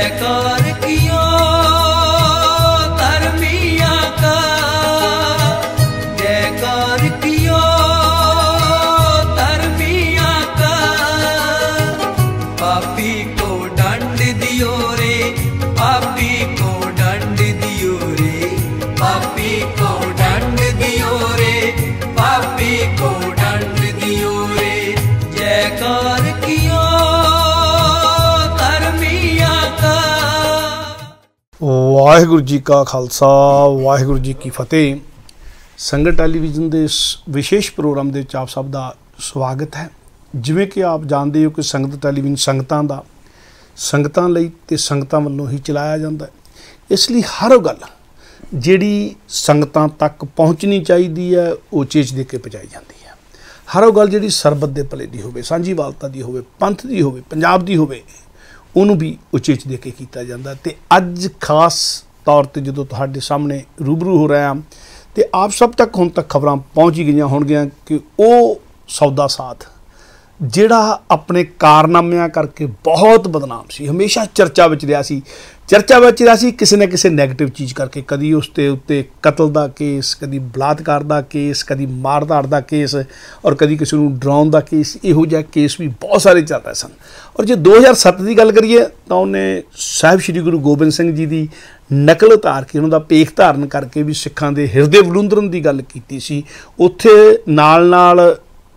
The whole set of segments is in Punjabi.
जयकार किया धर्मिया का, जयकार किया धर्मिया का। पापी को दंड दियो रे, पापी को दंड दियो रे, पापी को दंड दियो रे, पापी को दंड दियो रे। जयकार किया धर्मिया का। वाहिगुरू जी का खालसा वाहिगुरू जी की फतेह। संगत टैलीविजन के इस विशेष प्रोग्राम के आप सब का स्वागत है। जिमें कि आप जानते हो कि संगत टैलीविजन संगतां दा संगतां लई ते संगतां वल्लों ही चलाया जाता है। इसलिए हर गल जिहड़ी संगतां तक पहुँचनी चाहिए है वो चीज़ दे के पहुँचाई जाती है। हर गल जिहड़ी सरबत दे भले दी होवे, सांझीवालता दी होवे, पंथ दी होवे, पंजाब दी होवे, उन्होंने भी उचेच दे के किया जाता है। तो अज खास तौर पर जो तुहाडे सामने रूबरू हो रहा तो आप सब तक हुण तक खबरां पहुँच ही गई होणगियां कि वो सौदा साथ जिहड़ा अपने कारनामिਆਂ करके बहुत बदनाम सी, हमेशा चर्चा विच रहा सी, चर्चा विच रहा सी किसी न किसी नैगेटिव चीज़ करके। कदी उसते उत्ते कतल का केस, कदी बलात्कार का केस, कदी मार धाड़ का केस और कदी किसी को डराउण का केस। इहो जिहा केस भी बहुत सारे चल रहे सन। और जो 2007 की गल करिए तो उन्हें साहिब श्री गुरु गोबिंद सिंह जी की नकल उतार के उन्होंने पेख धारण करके भी सिखां दे हिरदे वलूंदरन की गल की सी। उत्थे नाल नाल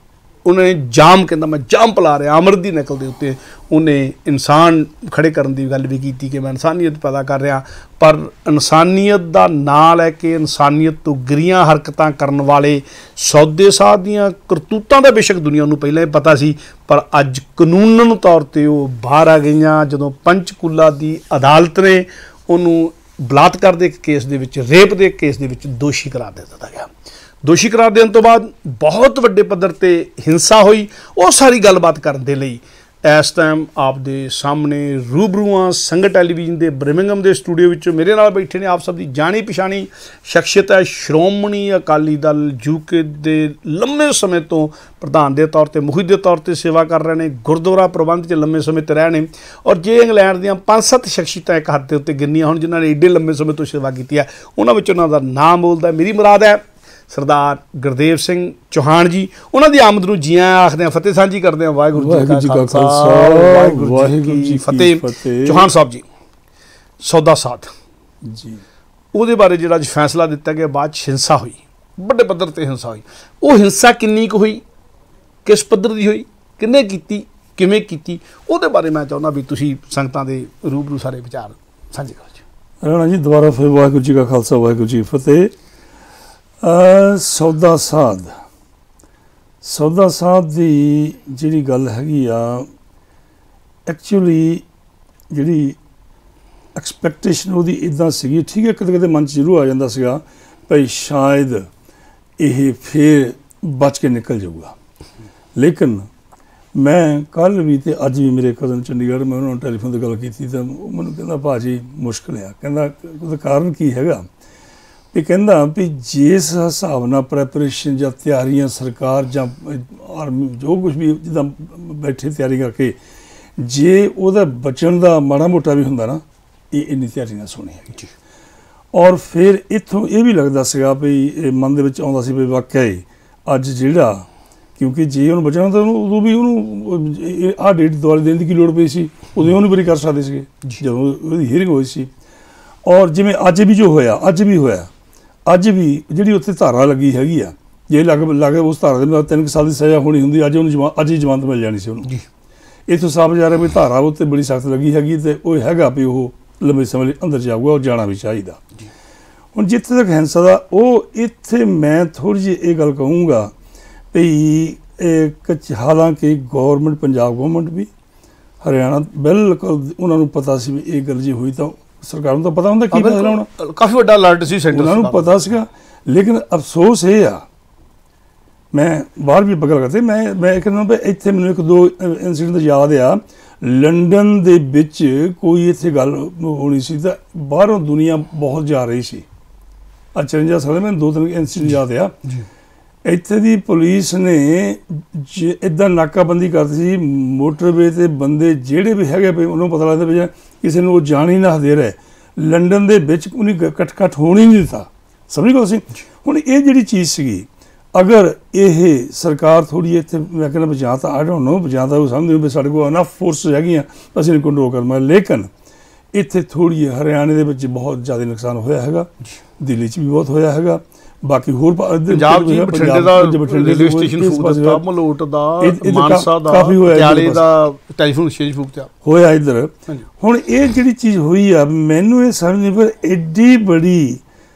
उन्हें जाम कहता मैं जाम पिला रहा अमृत की नकल के उत्ते उन्हें इंसान खड़े करने की गल भी की कि मैं इंसानियत पैदा कर रहा। पर इंसानियत का नां लैके इंसानियत तो गिरियां हरकतां करने वाले सौदे साह दीयां करतूतां दा बेशक दुनिया नूं पहले ही पता सी, पर अज कानूनन तौर पर वो बाहर आ गईयां जदों पंचकूला की अदालत ने उन्होंने बलात्कार के केस दे विच, रेप के केस दे विच दोषी करार दे दिता गया। दोषी करार देने तो बाद बहुत वड्डे पद्धर ते हिंसा हुई। वो सारी गलबात करने दे लई इस टाइम आप दे सामने रूबरूआं संगत टैलीविजन के बर्मिंघम के स्टूडियो विच मेरे नाल बैठे ने आप सब की जानी पछाणी शख्सियत है। श्रोमणी अकाली दल यूके दे लंबे समय तो प्रधान के तौर पर, मुखी के तौर पर सेवा कर रहे हैं, गुरुद्वारा प्रबंध च लंबे समय तो रहे हैं। और जे इंग्लैंड दियां 5-7 शख्सियत एक हाथ के उत्ते गिनियां होण जिन्होंने एडे लंबे समय तो सेवा की है, उन्होंने उन्हों का नाम बोलता मेरी मुराद है सरदार गुरदेव सिंह चौहान जी। उन्हों की आमद नूं जी आखदे हैं, फतेह सांझी करते हैं। वाहिगुरू जी का खालसा वाहिगुरू जी की फतेह। चौहान साहब जी, सौदा साथ जी उहदे बारे जिहड़ा अज फैसला दिता गया, बाद हिंसा हुई, बड़े पद्धर ते हिंसा हुई। वो हिंसा किन्नी कुछ हुई, किस पद्धर की हुई, किन्ने कीती, किवें कीती, उहदे बारे मैं चाहुंदा भी तुसीं संगतां दे रूबरू सारे विचार साझे करो। राणा जी दोबारा फिर वाहिगुरू जी का खालसा वाहिगुरू जी फतेह। सौदा साध की जी गल हैगी आ, एक्चुअली जी एक्सपैक्टेशन वो इदा सी, ठीक है कदे कदे मन जरूर आ जाता सीगा भाई शायद ये फिर बच के निकल जाऊगा। लेकिन मैं कल भी तो अज भी मेरे कज़न चंडीगढ़ मैं उन्होंने टैलीफोन पर गल की तो मैंने कहना भाजी मुश्किल है, कहना कारण की हैगा भी, कहना भी जिस हिसाब नाल प्रैपरेशन या तैयारियां सरकार या आर्मी जो कुछ भी जिदा बैठे तैयारी करके जे उहदा बचन का माड़ा मोटा भी हुंदा ना, ये इन्नी तैयारी ना सोनी हैगी। और फिर इत्थों ये भी लगता सीगा भी मन दे विच आउंदा सी भी वाकई अज जिहड़ा, क्योंकि जे उन्होंने बचना तो उदों भी उन्होंने आ डेट दिवाली देने की लोड़ पई सी, उदों उन्होंने बरी कर सकते थे जदों उहदी हीयरिंग होई सी। और जिवें अज भी जो होया, अज भी होया, अज भी जिहड़ी उत्थे धारा लगी हैगी आ, जे लग उस धारा दे 3 साल की सज़ा होनी हुंदी, अज उन्होंने अज ही जमानत मिल जानी सी उन्होंने। इत्थों साफ जा रहा भी धारा उत्ते बड़ी सख्त लगी हैगी ते ओह हैगा भी वो लंबे समय लई अंदर जाऊगा और जाना भी चाहिए। हुण जिथे तक हिंसा दा ओह इत्थे मैं थोड़ी जी ये गल कहूँगा भी हालांकि गौरमेंट पंजाब गौरमेंट भी हरियाणा बिल्कुल उन्होंने पता सी भी ये गल जी हुई तो सरकार को तो पता होंगे की फैसला होना, काफ़ी बड़ा अलर्ट सी सेंटर उन्होंने पता सीगा। लेकिन अफसोस ये आ, मैं बाहर भी बगल करते मैं कहना इत्थे मैनूं 1-2 इंसीडेंट याद आ, लंडन दे विच कोई इत्थे गल होनी सी तां बाहरों दुनिया बहुत जा रही सी। 54 साल मैं 2-3 इंसीडेंट याद आ। ਇੱਥੇ ਦੀ ਪੁਲਿਸ ਨੇ ਇੱਦਾਂ ਨਾਕਾਬੰਦੀ ਕਰਦੀ ਸੀ, ਮੋਟਰਵੇ 'ਤੇ ਬੰਦੇ ਜਿਹੜੇ ਵੀ ਹੈਗੇ ਪਏ ਉਹਨੂੰ ਪਤਾ ਲੱਗਦਾ ਵੀ ਕਿਸੇ ਨੂੰ ਉਹ ਜਾਣ ਹੀ ਨਾ ਦੇ ਰਹੇ। ਲੰਡਨ ਦੇ ਵਿੱਚ ਉਹਨੇ ਕੱਟ ਹੋਣ ਹੀ ਨਹੀਂ ਦਿੱਤਾ। ਸਮਝ ਗਏ ਸੀ। ਹੁਣ ਇਹ ਜਿਹੜੀ ਚੀਜ਼ ਸੀਗੀ, ਅਗਰ ਇਹ ਸਰਕਾਰ ਥੋੜ੍ਹੀ ਇੱਥੇ ਮੈਂ ਕਹਿੰਦਾ ਜਾਂ ਤਾਂ ਆਈ ਡੋਂਟ ਨੋ ਜਾਂ ਤਾਂ ਉਹ ਸਮਝਦੇ ਵੀ ਸਾਡੇ ਕੋਲ ਇਨਫ ਫੋਰਸਿਸ ਹੈਗੀਆਂ ਅਸੀਂ ਇਹਨੂੰ ਕੰਟਰੋਲ ਕਰ ਮੈਂ, ਲੇਕਿਨ ਇੱਥੇ ਥੋੜ੍ਹੀ ਹਰਿਆਣੇ ਦੇ ਵਿੱਚ ਬਹੁਤ ਜ਼ਿਆਦਾ ਨੁਕਸਾਨ ਹੋਇਆ ਹੈਗਾ, ਦਿੱਲੀ 'ਚ ਵੀ ਬਹੁਤ ਹੋਇਆ ਹੈਗਾ, ਬਾਕੀ ਹੋਰ ਪੰਜਾਬ ਜੀ ਬਠਿੰਡੇ ਦਾ ਰੇਲਵੇ ਸਟੇਸ਼ਨ ਫੂਕ ਦਿੱਤਾ, ਮਲੋਟ ਦਾ, ਮਾਨਸਾ ਦਾ, ਪਟਿਆਲੇ ਦਾ ਟੈਲੀਫੋਨ ਐਕਸਚੇਂਜ ਫੂਕ ਦਿੱਤਾ ਹੋਇਆ ਇੱਧਰ। ਹੁਣ ਇਹ ਜਿਹੜੀ ਚੀਜ਼ ਹੋਈ ਆ ਮੈਨੂੰ ਇਹ ਸਮਝ ਨਹੀਂ ਪਰ ਐਡੀ ਬੜੀ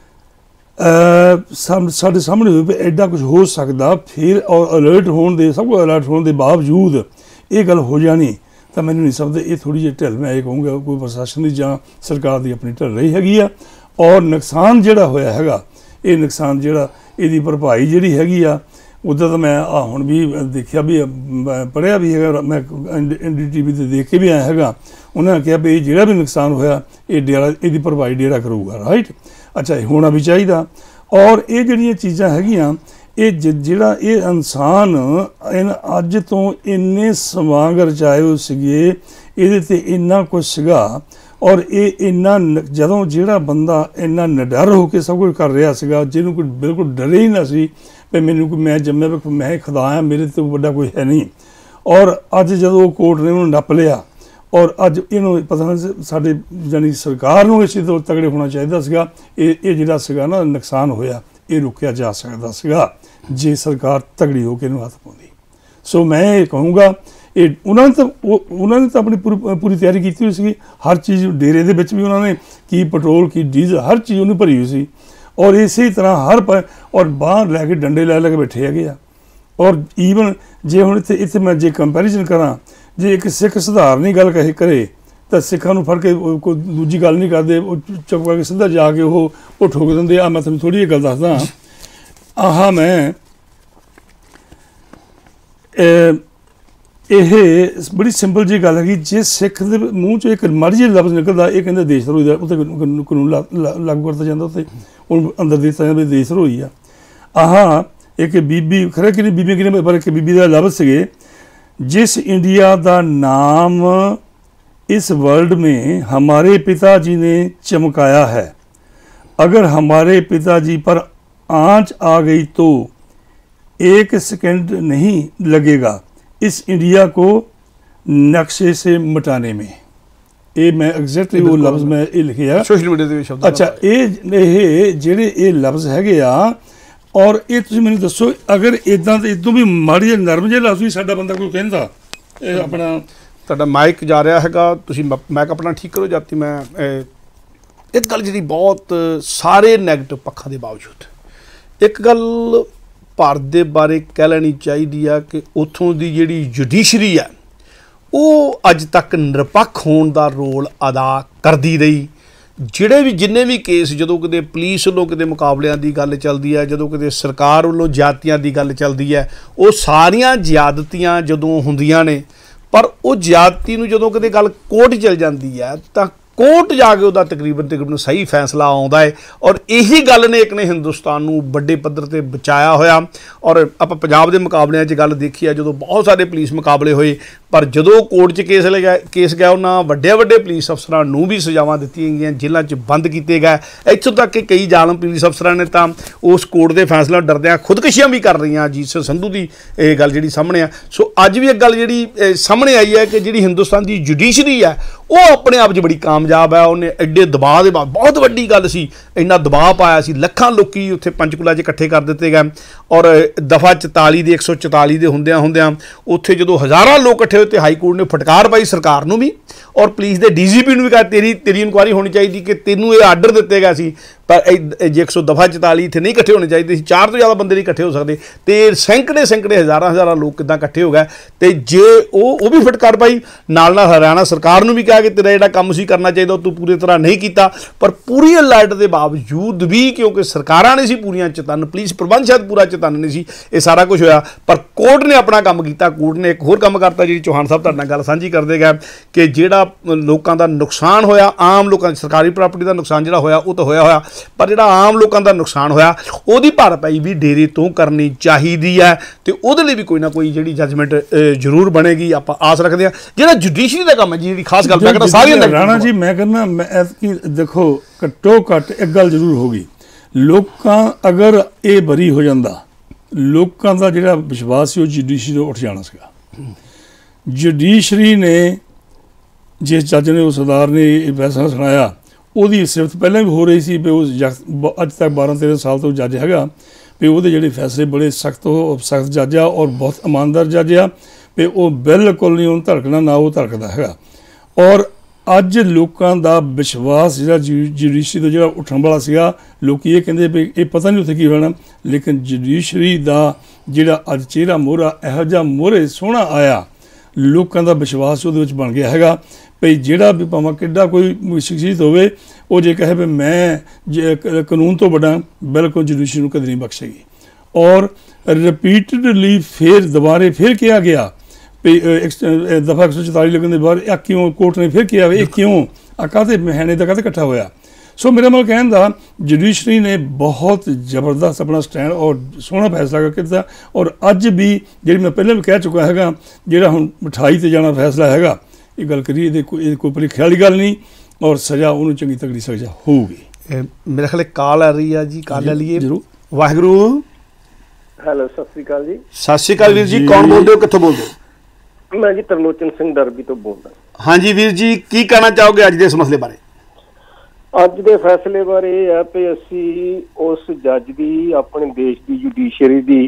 ਸਾਡੇ ਸਾਹਮਣੇ ਹੋਈ ਵੀ ਐਡਾ ਕੁਛ ਹੋ ਸਕਦਾ ਫਿਰ ਔਰ ਅਲਰਟ ਹੋਣ ਦੇ ਸਭ ਕੁਝ ਅਲਰਟ ਹੋਣ ਦੇ ਬਾਵਜੂਦ ਇਹ ਗੱਲ ਹੋ ਜਾਣੀ ਤਾਂ ਮੈਨੂੰ ਨਹੀਂ ਸਮਝਦੇ ਇਹ ਥੋੜ੍ਹੀ ਜਿਹੀ ਢਿੱਲ ਮੈਂ ਇਹ ਕਹੂੰਗਾ ਕੋਈ ਪ੍ਰਸ਼ਾਸਨ ਦੀ ਜਾਂ ਸਰਕਾਰ ਦੀ ਆਪਣੀ ਢਿੱਲ ਰਹੀ ਹੈਗੀ ਆ। ਔਰ ਨੁਕਸਾਨ ਜਿਹੜਾ ਹੋਇਆ ਹੈਗਾ ਇਹ ਨੁਕਸਾਨ ਜਿਹੜਾ ਇਹਦੀ ਭਰਪਾਈ ਜਿਹੜੀ ਹੈਗੀ ਆ ਉੱਦਾਂ ਤਾਂ ਮੈਂ ਹੁਣ ਵੀ ਦੇਖਿਆ ਵੀ ਪੜ੍ਹਿਆ ਵੀ ਹੈਗਾ, ਮੈਂ NDTV 'ਤੇ ਦੇਖ ਕੇ ਵੀ ਆਇਆ ਹੈਗਾ। ਉਹਨਾਂ ਨੇ ਕਿਹਾ ਵੀ ਜਿਹੜਾ ਵੀ ਨੁਕਸਾਨ ਹੋਇਆ ਇਹ ਇਹਦੀ ਭਰਪਾਈ ਡੇਰਾ ਕਰੂਗਾ, ਰਾਈਟ। ਅੱਛਾ ਇਹ ਹੋਣਾ ਵੀ ਚਾਹੀਦਾ। ਔਰ ਇਹ ਜਿਹੜੀਆਂ ਚੀਜ਼ਾਂ ਹੈਗੀਆਂ ਇਹ ਜਿਹੜਾ ਇਹ ਇਨਸਾਨ ਅੱਜ ਤੋਂ ਇੰਨੇ ਸਮਾਂਗ ਰਚਾਏ ਹੋਏ ਸੀਗੇ, ਇਹਦੇ 'ਤੇ ਇੰਨਾ ਕੁਛ ਸੀਗਾ ਔਰ ਇਹ ਇੰਨਾ ਜਦੋਂ ਜਿਹੜਾ ਬੰਦਾ ਇੰਨਾ ਨਿਡਰ ਹੋ ਕੇ ਸਭ ਕੁਝ ਕਰ ਰਿਹਾ ਸੀਗਾ, ਜਿਹਨੂੰ ਕੋਈ ਬਿਲਕੁਲ ਡਰੇ ਹੀ ਨਾ ਸੀ ਵੀ ਮੈਨੂੰ ਕੋਈ ਮੈਂ ਜੰਮਿਆ ਮੈਂ ਖੁਦਾ ਹਾਂ, ਮੇਰੇ ਤੋਂ ਵੱਡਾ ਕੋਈ ਹੈ ਨਹੀਂ। ਔਰ ਅੱਜ ਜਦੋਂ ਕੋਰਟ ਨੇ ਉਹਨੂੰ ਨੱਪ ਲਿਆ ਔਰ ਅੱਜ ਇਹਨੂੰ ਪਤਾ ਨਹੀਂ ਸਾਡੇ ਜਾਨੀ ਸਰਕਾਰ ਨੂੰ ਇਸ ਤੋਂ ਤਗੜੇ ਹੋਣਾ ਚਾਹੀਦਾ ਸੀਗਾ। ਇਹ ਜਿਹੜਾ ਸੀਗਾ ਨਾ ਨੁਕਸਾਨ ਹੋਇਆ ਇਹ ਰੋਕਿਆ ਜਾ ਸਕਦਾ ਸੀਗਾ ਜੇ ਸਰਕਾਰ ਤਗੜੀ ਹੋ ਕੇ ਇਹਨੂੰ ਹੱਥ ਪਾਉਂਦੀ। ਸੋ ਮੈਂ ਇਹ ਕਹੂੰਗਾ ਇਹ ਉਹਨਾਂ ਨੇ ਤਾਂ ਆਪਣੀ ਪੂਰੀ ਤਿਆਰੀ ਕੀਤੀ ਹੋਈ ਸੀਗੀ, ਹਰ ਚੀਜ਼ ਡੇਰੇ ਦੇ ਵਿੱਚ ਵੀ ਉਹਨਾਂ ਨੇ ਕੀ ਪੈਟਰੋਲ ਕੀ ਡੀਜ਼ਲ ਹਰ ਚੀਜ਼ ਉਹਨੂੰ ਭਰੀ ਹੋਈ ਸੀ। ਔਰ ਇਸੇ ਤਰ੍ਹਾਂ ਔਰ ਬਾਹਰ ਲੈ ਕੇ ਡੰਡੇ ਲੈ ਕੇ ਬੈਠੇ ਹੈਗੇ ਆ। ਔਰ ਈਵਨ ਜੇ ਹੁਣ ਇੱਥੇ ਮੈਂ ਜੇ ਕੰਪੈਰੀਜ਼ਨ ਕਰਾਂ, ਜੇ ਇੱਕ ਸਿੱਖ ਸੁਧਾਰਨੀ ਗੱਲ ਕਰੇ ਤਾਂ ਸਿੱਖਾਂ ਨੂੰ ਫੜ ਕੇ ਕੋਈ ਦੂਜੀ ਗੱਲ ਨਹੀਂ ਕਰਦੇ, ਉਹ ਚੁੱਪ ਕਰਕੇ ਸਿੱਧਾ ਜਾ ਕੇ ਉਹ ਠੋਕ ਦਿੰਦੇ ਆ। ਮੈਂ ਤੁਹਾਨੂੰ ਥੋੜ੍ਹੀ ਜਿਹੀ ਗੱਲ ਦੱਸਦਾ ਮੈਂ ਇਹ ਬੜੀ ਸਿੰਪਲ ਜਿਹੀ ਗੱਲ ਹੈਗੀ। ਜੇ ਸਿੱਖ ਦੇ ਮੂੰਹ 'ਚੋਂ ਇੱਕ ਮਾੜੀ ਜਿਹੀ ਲਫ਼ਜ਼ ਨਿਕਲਦਾ ਇਹ ਕਹਿੰਦੇ ਦੇਸ਼ ਧਰੋਹੀ ਦਾ ਉੱਥੇ ਕਾਨੂੰਨ ਲਾਗੂ ਕਰਤਾ ਜਾਂਦਾ, ਉੱਥੇ ਹੁਣ ਅੰਦਰ ਦਿੱਤਾ ਜਾਂਦਾ ਦੇਸ਼ ਧਰੋਹੀ ਆ। ਇੱਕ ਬੀਬੀ ਖਰੇ ਕਿ ਨਹੀਂ ਬੀਬੀ ਕਿਨੇ ਪਰ ਇੱਕ ਬੀਬੀ ਦਾ ਲਫ਼ਜ਼ ਸੀਗੇ, जिस इंडिया का नाम इस वर्ल्ड में हमारे पिताजी ने चमकाया है, अगर हमारे पिताजी पर आंच आ गई तो 1 सेकंड नहीं लगेगा इस इंडिया को नक्शे से मिटाने में। ये मैं एग्जैक्टली वो लफ्ज़ मैं ये लिखे आ सोशल मीडिया के शब्द। अच्छा ये ਜਿਹੜੇ ਇਹ ਲਫ਼ਜ਼ ਹੈਗੇ ਆ ਔਰ ਇਹ ਤੁਸੀਂ ਮੈਨੂੰ ਦੱਸੋ ਅਗਰ ਇੱਦਾਂ ਤੇ ਇਦੋਂ ਵੀ ਮਾੜੀ ਜਿਹੀ ਨਰਮ ਜਿਹੇ ਲਫ਼ਜ਼ ਵੀ ਸਾਡਾ ਬੰਦਾ ਕੋਈ ਕਹਿੰਦਾ ਇਹ ਆਪਣਾ ਤੁਹਾਡਾ ਮਾਈਕ ਜਾ ਰਿਹਾ ਹੈਗਾ, ਤੁਸੀਂ ਮਾਈਕ ਆਪਣਾ ਠੀਕ ਕਰੋ ਜਾਤੀ। ਮੈਂ ਇੱਕ ਗੱਲ ਜਿਹੜੀ ਬਹੁਤ ਸਾਰੇ ਨੈਗੇਟਿਵ ਪੱਖਾਂ ਦੇ ਬਾਵਜੂਦ ਇੱਕ ਗੱਲ ਭਾਰਤ ਦੇ ਬਾਰੇ ਕਹਿ ਲੈਣੀ ਚਾਹੀਦੀ ਆ ਕਿ ਉੱਥੋਂ ਦੀ ਜਿਹੜੀ ਜੁਡੀਸ਼ਰੀ ਆ ਉਹ ਅੱਜ ਤੱਕ ਨਿਰਪੱਖ ਹੋਣ ਦਾ ਰੋਲ ਅਦਾ ਕਰਦੀ ਰਹੀ। ਜਿਹੜੇ ਵੀ ਜਿੰਨੇ ਵੀ ਕੇਸ ਜਦੋਂ ਕਿਤੇ ਪੁਲਿਸ ਵੱਲੋਂ ਕਿਤੇ ਮੁਕਾਬਲਿਆਂ ਦੀ ਗੱਲ ਚੱਲਦੀ ਹੈ, ਜਦੋਂ ਕਿਤੇ ਸਰਕਾਰ ਵੱਲੋਂ ਜ਼ਿਆਦਤੀਆਂ ਦੀ ਗੱਲ ਚੱਲਦੀ ਹੈ, ਉਹ ਸਾਰੀਆਂ ਜ਼ਿਆਦਤੀਆਂ ਜਦੋਂ ਹੁੰਦੀਆਂ ਨੇ ਪਰ ਉਹ ਜ਼ਿਆਦਤੀ ਨੂੰ ਜਦੋਂ ਕਿਤੇ ਗੱਲ ਕੋਰਟ ਚੱਲ ਜਾਂਦੀ ਹੈ ਤਾਂ ਕੋਰਟ ਜਾ ਕੇ ਉਹਦਾ ਤਕਰੀਬਨ ਸਹੀ ਫੈਸਲਾ ਆਉਂਦਾ ਹੈ। ਔਰ ਇਹੀ ਗੱਲ ਨੇ ਇੱਕ ਨੇ ਹਿੰਦੁਸਤਾਨ ਨੂੰ ਵੱਡੇ ਪੱਧਰ 'ਤੇ ਬਚਾਇਆ ਹੋਇਆ। ਔਰ ਆਪਾਂ ਪੰਜਾਬ ਦੇ ਮੁਕਾਬਲਿਆਂ 'ਚ ਗੱਲ ਦੇਖੀ ਆ, ਜਦੋਂ ਬਹੁਤ ਸਾਰੇ ਪੁਲਿਸ ਮੁਕਾਬਲੇ ਹੋਏ ਪਰ ਜਦੋਂ ਕੋਰਟ 'ਚ ਕੇਸ ਗਿਆ ਉਹਨਾਂ ਵੱਡੇ ਪੁਲਿਸ ਅਫਸਰਾਂ ਨੂੰ ਵੀ ਸਜ਼ਾਵਾਂ ਦਿੱਤੀਆਂ ਗਈਆਂ, ਜੇਲ੍ਹਾਂ 'ਚ ਬੰਦ ਕੀਤੇ ਗਏ। ਇੱਥੋਂ ਤੱਕ ਕਿ ਕਈ ਜ਼ਾਲਮ ਪੁਲਿਸ ਅਫਸਰਾਂ ਨੇ ਤਾਂ ਉਸ ਕੋਰਟ ਦੇ ਫੈਸਲਾ ਡਰਦਿਆਂ ਖੁਦਕੁਸ਼ੀਆਂ ਵੀ ਕਰ ਰਹੀਆਂ। ਅਜੀਤ ਸੰਧੂ ਦੀ ਇਹ ਗੱਲ ਜਿਹੜੀ ਸਾਹਮਣੇ ਆ। ਸੋ ਅੱਜ ਵੀ ਇੱਕ ਗੱਲ ਜਿਹੜੀ ਸਾਹਮਣੇ ਆਈ ਹੈ ਕਿ ਜਿਹੜੀ ਹਿੰਦੁਸਤਾਨ ਦੀ ਜੁਡੀਸ਼ਰੀ ਹੈ ਉਹ ਆਪਣੇ ਆਪ 'ਚ ਬੜੀ ਕਾਮਯਾਬ ਹੈ। ਉਹਨੇ ਐਡੇ ਦਬਾਅ ਦੇ ਬਾਅਦ ਬਹੁਤ ਵੱਡੀ ਗੱਲ ਸੀ, ਇੰਨਾ ਦਬਾਅ ਪਾਇਆ ਸੀ, ਲੱਖਾਂ ਲੋਕੀ ਉੱਥੇ ਪੰਚਕੂਲਾ 'ਚ ਇਕੱਠੇ ਕਰ ਦਿੱਤੇ ਗਏ। ਔਰ ਦਫਾ 44 ਦੇ 144 ਦੇ ਹੁੰਦਿਆਂ ਉੱਥੇ ਜਦੋਂ ਹਜ਼ਾਰਾਂ ਲੋਕ ਇਕੱਠੇ ਹੋਏ ਤੇ ਹਾਈ ਕੋਰਟ ਨੇ ਫਟਕਾਰ ਪਾਈ ਸਰਕਾਰ ਨੂੰ ਵੀ ਔਰ ਪੁਲਿਸ ਦੇ DGP ਨੂੰ ਵੀ ਕਿਹਾ ਤੇਰੀ ਇਨਕੁਆਇਰੀ ਹੋਣੀ ਚਾਹੀਦੀ ਕਿ ਤੈਨੂੰ ਇਹ ਆਰਡਰ ਦਿੱਤੇ ਗਏ ਸੀ ਪਰ ਜੇ 144 ਇੱਥੇ ਨਹੀਂ ਇਕੱਠੇ ਹੋਣੇ ਚਾਹੀਦੇ ਸੀ, 4 ਤੋਂ ਜ਼ਿਆਦਾ ਬੰਦੇ ਨਹੀਂ ਇਕੱਠੇ ਹੋ ਸਕਦੇ ਤੇ ਸੈਂਕੜੇ ਹਜ਼ਾਰਾਂ ਲੋਕ ਕਿੱਦਾਂ ਇਕੱਠੇ ਹੋ ਗਏ। ਤੇ ਜੇ ਉਹ ਵੀ ਫਟਕਾਰ ਪਾਈ ਨਾਲ ਹਰਿਆਣਾ ਸਰਕਾਰ ਨੂੰ ਵੀ ਕਿਹਾ ਕਿ ਤੇਰਾ ਜਿਹੜਾ ਕੰਮ ਸੀ ਕਰਨਾ ਚਾਹੀਦਾ ਤੂੰ ਪੂਰੀ ਤਰ੍ਹਾਂ ਨਹੀਂ ਕੀਤਾ। ਪਰ ਪੂਰੀ ਅਲਰਟ ਦੇ ਬਾਵਜੂਦ ਵੀ ਕਿਉਂਕਿ ਸਰਕਾਰਾਂ ਨਹੀਂ ਸੀ ਪੂਰੀਆਂ ਚਤੰਨ, ਪੁਲਿਸ ਪ੍ਰਬੰਧ ਸ਼ਾਇਦ ਪੂਰਾ ਚਤੰਨ ਨਹੀਂ ਸੀ, ਇਹ ਸਾਰਾ ਕੁਝ ਹੋਇਆ। ਪਰ ਕੋਰਟ ਨੇ ਆਪਣਾ ਕੰਮ ਕੀਤਾ। ਕੋਰਟ ਨੇ ਇੱਕ ਹੋਰ ਕੰਮ ਕਰਤਾ, ਜਿਹੜੀ ਚੌਹਾਨ ਸਾਹਿਬ ਤੁਹਾਡੇ ਨਾਲ ਗੱਲ ਸਾਂਝੀ ਕਰਦੇ ਗਏ ਕਿ ਜਿਹੜਾ ਲੋਕਾਂ ਦਾ ਨੁਕਸਾਨ ਹੋਇਆ, ਆਮ ਲੋਕਾਂ ਦੀ ਸਰਕਾਰੀ ਪ੍ਰਾਪਰਟੀ ਦਾ ਨੁਕਸਾਨ ਜਿਹੜਾ ਹੋਇਆ ਉਹ ਤਾਂ ਹੋਇਆ, ਪਰ ਜਿਹੜਾ ਆਮ ਲੋਕਾਂ ਦਾ ਨੁਕਸਾਨ ਹੋਇਆ ਉਹਦੀ ਭਰਪਾਈ ਵੀ ਡੇਰੇ ਤੋਂ ਕਰਨੀ ਚਾਹੀਦੀ ਹੈ ਤੇ ਉਹਦੇ ਲਈ ਵੀ ਕੋਈ ਨਾ ਕੋਈ ਜਿਹੜੀ ਜੱਜਮੈਂਟ ਜ਼ਰੂਰ ਬਣੇਗੀ, ਆਪਾਂ ਆਸ ਰੱਖਦੇ ਹਾਂ। ਜਿਹੜਾ ਜੁਡੀਸ਼ਰੀ ਦਾ ਕੰਮ ਹੈ, ਜਿਹੜੀ ਖਾਸ ਗੱਲ ਮੈਂ ਕਹਿੰਦਾ ਸਾਰੀਆਂ ਰਾਣਾ ਜੀ, ਮੈਂ ਕਹਿੰਦਾ ਮੈਂ ਦੇਖੋ ਘੱਟੋ ਘੱਟ ਇੱਕ ਗੱਲ ਜ਼ਰੂਰ ਹੋ ਗਈ, ਲੋਕਾਂ ਅਗਰ ਇਹ ਬਰੀ ਹੋ ਜਾਂਦਾ, ਲੋਕਾਂ ਦਾ ਜਿਹੜਾ ਵਿਸ਼ਵਾਸ ਸੀ ਉਹ ਜੁਡੀਸ਼ਰੀ ਤੋਂ ਉੱਠ ਜਾਣਾ ਸੀਗਾ। ਜੁਡੀਸ਼ਰੀ ਨੇ ਜਿਸ ਜੱਜ ਨੇ, ਉਸ ਸਰਦਾਰ ਨੇ ਇਹ ਫੈਸਲਾ ਸੁਣਾਇਆ, ਉਹਦੀ ਸਿਫਤ ਪਹਿਲਾਂ ਵੀ ਹੋ ਰਹੀ ਸੀ ਵੀ ਉਹ ਅੱਜ ਤੱਕ 12-13 ਸਾਲ ਤੋਂ ਜੱਜ ਹੈਗਾ ਵੀ ਉਹਦੇ ਜਿਹੜੇ ਫੈਸਲੇ ਬੜੇ ਸਖਤ ਜੱਜ ਆ ਔਰ ਬਹੁਤ ਇਮਾਨਦਾਰ ਜੱਜ ਆ ਵੀ ਉਹ ਬਿਲਕੁਲ ਨਹੀਂ ਉਹਨੂੰ ਧੜਕਣਾ, ਨਾ ਉਹ ਧੜਕਦਾ ਹੈਗਾ। ਔਰ ਅੱਜ ਲੋਕਾਂ ਦਾ ਵਿਸ਼ਵਾਸ ਜਿਹੜਾ ਜੁਡੀਸ਼ਰੀ ਤੋਂ ਜਿਹੜਾ ਉੱਠਣ ਵਾਲਾ ਸੀਗਾ, ਲੋਕ ਇਹ ਕਹਿੰਦੇ ਵੀ ਇਹ ਪਤਾ ਨਹੀਂ ਉੱਥੇ ਕੀ ਹੋਣਾ, ਲੇਕਿਨ ਜੁਡੀਸ਼ਰੀ ਦਾ ਜਿਹੜਾ ਅੱਜ ਚਿਹਰਾ ਮੋਹਰਾ ਇਹੋ ਜਿਹਾ ਮੋਹਰੇ ਸੋਹਣਾ ਆਇਆ, ਲੋਕਾਂ ਦਾ ਵਿਸ਼ਵਾਸ ਉਹਦੇ ਵਿੱਚ ਬਣ ਗਿਆ ਹੈਗਾ ਵੀ ਜਿਹੜਾ ਵੀ ਭਾਵੇਂ ਕਿੱਡਾ ਕੋਈ ਸ਼ਖਸੀਅਤ ਹੋਵੇ, ਉਹ ਜੇ ਕਹੇ ਵੀ ਮੈਂ ਕਾਨੂੰਨ ਤੋਂ ਵੱਡਾ, ਬਿਲਕੁਲ ਜੁਡੀਸ਼ਰੀ ਨੂੰ ਕਦੇ ਨਹੀਂ ਬਖਸ਼ੇਗੀ। ਔਰ ਰਿਪੀਟਡਲੀ ਦੁਬਾਰੇ ਫਿਰ ਕਿਹਾ ਗਿਆ ਵੀ ਦਫਾ 144 ਲੱਗਣ ਦੇ ਬਾਅਦ ਇਹ ਕਿਉਂ ਕੋਰਟ ਨੇ ਫਿਰ ਕਿਹਾ ਇਹ ਕਿਉਂ ਕਾਹਤੇ ਮਹੀਨੇ ਦਾ ਕਾਹਤੇ ਇਕੱਠਾ ਹੋਇਆ। ਸੋ ਮੇਰਾ ਮਤਲਬ ਕਹਿਣ ਦਾ ਜੁਡੀਸ਼ਰੀ ਨੇ ਬਹੁਤ ਜ਼ਬਰਦਸਤ ਆਪਣਾ ਸਟੈਂਡ ਔਰ ਸੋਹਣਾ ਫੈਸਲਾ ਕਰਕੇ ਦਿੱਤਾ। ਔਰ ਅੱਜ ਵੀ ਜਿਹੜੀ ਮੈਂ ਪਹਿਲਾਂ ਵੀ ਕਹਿ ਚੁੱਕਾ ਹੈਗਾ, ਜਿਹੜਾ ਹੁਣ 28 ਤੇ ਜਾਣਾ ਫੈਸਲਾ ਹੈਗਾ, ਇਹ ਗੱਲ ਕਰੀਏ ਇਹਦੇ ਕੋਈ ਭੁਲੇਖੇ ਵਾਲੀ ਗੱਲ ਨਹੀਂ ਔਰ ਸਜ਼ਾ ਉਹਨੂੰ ਚੰਗੀ ਤਗੜੀ ਸਜ਼ਾ ਹੋਊਗੀ। ਮੇਰੇ ਖਿਆਲ ਕਾਲ ਆ ਰਹੀ ਆ ਜੀ, ਕਾਲ ਲੈ ਲਈਏ। ਜ਼ਰੂਰ। ਵਾਹਿਗੁਰੂ। ਹੈਲੋ, ਸਤਿ ਸ੍ਰੀ ਅਕਾਲ ਜੀ। ਸਤਿ ਸ੍ਰੀ ਅਕਾਲ ਵੀਰ ਜੀ, ਕੌਣ ਬੋਲਦੇ ਹੋ, ਕਿੱਥੋਂ ਬੋਲਦੇ ਹੋ? ਮੈਂ ਜੀ ਤਰਲੋਚਨ ਸਿੰਘ ਡਰਬੀ ਤੋਂ ਬੋਲਦਾ। ਹਾਂਜੀ ਵੀਰ ਜੀ, ਕੀ ਕਹਿਣਾ ਚਾਹੋਗੇ ਅੱਜ ਦੇ ਇਸ ਮਸਲੇ ਬਾਰੇ? ਅੱਜ ਦੇ ਫੈਸਲੇ ਬਾਰੇ ਇਹ ਹੈ ਕਿ ਅਸੀਂ ਉਸ ਜੱਜ ਦੀ, ਆਪਣੇ ਦੇਸ਼ ਦੀ ਜੁਡੀਸ਼ਰੀ ਦੀ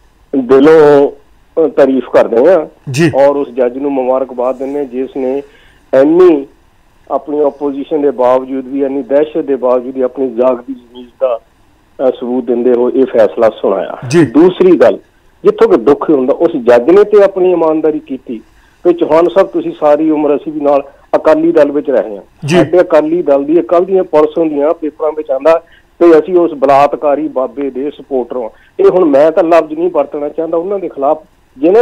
ਦਿਲੋਂ ਤਾਰੀਫ ਕਰਦੇ ਹਾਂ ਔਰ ਉਸ ਜੱਜ ਨੂੰ ਮੁਬਾਰਕਬਾਦ ਦਿੰਦੇ ਜਿਸ ਨੇ ਇੰਨੀ ਆਪਣੀ ਆਪੋਜੀਸ਼ਨ ਦੇ ਬਾਵਜੂਦ ਵੀ, ਇੰਨੀ ਦਹਿਸ਼ਤ ਦੇ ਬਾਵਜੂਦ ਵੀ ਆਪਣੀ ਜਾਗਦੀ ਜ਼ਮੀਰ ਦਾ ਸਬੂਤ ਦਿੰਦੇ ਹੋਏ ਇਹ ਫੈਸਲਾ ਸੁਣਾਇਆ। ਦੂਸਰੀ ਗੱਲ, ਜਿੱਥੋਂ ਕਿ ਦੁੱਖ ਹੁੰਦਾ, ਉਸ ਜੱਜ ਨੇ ਤੇ ਆਪਣੀ ਇਮਾਨਦਾਰੀ ਕੀਤੀ ਤੇ ਚੌਹਾਨ ਸਾਹਿਬ ਤੁਸੀਂ ਸਾਰੀ ਉਮਰ, ਅਸੀਂ ਵੀ ਨਾਲ ਅਕਾਲੀ ਦਲ ਵਿੱਚ ਰਹੇ ਹਾਂ, ਸਾਡੇ ਅਕਾਲੀ ਦਲ ਦੀ ਕੱਲ੍ਹ ਦੀਆਂ ਪਰਸੋਂ ਦੀਆਂ ਪੇਪਰਾਂ ਵਿੱਚ ਆਉਂਦਾ ਤੇ ਅਸੀਂ ਉਸ ਬਲਾਤਕਾਰੀ ਬਾਬੇ ਦੇ ਸਪੋਰਟਰ ਹਾਂ। ਇਹ ਹੁਣ ਮੈਂ ਤਾਂ ਲਫ਼ਜ਼ ਨਹੀਂ ਵਰਤਣਾ ਚਾਹੁੰਦਾ ਉਹਨਾਂ ਦੇ ਖਿਲਾਫ ਜਿਨ੍ਹਾਂ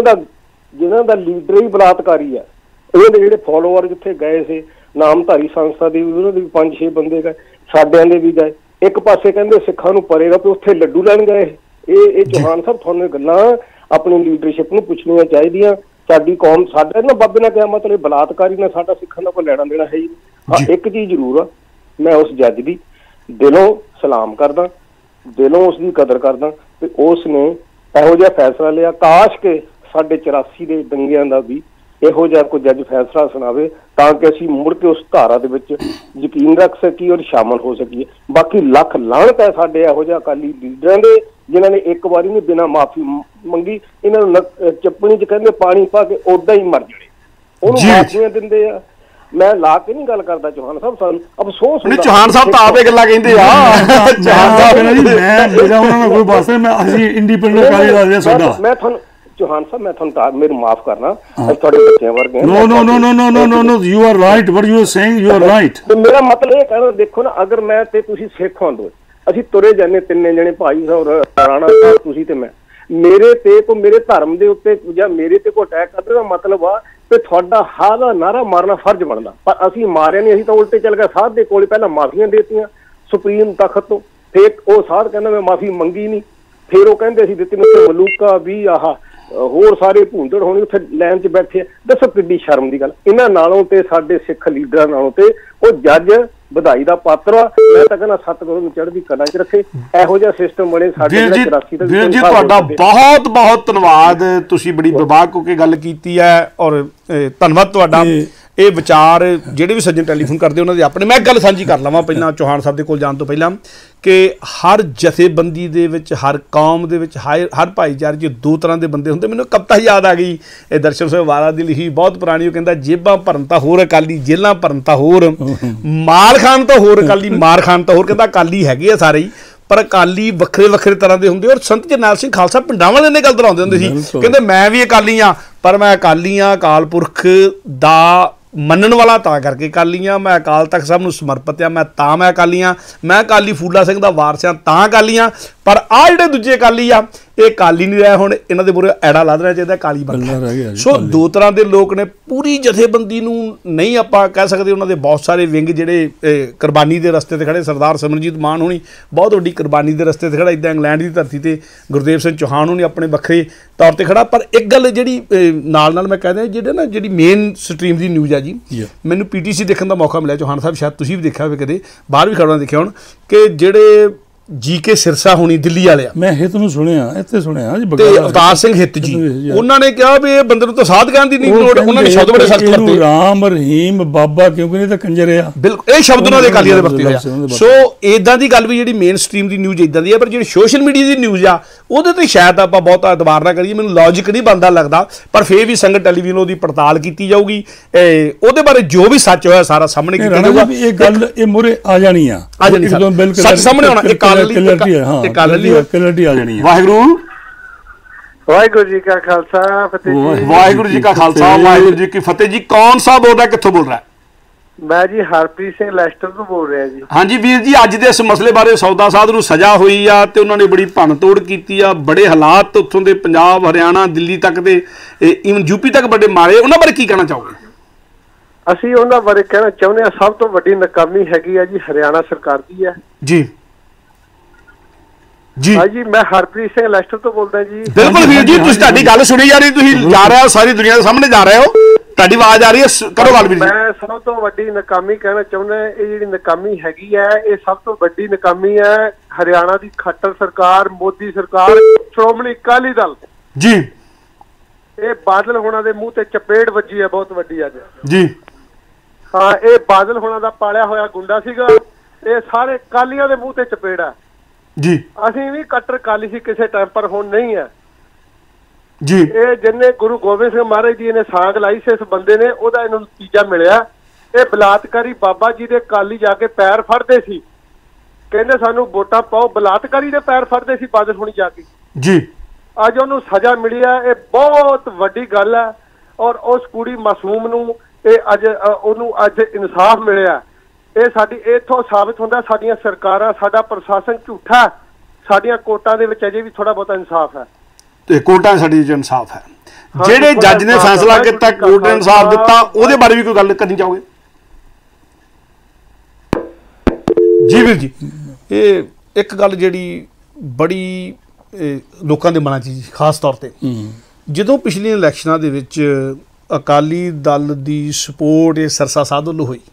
ਦਾ ਲੀਡਰ ਹੀ ਬਲਾਤਕਾਰੀ ਹੈ। ਉਹਨਾਂ ਦੇ ਜਿਹੜੇ ਫੋਲੋਅਰ ਜਿੱਥੇ ਗਏ ਸੀ, ਨਾਮਧਾਰੀ ਸੰਸਥਾ ਦੇ ਵੀ ਉਹਨਾਂ ਦੇ ਵੀ 5-6 ਬੰਦੇ ਗਏ, ਸਾਡਿਆਂ ਦੇ ਵੀ ਗਏ। ਇੱਕ ਪਾਸੇ ਕਹਿੰਦੇ ਸਿੱਖਾਂ ਨੂੰ ਪਰੇ ਰਹੋ, ਉੱਥੇ ਲੱਡੂ ਲੈਣ ਗਏ। ਇਹ ਚੌਹਾਨ ਸਾਹਿਬ ਤੁਹਾਨੂੰ ਗੱਲਾਂ ਆਪਣੀ ਲੀਡਰਸ਼ਿਪ ਨੂੰ ਪੁੱਛਣੀਆਂ ਚਾਹੀਦੀਆਂ। ਸਾਡੀ ਕੌਮ, ਸਾਡਾ ਨਾ ਬਾਬੇ ਨਾਲ ਕਿਹਾ ਮਤਲਬ ਬਲਾਤਕਾਰੀ ਨਾਲ ਸਾਡਾ ਸਿੱਖਾਂ ਦਾ ਕੋਈ ਲੈਣਾ ਦੇਣਾ ਹੈ ਹੀ ਨਹੀਂ। ਹਾਂ, ਇੱਕ ਚੀਜ਼ ਜ਼ਰੂਰ ਆ, ਮੈਂ ਉਸ ਜੱਜ ਦੀ ਦਿਲੋਂ ਸਲਾਮ ਕਰਦਾ, ਦਿਲੋਂ ਉਸ ਦੀ ਕਦਰ ਕਰਦਾ ਤੇ ਉਸ ਨੇ ਇਹੋ ਜਿਹਾ ਫੈਸਲਾ ਲਿਆ। ਕਾਸ਼ ਕਿ ਸਾਡੇ 84 ਦੇ ਦੰਗਿਆਂ ਦਾ ਵੀ ਇਹੋ ਜਿਹਾ ਕੋਈ ਜੱਜ ਫੈਸਲਾ ਸੁਣਾਵੇ ਤਾਂ ਕਿ ਅਸੀਂ ਮੁੜ ਕੇ ਉਸ ਧਾਰਾ ਦੇ ਵਿੱਚ ਯਕੀਨ ਰੱਖ ਸਕੀਏ ਔਰ ਸ਼ਾਮਲ ਹੋ ਸਕੀਏ। ਬਾਕੀ ਲੱਖ ਲਾਹਨਤ ਹੈ ਸਾਡੇ ਇਹੋ ਜਿਹੇ ਅਕਾਲੀ ਲੀਡਰਾਂ ਦੇ ਜਿਨ੍ਹਾਂ ਨੇ ਇੱਕ ਵਾਰੀ ਨਹੀਂ ਬਿਨਾਂ ਮਾਫੀ ਮੰਗੀ, ਇਹਨਾਂ ਨੂੰ ਚੱਪਣੀ 'ਚ ਕਹਿੰਦੇ ਪਾਣੀ ਪਾ ਕੇ ਉੱਦਾਂ ਹੀ ਮਰ ਜਾਣੇ, ਉਹਨੂੰ ਮਾਫੀਆਂ ਦਿੰਦੇ ਆ। ਮੈਂ ਲਾ ਕੇ ਨਹੀਂ ਗੱਲ ਕਰਦਾ ਚੌਹਾਨ ਸਾਹਿਬ, ਸਾਨੂੰ ਅਫਸੋਸ ਹੁੰਦਾ। ਚੌਹਾਨ ਸਾਹਿਬ ਤਾਂ ਆਪੇ ਗੱਲਾਂ ਕਹਿੰਦੇ ਆ। ਚੌਹਾਨ ਸਾਹਿਬ ਨੇ ਜੀ ਮੈਂ ਮੇਰਾ ਉਹਨਾਂ ਨਾਲ ਕੋਈ ਬਸ ਨਹੀਂ, ਮੈਂ ਅਸੀਂ ਇੰਡੀਪੈਂਡੈਂਟ ਅਕਾਲੀ ਦਲ ਦੇ ਸਾਡਾ। ਮੈਂ ਤੁਹਾਨੂੰ ਚੌਹਾਨ ਸਾਹਿਬ, ਮੈਂ ਤੁਹਾਨੂੰ ਮੈਨੂੰ ਮਾਫ ਕਰਨਾ, ਅਸੀਂ ਤੁਹਾਡੇ ਬੱਚਿਆਂ ਵਰਗੇ। No, you are right, what you are saying, you are right। ਤੇ ਮੇਰਾ ਮਤਲਬ ਇਹ ਕਹਿਣਾ, ਦੇਖੋ ਨਾ, ਅਗਰ ਮੈਂ ਤੇ ਤੁਸੀਂ ਸਿੱਖ ਹੋਂ ਦੋ, ਅਸੀਂ ਤੁਰੇ ਜਾਂਦੇ ਤਿੰਨੇ ਜਣੇ, ਭਾਈ ਸਾਹਿਬ, ਰਾਣਾ ਸਾਹਿਬ, ਤੁਸੀਂ ਤੇ ਮੈਂ, ਮੇਰੇ ਤੇ ਕੋ ਮੇਰੇ ਧਰਮ ਦੇ ਉੱਤੇ ਜਾਂ ਮੇਰੇ ਤੇ ਕੋ ਅਟੈਕ ਕਰਨ ਦਾ ਮਤਲਬ ਆ ਤੇ ਤੁਹਾਡਾ ਹਾਂ ਦਾ ਨਾਰਾ ਮਾਰਨਾ ਫਰਜ਼ ਬਣਦਾ। ਪਰ ਅਸੀਂ ਮਾਰਿਆ ਨਹੀਂ, ਅਸੀਂ ਤਾਂ ਉਲਟੇ ਚੱਲ ਗਏ ਸਾਧ ਦੇ ਕੋਲ, ਪਹਿਲਾਂ ਮਾਫੀਆਂ ਦੇਤੀਆਂ ਸੁਪਰੀਮ ਤਖਤ ਤੋਂ, ਫਿਰ ਉਹ ਸਾਧ ਕਹਿੰਦਾ ਮੈਂ ਮਾਫੀ ਮੰਗੀ ਨਹੀਂ, ਫਿਰ ਉਹ ਕਹਿੰਦੇ ਅਸੀਂ ਦਿੱਤੀ ਨਹੀਂ, ਮਲੂਕਾ ਵੀ ਆਹ ਹੋਰ ਸਾਰੇ ਭੂੰਦੜ ਹੋਣੇ ਉੱਥੇ ਲਾਈਨ 'ਚ ਬੈਠੇ ਆ। ਦੱਸੋ ਕਿੱਡੀ ਸ਼ਰਮ ਦੀ ਗੱਲ। ਇਹਨਾਂ ਨਾਲੋਂ ਤੇ ਸਾਡੇ ਸਿੱਖ ਲੀਡਰਾਂ ਨਾਲੋਂ ਤੇ ਉਹ ਜੱਜ ਵਧਾਈ ਦਾ ਪਾਤਰ ਆ। ਮੈਂ ਤਾਂ ਕਹਿੰਦਾ ਸਤਿਗੁਰੂ ਨੂੰ ਚੜ੍ਹਦੀ ਕਲਾ 'ਚ ਰੱਖੇ, ਇਹੋ ਜਿਹਾ ਸਿਸਟਮ ਬਣੇ ਸਾਡੇ 84 ਦਾ। ਵੀਰ ਜੀ ਤੁਹਾਡਾ ਬਹੁਤ ਬਹੁਤ ਧੰਨਵਾਦ, ਤੁਸੀਂ ਬੜੀ ਵਿਵਾਕ ਹੋ ਕੇ ਗੱਲ ਕੀਤੀ ਹੈ ਔਰ ਧੰਨਵਾਦ ਤੁਹਾਡਾ। ਇਹ ਵਿਚਾਰ ਜਿਹੜੇ ਵੀ ਸੱਜਣ ਟੈਲੀਫੋਨ ਕਰਦੇ ਉਹਨਾਂ ਦੇ ਆਪਣੇ, ਮੈਂ ਗੱਲ ਸਾਂਝੀ ਕਰ ਲਵਾਂ ਪਹਿਲਾਂ ਚੌਹਾਨ ਸਾਹਿਬ ਦੇ ਕੋਲ ਜਾਣ ਤੋਂ ਪਹਿਲਾਂ, ਕਿ ਹਰ ਜਥੇਬੰਦੀ ਦੇ ਵਿੱਚ, ਹਰ ਕੌਮ ਦੇ ਵਿੱਚ, ਹਰ ਭਾਈਚਾਰੇ 'ਚ ਦੋ ਤਰ੍ਹਾਂ ਦੇ ਬੰਦੇ ਹੁੰਦੇ। ਮੈਨੂੰ ਕਵਿਤਾ ਯਾਦ ਆ ਗਈ, ਇਹ ਦਰਸ਼ਨ ਸਿੰਘ ਵਾਲਾ ਦੀ ਲਿਖੀ, ਬਹੁਤ ਪੁਰਾਣੀ। ਉਹ ਕਹਿੰਦਾ ਜੇਬਾਂ ਭਰਨ ਤਾਂ ਹੋਰ ਅਕਾਲੀ, ਜੇਲਾਂ ਭਰਨ ਤਾਂ ਹੋਰ, ਮਾਲ ਖਾਣ ਤਾਂ ਹੋਰ ਅਕਾਲੀ, ਮਾਰ ਖਾਣ ਤਾਂ ਹੋਰ। ਕਹਿੰਦਾ ਅਕਾਲੀ ਹੈਗੇ ਆ ਸਾਰੇ ਹੀ, ਪਰ ਅਕਾਲੀ ਵੱਖਰੇ ਵੱਖਰੇ ਤਰ੍ਹਾਂ ਦੇ ਹੁੰਦੇ। ਔਰ ਸੰਤ ਜਰਨੈਲ ਸਿੰਘ ਖਾਲਸਾ ਪਿੰਡਾਂ ਵਾਲਿਆਂ ਨੇ ਗੱਲ ਦਲਾਉਂਦੇ ਹੁੰਦੇ ਸੀ, ਕਹਿੰਦੇ ਮੈਂ ਵੀ ਅਕਾਲੀ ਹਾਂ, ਪਰ ਮੈਂ ਅਕਾਲੀ ਹਾਂ ਅਕਾਲ ਪੁਰਖ ਦਾ ਮੰਨਣ ਵਾਲਾ ਤਾਂ ਕਰਕੇ ਅਕਾਲੀ ਹਾਂ, ਮੈਂ ਅਕਾਲ ਤਖਤ ਸਾਹਿਬ ਨੂੰ ਸਮਰਪਿਤ ਹਾਂ, ਮੈਂ ਅਕਾਲੀ ਹਾਂ, ਮੈਂ ਅਕਾਲੀ ਫੂਲਾ ਸਿੰਘ ਦਾ ਵਾਰਸ ਹਾਂ ਤਾਂ ਅਕਾਲੀ ਹਾਂ, ਪਰ ਆ ਜਿਹੜੇ ਦੂਜੇ ਅਕਾਲੀ ਆ ਇਹ ਅਕਾਲੀ ਨਹੀਂ ਰਿਹਾ, ਹੁਣ ਇਹਨਾਂ ਦੇ ਮੂਹਰੇ ਐੜਾ ਲਾ ਦੇਣਾ ਚਾਹੀਦਾ ਅਕਾਲੀ ਬੰਦਾ। ਸੋ ਦੋ ਤਰ੍ਹਾਂ ਦੇ ਲੋਕ ਨੇ। ਪੂਰੀ ਜਥੇਬੰਦੀ ਨੂੰ ਨਹੀਂ ਆਪਾਂ ਕਹਿ ਸਕਦੇ, ਉਹਨਾਂ ਦੇ ਬਹੁਤ ਸਾਰੇ ਵਿੰਗ ਜਿਹੜੇ ਕੁਰਬਾਨੀ ਦੇ ਰਸਤੇ ਤੇ ਖੜੇ। ਸਰਦਾਰ ਸਿਮਰਨਜੀਤ ਮਾਨ ਹੋਣੀ ਬਹੁਤ ਵੱਡੀ ਕੁਰਬਾਨੀ ਦੇ ਰਸਤੇ ਤੇ ਖੜਾ, ਇੱਦਾਂ ਇੰਗਲੈਂਡ ਦੀ ਧਰਤੀ ਤੇ ਗੁਰਦੇਵ ਸਿੰਘ ਚੌਹਾਨ ਹੋਣੀ ਆਪਣੇ ਵੱਖਰੇ ਤੌਰ ਤੇ ਖੜਾ। ਪਰ ਇੱਕ ਗੱਲ ਜਿਹੜੀ ਨਾਲ ਮੈਂ ਕਹਿੰਦਾ ਜਿਹੜੇ ਨਾ ਜਿਹੜੀ ਮੇਨ ਸਟਰੀਮ ਦੀ ਨਿਊਜ਼ ਆ ਜੀ, ਮੈਨੂੰ PTC ਦੇਖਣ ਦਾ ਮੌਕਾ ਮਿਲਿਆ। ਚੌਹਾਨ ਸਾਹਿਬ ਸ਼ਾਇਦ ਤੁਸੀਂ ਵੀ ਦੇਖਿਆ ਹੋਵੇ, ਕਦੇ ਬਾਹਰ ਵੀ ਖਬਰਾਂ ਦੇਖਿਆ ਹੁਣ, ਕਿ ਜਿਹੜੇ GK ਸਿਰਸਾ ਹੋਣੀ ਦਿੱਲੀ ਵਾਲਿਆ, ਮੈਂ ਹਿੱਤ ਨੂੰ ਸੁਣਿਆ, ਇੱਥੇ ਸੁਣਿਆ ਜੀ, ਤੇ ਅਵਤਾਰ ਸਿੰਘ ਹਿੱਤ ਜੀ, ਉਹਨਾਂ ਨੇ ਕਿਹਾ ਵੀ ਇਹ ਬੰਦੇ ਨੂੰ ਤਾਂ ਸਾਧ ਕਹਿਣ ਦੀ ਨਹੀਂ ਲੋੜ। ਉਹਨਾਂ ਨੇ ਸ਼ਬਦ ਬੜੇ ਸਖਤ ਵਰਤੇ, ਰਾਮ ਰਹੀਮ ਬਾਬਾ, ਕਿਉਂਕਿ ਇਹ ਤਾਂ ਕੰਜਰ ਆ। ਬਿਲਕੁਲ ਇਹ ਸ਼ਬਦ ਉਹਨਾਂ ਦੇ ਅਕਾਲੀਆਂ ਦੇ ਵਰਤੇ ਹੋਇਆ। ਸੋ ਇਦਾਂ ਦੀ ਗੱਲ ਵੀ ਜਿਹੜੀ ਮੇਨ ਸਟਰੀਮ ਦੀ ਨਿਊਜ਼ ਇਦਾਂ ਦੀ ਹੈ। ਪਰ ਜਿਹੜੀ ਸੋਸ਼ਲ ਮੀਡੀਆ ਦੀ ਨਿਊਜ਼ ਆ ਉਹਦੇ ਤੇ ਸ਼ਾਇਦ ਆਪਾਂ ਬਹੁਤਾ ਇਤਬਾਰ ਨਾ ਕਰੀਏ, ਮੈਨੂੰ ਲੌਜਿਕ ਨਹੀਂ ਬਣਦਾ ਲੱਗਦਾ। ਪਰ ਫੇਰ ਵੀ ਸੰਗਤ ਟੈਲੀਵਿਜ਼ਨ ਉਹਦੀ ਪੜਤਾਲ ਕੀਤੀ ਜਾਊਗੀ, ਉਹਦੇ ਬਾਰੇ ਜੋ ਵੀ ਸੱਚ ਹੋਇਆ ਸਾਰਾ ਸਾਹਮਣੇ ਕੀਤਾ ਜਾਊਗਾ। ਇਹ ਗੱਲ ਇਹ ਮੂਹਰੇ ਆ ਜਾਣੀ ਆ, ਸੱਚ ਸਾਹਮਣੇ ਆਉਣਾ। ਇਹ ਕੱਲ ਕਲੈਰਿਟੀ ਆ ਜਾਣੀ ਹੈ। ਵਾਹਿਗੁਰੂ ਵਾਹਿਗੁਰੂ ਜੀ ਕਾ ਖਾਲਸਾ, ਫਤਿਹ ਜੀ। ਵਾਹਿਗੁਰੂ ਜੀ ਕਾ ਖਾਲਸਾ, ਵਾਹਿਗੁਰੂ ਜੀ ਕੀ ਫਤਿਹ ਜੀ। ਕੌਣ ਸਾਹਿਬ ਬੋਲ ਰਿਹਾ, ਕਿੱਥੋਂ ਬੋਲ ਰਿਹਾ? ਮੈਂ ਜੀ ਹਰਪ੍ਰੀਤ ਸਿੰਘ ਲੈਸਟਰ ਤੋਂ ਬੋਲ ਰਿਹਾ ਜੀ। ਹਾਂਜੀ ਵੀਰ ਜੀ, ਅੱਜ ਦੇ ਇਸ ਮਸਲੇ ਬਾਰੇ ਸੌਦਾ ਸਾਧ ਨੂੰ ਸਜ਼ਾ ਹੋਈ ਆ ਤੇ ਉਹਨਾਂ ਨੇ ਬੜੀ ਭੰਨ ਤੋੜ ਕੀਤੀ ਆ, ਬੜੇ ਹਾਲਾਤ ਉੱਥੋਂ ਦੇ ਪੰਜਾਬ, ਹਰਿਆਣਾ, ਦਿੱਲੀ ਤੱਕ ਦੇ, ਈਵਨ UP ਤੱਕ ਬੜੇ ਮਾਰੇ। ਉਹਨਾਂ ਬਾਰੇ ਕੀ ਕਹਿਣਾ ਚਾਹੋਗੇ? ਅਸੀਂ ਉਹਨਾਂ ਬਾਰੇ ਕਹਿਣਾ ਚਾਹੁੰਦੇ ਹਾਂ, ਸਭ ਤੋਂ ਵੱਡੀ ਨਾਕਾਮੀ ਹੈਗੀ ਆ ਜੀ ਹਰਿਆਣਾ ਸਰਕਾਰ ਦੀ ਹੈ ਜੀ। ਜੀ ਹਾਂਜੀ, ਮੈਂ ਹਰਪ੍ਰੀਤ ਸਿੰਘ ਲੈਸਟਰ ਤੋਂ ਬੋਲਦਾ ਜੀ। ਬਿਲਕੁਲ ਵੀਰ ਜੀ, ਤੁਸੀਂ ਤੁਹਾਡੀ ਗੱਲ ਸੁਣੀ ਜਾ ਰਹੀ, ਤੁਸੀਂ ਜਾ ਰਹੇ ਹੋ, ਸਾਰੀ ਦੁਨੀਆ ਦੇ ਸਾਹਮਣੇ ਜਾ ਰਹੇ ਹੋ, ਤੁਹਾਡੀ ਆਵਾਜ਼ ਆ ਰਹੀ ਹੈ, ਕਰੋ ਗੱਲ ਵੀਰ ਜੀ। ਮੈਂ ਸਭ ਤੋਂ ਵੱਡੀ ਨਾਕਾਮੀ ਕਹਿਣਾ ਚਾਹੁੰਦਾ, ਇਹ ਜਿਹੜੀ ਨਾਕਾਮੀ ਹੈਗੀ ਹੈ, ਇਹ ਸਭ ਤੋਂ ਵੱਡੀ ਨਾਕਾਮੀ ਹੈ ਹਰਿਆਣਾ ਦੀ ਖੱਟਰ ਸਰਕਾਰ, ਮੋਦੀ ਸਰਕਾਰ, ਸ਼੍ਰੋਮਣੀ ਅਕਾਲੀ ਦਲ ਜੀ। ਇਹ ਬਾਦਲ ਹੋਣਾ ਦੇ ਮੂੰਹ ਤੇ ਚਪੇੜ ਵੱਜੀ ਹੈ ਬਹੁਤ ਵੱਡੀ ਅੱਜ ਜੀ। ਹਾਂ, ਇਹ ਬਾਦਲ ਹੋਣਾ ਦਾ ਪਾਲਿਆ ਹੋਇਆ ਗੁੰਡਾ ਸੀਗਾ, ਇਹ ਸਾਰੇ ਅਕਾਲੀਆਂ ਦੇ ਮੂੰਹ ਤੇ ਚਪੇੜ ਹੈ ਜੀ। ਅਸੀਂ ਵੀ ਕੱਟਰ ਅਕਾਲੀ ਸੀ ਕਿਸੇ ਟਾਈਮ, ਪਰ ਹੁਣ ਨਹੀਂ ਹੈ ਜੀ। ਇਹ ਜਿੰਨੇ ਗੁਰੂ ਗੋਬਿੰਦ ਸਿੰਘ ਮਹਾਰਾਜ ਜੀ ਨੇ ਸਾਂਗ ਲਾਈ ਸੀ ਇਸ ਬੰਦੇ ਨੇ, ਉਹਦਾ ਇਹਨੂੰ ਨਤੀਜਾ ਮਿਲਿਆ। ਇਹ ਬਲਾਤਕਾਰੀ ਬਾਬਾ ਜੀ ਦੇ ਅਕਾਲੀ ਜਾ ਕੇ ਪੈਰ ਫੜਦੇ ਸੀ, ਕਹਿੰਦੇ ਸਾਨੂੰ ਵੋਟਾਂ ਪਾਓ, ਬਲਾਤਕਾਰੀ ਦੇ ਪੈਰ ਫੜਦੇ ਸੀ ਬਾਦਲ ਹੋਣੀ ਜਾ ਕੇ ਜੀ। ਅੱਜ ਉਹਨੂੰ ਸਜ਼ਾ ਮਿਲੀ ਹੈ, ਇਹ ਬਹੁਤ ਵੱਡੀ ਗੱਲ ਹੈ। ਔਰ ਉਸ ਕੁੜੀ ਮਾਸੂਮ ਨੂੰ ਇਹ ਅੱਜ ਉਹਨੂੰ ਅੱਜ ਇਨਸਾਫ ਮਿਲਿਆ। ਇਹ ਸਾਡੀ ਇੱਥੋਂ ਸਾਬਿਤ ਹੁੰਦਾ ਸਾਡੀਆਂ ਸਰਕਾਰਾਂ, ਸਾਡਾ ਪ੍ਰਸ਼ਾਸਨ ਝੂਠਾ, ਸਾਡੀਆਂ ਕੋਰਟਾਂ ਦੇ ਵਿੱਚ ਅਜੇ ਵੀ ਥੋੜਾ ਬਹੁਤਾ ਇਨਸਾਫ ਹੈ ਤੇ ਕੋਰਟਾਂ ਸਾਡੀ ਚ ਇਨਸਾਫ ਹੈ। ਜਿਹੜੇ ਜੱਜ ਨੇ ਫੈਸਲਾ ਕੀਤਾ, ਕੋਰਟ ਨੇ ਇਨਸਾਫ ਦਿੱਤਾ, ਉਹਦੇ ਬਾਰੇ ਵੀ ਕੋਈ ਗੱਲ ਕਰਨੀ ਚਾਹੋਗੇ? ਜੀ ਵੀਰ ਜੀ, ਇਹ ਇੱਕ ਗੱਲ ਜਿਹੜੀ ਬੜੀ ਲੋਕਾਂ ਦੇ ਮਨਾਂ 'ਚ ਜੀ, ਖਾਸ ਤੌਰ ਤੇ ਜਦੋਂ ਪਿਛਲੀਆਂ ਇਲੈਕਸ਼ਨਾਂ ਦੇ ਵਿੱਚ ਅਕਾਲੀ ਦਲ ਦੀ ਸਪੋਰਟ ਇਹ ਸਰਸਾ ਸਾਧ ਵੱਲੋਂ ਹੋਈ,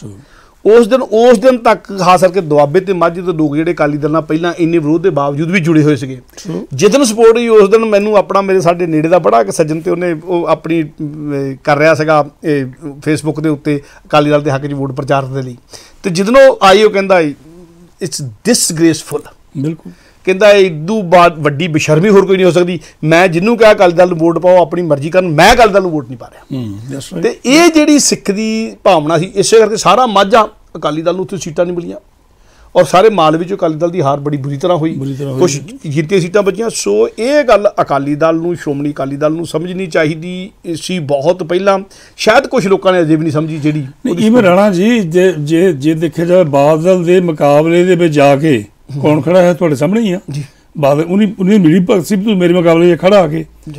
ਉਸ ਦਿਨ ਤੱਕ ਖਾਸ ਕਰਕੇ ਦੁਆਬੇ ਤੇ ਮਾਝੇ ਦੇ ਲੋਕ ਜਿਹੜੇ ਅਕਾਲੀ ਦਲ ਨਾਲ ਪਹਿਲਾਂ ਇੰਨੇ ਵਿਰੋਧ ਦੇ ਬਾਵਜੂਦ ਵੀ ਜੁੜੇ ਹੋਏ ਸੀਗੇ, ਜਿੱਦਣ ਸਪੋਰਟ ਹੋਈ ਉਸ ਦਿਨ ਮੈਨੂੰ ਆਪਣਾ ਸਾਡੇ ਨੇੜੇ ਦਾ ਬੜਾ ਇੱਕ ਸੱਜਣ ਤੇ ਉਹਨੇ ਉਹ ਆਪਣੀ ਕਰ ਰਿਹਾ ਸੀਗਾ ਫੇਸਬੁੱਕ ਦੇ ਉੱਤੇ ਅਕਾਲੀ ਦਲ ਦੇ ਹੱਕ 'ਚ ਵੋਟ ਪ੍ਰਚਾਰ ਦੇ ਲਈ, ਤੇ ਜਦੋਂ ਉਹ ਆਈ ਉਹ ਕਹਿੰਦਾ ਇਟਸ ਡਿਸਗ੍ਰੇਸਫੁਲ। ਬਿਲਕੁਲ ਕਹਿੰਦਾ ਇਦੋਂ ਬਾਅਦ ਵੱਡੀ ਬੇਸ਼ਰਮੀ ਹੋਰ ਕੋਈ ਨਹੀਂ ਹੋ ਸਕਦੀ। ਮੈਂ ਜਿਹਨੂੰ ਕਿਹਾ ਅਕਾਲੀ ਦਲ ਨੂੰ ਵੋਟ ਪਾਓ, ਆਪਣੀ ਮਰਜ਼ੀ ਕਰਨ, ਮੈਂ ਅਕਾਲੀ ਦਲ ਨੂੰ ਵੋਟ ਨਹੀਂ ਪਾ ਰਿਹਾ। ਤੇ ਇਹ ਜਿਹੜੀ ਸਿੱਖ ਦੀ ਭਾਵਨਾ ਸੀ, ਇਸੇ ਕਰਕੇ ਸਾਰਾ ਮਾਝਾ ਅਕਾਲੀ ਦਲ ਨੂੰ ਉੱਥੇ ਸੀਟਾਂ ਨਹੀਂ ਮਿਲੀਆਂ, ਔਰ ਸਾਰੇ ਮਾਲਵੇ 'ਚ ਅਕਾਲੀ ਦਲ ਦੀ ਹਾਰ ਬੜੀ ਬੁਰੀ ਤਰ੍ਹਾਂ ਹੋਈ, ਕੁਛ ਜਿੱਤੀਆਂ ਸੀਟਾਂ ਬਚੀਆਂ। ਸੋ ਇਹ ਗੱਲ ਅਕਾਲੀ ਦਲ ਨੂੰ, ਸ਼੍ਰੋਮਣੀ ਅਕਾਲੀ ਦਲ ਨੂੰ ਸਮਝਣੀ ਚਾਹੀਦੀ ਸੀ ਬਹੁਤ ਪਹਿਲਾਂ, ਸ਼ਾਇਦ ਕੁਛ ਲੋਕਾਂ ਨੇ ਅਜੇ ਵੀ ਨਹੀਂ ਸਮਝੀ। ਜਿਹੜੀ ਇਵੇਂ ਰਾਣਾ ਜੀ, ਜੇ ਦੇਖਿਆ ਜਾਵੇ ਬਾਦਲ ਦੇ ਮੁਕਾਬਲੇ ਦੇ ਵਿੱਚ ਜਾ ਕੇ ਕੌਣ ਖੜਾ ਹੈ ਤੁਹਾਡੇ ਸਾਹਮਣੇ ਹੀ ਆ ਜੀ। ਬਾਦਲ ਉਹਨੇ ਮਿਲੀ ਭਗਤ ਸੀ, ਤੂੰ ਮੇਰੇ ਮੁਕਾਬਲੇ ਖੜਾ ਆ ਕੇ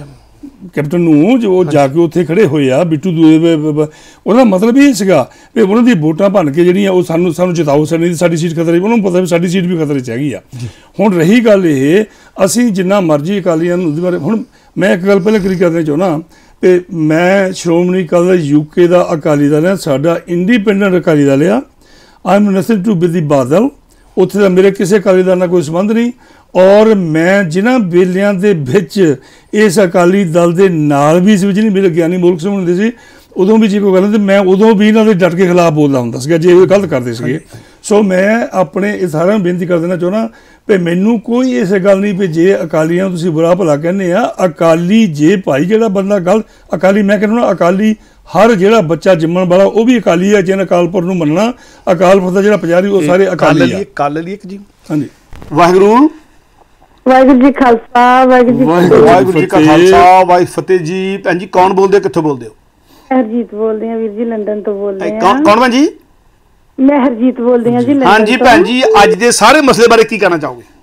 ਕੈਪਟਨ ਨੂੰ ਜੋ ਜਾ ਕੇ ਉੱਥੇ ਖੜੇ ਹੋਏ ਆ ਬਿੱਟੂ ਦੂਏ, ਉਹਦਾ ਮਤਲਬ ਇਹ ਸੀਗਾ ਵੀ ਉਹਨਾਂ ਦੀ ਵੋਟਾਂ ਭੰਨ ਕੇ ਜਿਹੜੀਆਂ ਉਹ ਸਾਨੂੰ ਜਿਤਾਓ, ਸਾਡੀ ਸੀਟ ਖਤਰੇ, ਉਹਨਾਂ ਨੂੰ ਪਤਾ ਵੀ ਸਾਡੀ ਸੀਟ ਵੀ ਖਤਰੇ 'ਚ ਹੈਗੀ ਆ। ਹੁਣ ਰਹੀ ਗੱਲ ਇਹ, ਅਸੀਂ ਜਿੰਨਾ ਮਰਜ਼ੀ ਅਕਾਲੀਆਂ ਨੂੰ ਉਹਦੇ ਬਾਰੇ, ਹੁਣ ਮੈਂ ਇੱਕ ਗੱਲ ਪਹਿਲਾਂ ਕਲੀਅਰ ਕਰਨਾ ਚਾਹੁੰਦਾ ਵੀ ਮੈਂ ਸ਼੍ਰੋਮਣੀ ਅਕਾਲੀ ਦਲ UK ਦਾ ਅਕਾਲੀ ਦਲ ਹੈ, ਸਾਡਾ ਇੰਡੀਪੈਂਡੈਂਟ ਅਕਾਲੀ ਦਲ ਆ। I am nothing to with the Badal, ਉੱਥੇ ਦਾ ਮੇਰੇ ਕਿਸੇ ਅਕਾਲੀ ਦਲ ਨਾਲ ਕੋਈ ਸੰਬੰਧ ਨਹੀਂ। ਔਰ ਮੈਂ ਜਿਨ੍ਹਾਂ ਵੇਲਿਆਂ ਦੇ ਵਿੱਚ ਇਸ ਅਕਾਲੀ ਦਲ ਦੇ ਨਾਲ ਵੀ ਸੀ, ਜਿਹਨੇ ਮੇਰੇ ਗਿਆਨੀ ਮੋਲਕ ਸਿੰਘ ਹੁੰਦੇ ਸੀ, ਉਦੋਂ ਵੀ ਜੇ ਕੋਈ ਗੱਲ ਹੁੰਦੀ ਮੈਂ ਉਦੋਂ ਵੀ ਇਹਨਾਂ ਦੇ ਡਟ ਕੇ ਖਿਲਾਫ ਬੋਲਦਾ ਹੁੰਦਾ ਸੀਗਾ ਜੇ ਇਹ ਗਲਤ ਕਰਦੇ ਸੀਗੇ। ਸੋ ਮੈਂ ਆਪਣੇ ਇਹ ਸਾਰਿਆਂ ਨੂੰ ਬੇਨਤੀ ਕਰ ਦੇਣਾ ਚਾਹੁੰਦਾ ਵੀ ਮੈਨੂੰ ਕੋਈ ਇਸ ਗੱਲ ਨਹੀਂ ਵੀ ਜੇ ਅਕਾਲੀਆਂ ਨੂੰ ਤੁਸੀਂ ਬੁਰਾ ਭਲਾ ਕਹਿੰਦੇ ਆ, ਅਕਾਲੀ ਜੇ ਭਾਈ ਜਿਹੜਾ ਬੰਦਾ ਗਲਤ ਅਕਾਲੀ, ਮੈਂ ਕਹਿੰਦਾ ਅਕਾਲੀ ਹਰ ਜਿਹੜਾ ਬੱਚਾ ਜੰਮਣ ਵਾਲਾ ਉਹ ਵੀ ਅਕਾਲੀ ਹੈ, ਜਿਹਨੇ ਅਕਾਲਪੁਰ ਨੂੰ ਮੰਨਣਾ, ਅਕਾਲਪੁਰ ਦਾ ਜਿਹੜਾ ਪੁਜਾਰੀ ਉਹ ਸਾਰੇ ਅਕਾਲੀ ਆ। ਕੱਲ ਲਈ ਇੱਕ ਜੀ। ਹਾਂਜੀ, ਵਾਹਿਗੁਰੂ ਵਾਹਿਗੁਰੂ ਜੀ ਖਾਲਸਾ, ਵਾਹਿਗੁਰੂ ਜੀ ਕਾ ਖਾਲਸਾ, ਵਾਹਿਗੁਰੂ ਫਤਿਹ ਜੀ। ਭੈਣ ਜੀ ਕੌਣ ਬੋਲਦੇ, ਕਿੱਥੋਂ ਬੋਲਦੇ ਹੋ? ਹਰਜੀਤ ਬੋਲਦੇ ਆ ਵੀਰ ਜੀ, ਲੰਡਨ ਤੋਂ ਬੋਲਦੇ ਆ। ਕੌਣ ਭੈਣ ਜੀ? ਮੈਂ ਹਰਜੀਤ ਬੋਲਦੀ ਆ ਜੀ, ਹਾਂਜੀ ਭੈਣ ਜੀ, ਅੱਜ ਦੇ ਸਾਰੇ ਮਸਲੇ ਬਾਰੇ ਕੀ ਕਹਿਣਾ ਚਾਹੋਗੇ?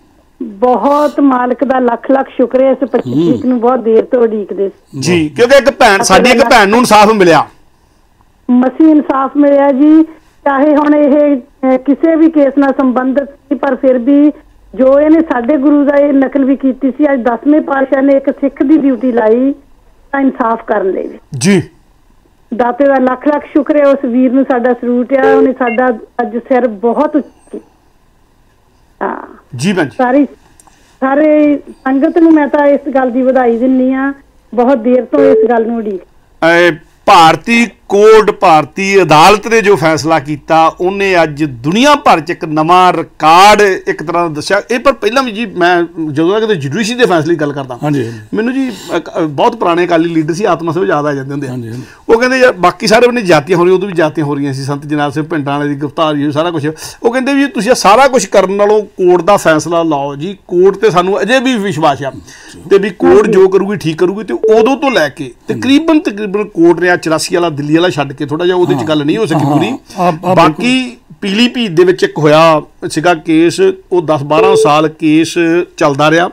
ਬਹੁਤ ਮਾਲਕ ਦਾ ਲੱਖ ਲੱਖ ਸ਼ੁਕਰ ਹੈ। ਇਸ 25 ਤਰੀਕ ਨੂੰ ਬਹੁਤ ਦੇਰ ਤੋਂ ਉਡੀਕਦੇ ਸੀ ਜੀ, ਕਿਉਂਕਿ ਇੱਕ ਭੈਣ ਸਾਡੀ ਇੱਕ ਭੈਣ ਨੂੰ ਇਨਸਾਫ ਮਿਲਿਆ, ਮਸੀਂ ਇਨਸਾਫ ਮਿਲਿਆ ਜੀ। ਚਾਹੇ ਹੁਣ ਇਹ ਕਿਸੇ ਵੀ ਕੇਸ ਨਾਲ ਸੰਬੰਧਿਤ ਸੀ, ਪਰ ਫਿਰ ਵੀ ਜੋ ਇਹਨੇ ਸਾਡੇ ਗੁਰੂ ਦਾ ਇਹ ਨਕਲ ਵੀ ਕੀਤੀ ਸੀ, ਅੱਜ 10ਵੇਂ ਪਾਤਸ਼ਾਹ ਨੇ ਇੱਕ ਸਿੱਖ ਦੀ ਡਿਊਟੀ ਲਾਈ ਤਾਂ ਇਨਸਾਫ ਕਰਨ ਲਈ ਜੀ। ਦਾਤੇ ਦਾ ਲੱਖ ਲੱਖ ਸ਼ੁਕਰ ਹੈ। ਉਸ ਵੀਰ ਨੂੰ ਸਾਡਾ ਸਲੂਟ ਆ, ਉਹਨੇ ਸਾਡਾ ਅੱਜ ਸਿਰ ਬਹੁਤ ਉੱਚਾ ਕੀਤਾ। ਜੀ ਭੈਣ ਸਾਰੇ ਸੰਗਤ ਨੂੰ ਮੈਂ ਤਾਂ ਇਸ ਗੱਲ ਦੀ ਵਧਾਈ ਦਿੰਦੀ ਆ, ਬਹੁਤ ਦੇਰ ਤੋਂ ਇਸ ਗੱਲ ਨੂੰ ਉਡੀਕ। ਭਾਰਤੀ ਕੋਰਟ, ਭਾਰਤੀ ਅਦਾਲਤ ਨੇ ਜੋ ਫੈਸਲਾ ਕੀਤਾ, ਉਹਨੇ ਅੱਜ ਦੁਨੀਆ ਭਰ 'ਚ ਇੱਕ ਨਵਾਂ ਰਿਕਾਰਡ ਇੱਕ ਤਰ੍ਹਾਂ ਦਾ ਦੱਸਿਆ। ਇਹ ਪਰ ਪਹਿਲਾਂ ਵੀ ਜੀ, ਮੈਂ ਜਦੋਂ ਕਿਤੇ ਜੁਡੀਸ਼ਰੀ ਦੇ ਫੈਸਲੇ ਦੀ ਗੱਲ ਕਰਦਾ, ਮੈਨੂੰ ਜੀ ਬਹੁਤ ਪੁਰਾਣੇ ਅਕਾਲੀ ਲੀਡਰ ਸੀ, ਆਤਮਾ ਸਿੰਘ ਯਾਦ ਆ ਜਾਂਦੇ ਹੁੰਦੇ ਆ। ਉਹ ਕਹਿੰਦੇ ਯਾਰ ਬਾਕੀ ਸਾਰੇ ਬੰਨੇ ਜਾਤੀਆਂ ਹੋ ਰਹੀਆਂ, ਉਦੋਂ ਵੀ ਜਾਤੀਆਂ ਹੋ ਰਹੀਆਂ ਸੀ, ਸੰਤ ਜਰਨੈਲ ਸਿੰਘ ਪਿੰਡਾਂ ਵਾਲੇ ਦੀ ਗ੍ਰਿਫਤਾਰੀ, ਸਾਰਾ ਕੁਛ। ਉਹ ਕਹਿੰਦੇ ਵੀ ਤੁਸੀਂ ਸਾਰਾ ਕੁਛ ਕਰਨ ਨਾਲੋਂ ਕੋਰਟ ਦਾ ਫੈਸਲਾ ਲਾਓ ਜੀ। ਕੋਰਟ ਤੇ ਸਾਨੂੰ ਅਜੇ ਵੀ ਵਿਸ਼ਵਾਸ ਆ ਤੇ ਵੀ ਕੋਰਟ ਜੋ ਕਰੂਗੀ ਠੀਕ ਕਰੂਗੀ। ਤੇ ਉਦੋਂ ਤੋਂ ਲੈ ਕੇ ਤਕਰੀਬਨ ਕੋਰਟ ਨੇ 84 ਵਾਲਾ ਦਿੱਲੀ ਵਾਲਾ ਛੱਡ ਕੇ ਥੋੜਾ ਜਿਹਾ ਉਹਦੇ 'ਚ ਗੱਲ ਨਹੀਂ ਹੋ ਸਕੀ ਪੂਰੀ। ਬਾਕੀ ਪੀਲੀਭੀਤ ਦੇ ਵਿੱਚ ਇੱਕ ਹੋਇਆ ਸੀਗਾ ਕੇਸ, ਉਹ 10-12 ਸਾਲ ਕੇਸ ਚੱਲਦਾ ਰਿਹਾ।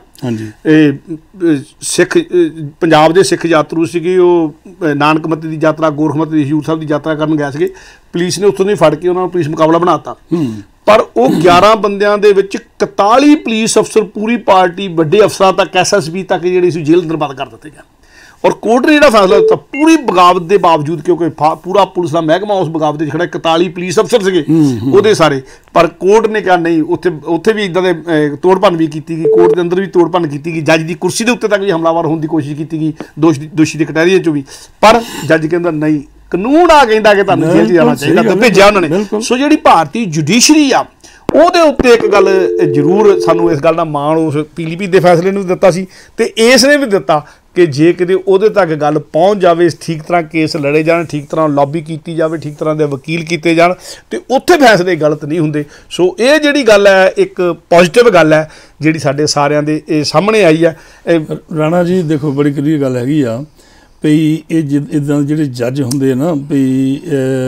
ਇਹ ਸਿੱਖ ਪੰਜਾਬ ਦੇ ਸਿੱਖ ਯਾਤਰੂ ਸੀਗੇ, ਉਹ ਨਾਨਕਮਤੀ ਦੀ ਯਾਤਰਾ, ਗੋਰਖਮਤੀ ਦੀ ਹਜ਼ੂਰ ਸਾਹਿਬ ਦੀ ਯਾਤਰਾ ਕਰਨ ਗਏ ਸੀਗੇ। ਪੁਲਿਸ ਨੇ ਉੱਥੋਂ ਦੀ ਫੜ ਕੇ ਉਹਨਾਂ ਨੂੰ ਪੁਲਿਸ ਮੁਕਾਬਲਾ ਬਣਾ ਦਿੱਤਾ। ਪਰ ਉਹ 11 ਬੰਦਿਆਂ ਦੇ ਵਿੱਚ 41 ਪੁਲਿਸ ਅਫਸਰ, ਪੂਰੀ ਪਾਰਟੀ, ਵੱਡੇ ਅਫਸਰਾਂ ਤੱਕ, SSB ਤੱਕ ਜਿਹੜੀ ਸੀ ਜੇਲ੍ਹ ਅੰਦਰ ਬੰਦ ਕਰ ਦਿੱਤੇ ਗਏ। ਔਰ ਕੋਰਟ ਨੇ ਜਿਹੜਾ ਫੈਸਲਾ ਦਿੱਤਾ, ਪੂਰੀ ਬਗਾਵਤ ਦੇ ਬਾਵਜੂਦ, ਕਿਉਂਕਿ ਪੂਰਾ ਪੁਲਿਸ ਦਾ ਮਹਿਕਮਾ ਉਸ ਬਗਾਵਤ ਦੇ ਖੜਾ, 41 ਪੁਲਿਸ ਅਫਸਰ ਸੀਗੇ ਉਹਦੇ ਸਾਰੇ, ਪਰ ਕੋਰਟ ਨੇ ਕਿਹਾ ਨਹੀਂ। ਉੱਥੇ ਵੀ ਇੱਦਾਂ ਦੇ ਤੋੜ ਭੰਨ ਵੀ ਕੀਤੀ ਗਈ, ਕੋਰਟ ਦੇ ਅੰਦਰ ਵੀ ਤੋੜ ਭੰਨ ਕੀਤੀ ਗਈ, ਜੱਜ ਦੀ ਕੁਰਸੀ ਦੇ ਉੱਤੇ ਤੱਕ ਵੀ ਹਮਲਾਵਰ ਹੋਣ ਦੀ ਕੋਸ਼ਿਸ਼ ਕੀਤੀ ਗਈ, ਦੋਸ਼ੀ ਦੇ ਕਟਹਿਰੇ 'ਚੋਂ ਵੀ। ਪਰ ਜੱਜ ਕਹਿੰਦਾ ਨਹੀਂ, ਕਾਨੂੰਨ ਆ ਕਹਿੰਦਾ ਕਿ ਤੁਹਾਨੂੰ ਜੇਲ੍ਹ 'ਚ ਜਾਣਾ ਚਾਹੀਦਾ, ਤੇ ਭੇਜਿਆ ਉਹਨਾਂ ਨੇ। ਸੋ ਜਿਹੜੀ ਭਾਰਤੀ ਜੁਡੀਸ਼ਰੀ ਆ, ਉਹਦੇ ਉੱਤੇ ਇੱਕ ਗੱਲ ਜ਼ਰੂਰ ਸਾਨੂੰ ਇਸ ਗੱਲ ਦਾ ਮਾਣ ਉਸ ਪੀਲੀਭੀਤ ਦੇ ਫੈਸਲੇ ਨੂੰ ਦਿੱਤਾ ਸੀ, ਤੇ ਇਸ ਨੇ ਵੀ ਦਿੱਤਾ ਕਿ ਜੇ ਕਿਤੇ ਉਹਦੇ ਤੱਕ ਗੱਲ ਪਹੁੰਚ ਜਾਵੇ, ਠੀਕ ਤਰ੍ਹਾਂ ਕੇਸ ਲੜੇ ਜਾਣ, ਠੀਕ ਤਰ੍ਹਾਂ ਲੌਬੀ ਕੀਤੀ ਜਾਵੇ, ਠੀਕ ਤਰ੍ਹਾਂ ਦੇ ਵਕੀਲ ਕੀਤੇ ਜਾਣ, ਤੇ ਉੱਥੇ ਫੈਸਲੇ ਗਲਤ ਨਹੀਂ ਹੁੰਦੇ। ਸੋ ਇਹ ਜਿਹੜੀ ਗੱਲ ਹੈ, ਇੱਕ ਪੋਜ਼ੀਟਿਵ ਗੱਲ ਹੈ ਜਿਹੜੀ ਸਾਡੇ ਸਾਰਿਆਂ ਦੇ ਇਹ ਸਾਹਮਣੇ ਆਈ ਹੈ। ਰਾਣਾ ਜੀ ਦੇਖੋ, ਬੜੀ ਕਲੀਅਰ ਗੱਲ ਹੈਗੀ ਆ ਵੀ ਇਹ ਇੱਦਾਂ ਜਿਹੜੇ ਜੱਜ ਹੁੰਦੇ ਆ ਨਾ, ਵੀ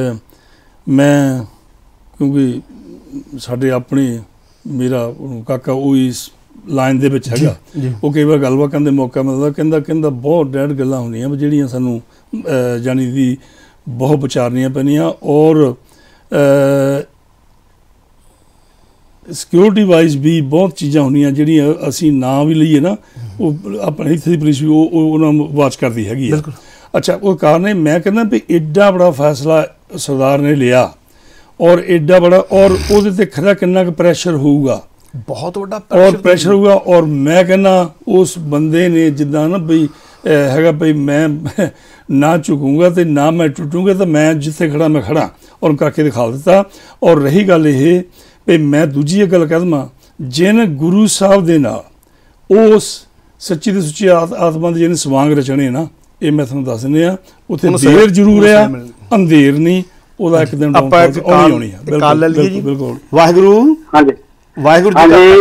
ਮੈਂ ਕਿਉਂਕਿ ਸਾਡੇ ਆਪਣੇ ਮੇਰਾ ਕਾਕਾ ਉਹ ਇਸ ਲਾਈਨ ਦੇ ਵਿੱਚ ਹੈਗਾ, ਉਹ ਕਈ ਵਾਰ ਗੱਲਬਾਤ ਕਰਨ ਦੇ ਮੌਕਾ ਮਿਲਦਾ, ਕਹਿੰਦਾ ਬਹੁਤ ਡੈਡ ਗੱਲਾਂ ਹੁੰਦੀਆਂ ਜਿਹੜੀਆਂ ਸਾਨੂੰ ਜਾਣੀ ਦੀ ਬਹੁਤ ਵਿਚਾਰਨੀਆਂ ਪੈਣੀਆਂ। ਔਰ ਸਿਕਿਉਰਿਟੀ ਵਾਈਜ਼ ਵੀ ਬਹੁਤ ਚੀਜ਼ਾਂ ਹੁੰਦੀਆਂ ਜਿਹੜੀਆਂ ਅਸੀਂ ਨਾ ਵੀ ਲਈਏ ਨਾ, ਉਹ ਆਪਣੇ ਇੱਥੇ ਦੀ ਪੁਲਿਸ ਵੀ ਉਹਨਾਂ ਨੂੰ ਵਾਚ ਕਰਦੀ ਹੈਗੀ ਆ। ਅੱਛਾ, ਉਹ ਕਾਰਨ ਹੈ, ਮੈਂ ਕਹਿੰਦਾ ਵੀ ਐਡਾ ਬੜਾ ਫੈਸਲਾ ਸਰਦਾਰ ਨੇ ਲਿਆ, ਔਰ ਐਡਾ ਬੜਾ, ਔਰ ਉਹਦੇ ਤੇ ਖਰਾ ਕਿੰਨਾ ਕੁ ਪ੍ਰੈਸ਼ਰ ਹੋਊਗਾ, ਬਹੁਤ ਵੱਡਾ ਪ੍ਰੈਸ਼ਰ ਹੋਊਗਾ। ਔਰ ਮੈਂ ਕਹਿੰਦਾ ਉਸ ਬੰਦੇ ਨੇ ਜਿੱਦਾਂ ਨਾ ਬਈ ਹੈਗਾ ਬਈ ਮੈਂ ਨਾ ਝੁਕੂੰਗਾ ਤੇ ਨਾ ਮੈਂ ਟੁੱਟੂੰਗਾ, ਤਾਂ ਮੈਂ ਜਿੱਥੇ ਖੜਾ ਮੈਂ ਖੜਾ, ਔਰ ਕਰਕੇ ਦਿਖਾ ਦਿੱਤਾ। ਔਰ ਰਹੀ ਗੱਲ ਇਹ ਵੀ ਮੈਂ ਦੂਜੀ ਗੱਲ ਕਹਿ ਦੇਵਾਂ, ਜਿਨ ਗੁਰੂ ਸਾਹਿਬ ਦੇ ਨਾਲ ਉਸ ਸੱਚੀ ਤੇ ਸੁੱਚੀ ਆਤਮਾ ਦੇ ਜਿਹਨੇ ਸਵਾਂਗ ਰਚਣੇ ਨਾ, ਇਹ ਮੈਂ ਤੁਹਾਨੂੰ ਦੱਸ ਦਿੰਦੇ ਆ, ਉੱਥੇ ਦੇਰ ਜ਼ਰੂਰ ਆ, ਅੰਧੇਰ ਨਹੀਂ। ਉਹਦਾ ਇੱਕ ਦਿਨ ਆਪਾਂ ਆਉਣੀ ਆ। ਬਿਲਕੁਲ। ਵਾਹਿਗੁਰੂ। ਹਾਂਜੀ, ਵਾਹਿਗੁਰੂ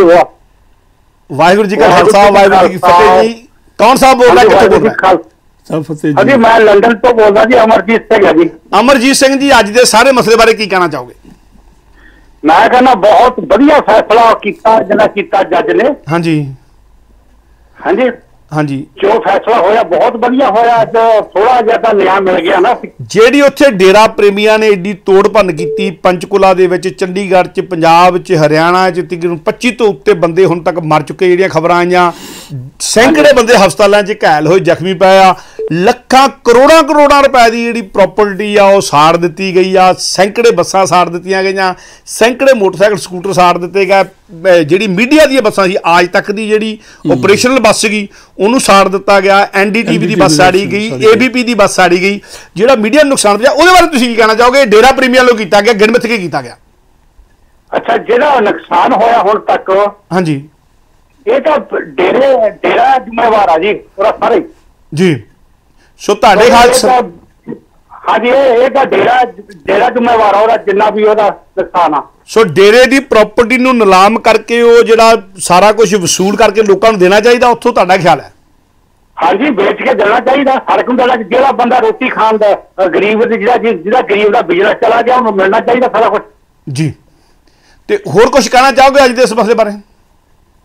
ਜੀ ਕਾ ਖਾਲਸਾ, ਵਾਹਿਗੁਰੂ ਜੀ ਕੀ ਫਤਿਹ ਜੀ। ਕੌਣ ਸਾਹਿਬ ਬੋਲ ਰਿਹਾ, ਕਿੱਥੋਂ ਬੋਲ ਰਿਹਾ? ਸਭ ਫਤਿਹ ਜੀ। ਮੈਂ ਲੰਡਨ ਤੋਂ ਬੋਲਦਾ ਜੀ, ਅਮਰਜੀਤ ਸਿੰਘ ਹੈ ਜੀ। ਅਮਰਜੀਤ ਸਿੰਘ ਜੀ, ਅੱਜ ਦੇ ਸਾਰੇ ਮਸਲੇ ਬਾਰੇ ਕੀ ਕਹਿਣਾ ਚਾਹੋਗੇ? ਮੈਂ ਕਹਿੰਦਾ ਬਹੁਤ ਵਧੀਆ ਫੈਸਲਾ ਕੀਤਾ ਜਿਹੜਾ ਕੀਤਾ ਜੱਜ ਨੇ। ਹਾਂਜੀ ਹਾਂਜੀ ਹਾਂਜੀ, ਜੋ ਫੈਸਲਾ ਹੋਇਆ ਬਹੁਤ ਵਧੀਆ ਹੋਇਆ। ਥੋੜਾ ਜਿਹਾ ਤਾਂ ਨਿਆਂ ਮਿਲ ਗਿਆ ਨਾ। ਜਿਹੜੀ ਉੱਥੇ ਡੇਰਾ ਪ੍ਰੇਮੀਆਂ ਨੇ ਏਡੀ ਤੋੜ ਭੰਨ ਕੀਤੀ, ਪੰਚਕੂਲਾ ਦੇ ਵਿੱਚ, ਚੰਡੀਗੜ੍ਹ 'ਚ, ਪੰਜਾਬ 'ਚ, ਹਰਿਆਣਾ 'ਚ, ਤਕਰੀਬਨ 25 ਤੋਂ ਉੱਤੇ ਬੰਦੇ ਹੁਣ ਤੱਕ ਮਰ ਚੁੱਕੇ, ਜਿਹੜੀਆਂ ਖਬਰਾਂ ਆਈਆਂ। ਸੈਂਕੜੇ ਬੰਦੇ ਹਸਪਤਾਲਾਂ 'ਚ ਘਾਇਲ ਹੋਏ, ਜ਼ਖਮੀ ਪਏ ਆ। ਲੱਖਾਂ ਕਰੋੜਾਂ ਰੁਪਏ ਦੀ ਜਿਹੜੀ ਪ੍ਰਾਪਰਟੀ ਆ ਉਹ ਸਾੜ ਦਿੱਤੀ ਗਈ ਆ। ਸੈਂਕੜੇ ਬੱਸਾਂ ਸਾੜ ਦਿੱਤੀਆਂ ਗਈਆਂ, ਸੈਂਕੜੇ ਮੋਟਰਸਾਈਕਲ ਸਕੂਟਰ ਸਾੜ ਦਿੱਤੇ ਗਏ। ਜਿਹੜੀ ਮੀਡੀਆ ਦੀਆਂ ਬੱਸਾਂ ਸੀ, ਅੱਜ ਤੱਕ ਦੀ ਜਿਹੜੀ ਆਪਰੇਸ਼ਨਲ ਬੱਸ ਸੀਗੀ ਉਹਨੂੰ ਸਾੜ ਦਿੱਤਾ ਗਿਆ। NDTV ਦੀ ਬੱਸ ਸਾੜੀ ਗਈ, ABP ਦੀ ਬੱਸ ਸਾੜੀ ਗਈ। ਜਿਹੜਾ ਮੀਡੀਆ ਨੂੰ ਨੁਕਸਾਨ ਪਿਆ, ਉਹਦੇ ਬਾਰੇ ਤੁਸੀਂ ਕੀ ਕਹਿਣਾ ਚਾਹੋਗੇ? ਡੇਰਾ ਪ੍ਰੇਮੀਆਂ ਵੱਲੋਂ ਕੀਤਾ ਗਿਆ, ਗਿਣਮਿਥ ਕੇ ਕੀਤਾ ਗਿਆ। ਅੱਛਾ, ਜਿਹੜਾ ਨੁਕਸਾਨ ਹੋਇਆ ਹੁਣ ਤੱਕ, ਹਾਂਜੀ, ਇਹ ਤਾਂ ਡੇਰਾ ਜ਼ਿੰਮੇਵਾਰ ਆ ਜੀ, ਪੂਰਾ ਸਾਰੇ ਜੀ। ਸੋ ਤੁਹਾਡੇ ਖਿਆਲ ਹਾਂਜੀ, ਇਹ ਤਾਂ ਡੇਰਾ ਜ਼ਿੰਮੇਵਾਰ ਆ, ਉਹਦਾ ਜਿੰਨਾ ਵੀ ਉਹਦਾ ਨੁਕਸਾਨ ਆ। ਸੋ ਡੇਰੇ ਦੀ ਪ੍ਰਾਪਰਟੀ ਨੂੰ ਨਿਲਾਮ ਕਰਕੇ ਉਹ ਜਿਹੜਾ ਸਾਰਾ ਕੁਝ ਵਸੂਲ ਕਰਕੇ ਲੋਕਾਂ ਨੂੰ ਦੇਣਾ ਚਾਹੀਦਾ, ਉੱਥੋਂ ਤੁਹਾਡਾ ਖਿਆਲ ਹੈ? ਹਾਂਜੀ, ਵੇਚ ਕੇ ਦੇਣਾ ਚਾਹੀਦਾ। ਸੜਕ ਨੂੰ ਦੇਣਾ, ਜਿਹੜਾ ਬੰਦਾ ਰੋਟੀ ਖਾਂਦਾ ਗਰੀਬ, ਜਿਹਦਾ ਗਰੀਬ ਦਾ ਬਿਜ਼ਨਸ ਚਲਾ ਗਿਆ, ਉਹਨੂੰ ਮਿਲਣਾ ਚਾਹੀਦਾ ਸਾਰਾ ਕੁਝ। ਜੀ, ਤੇ ਹੋਰ ਕੁਝ ਕਹਿਣਾ ਚਾਹੋਗੇ ਅੱਜ ਦੇ ਇਸ ਮਸਲੇ ਬਾਰੇ?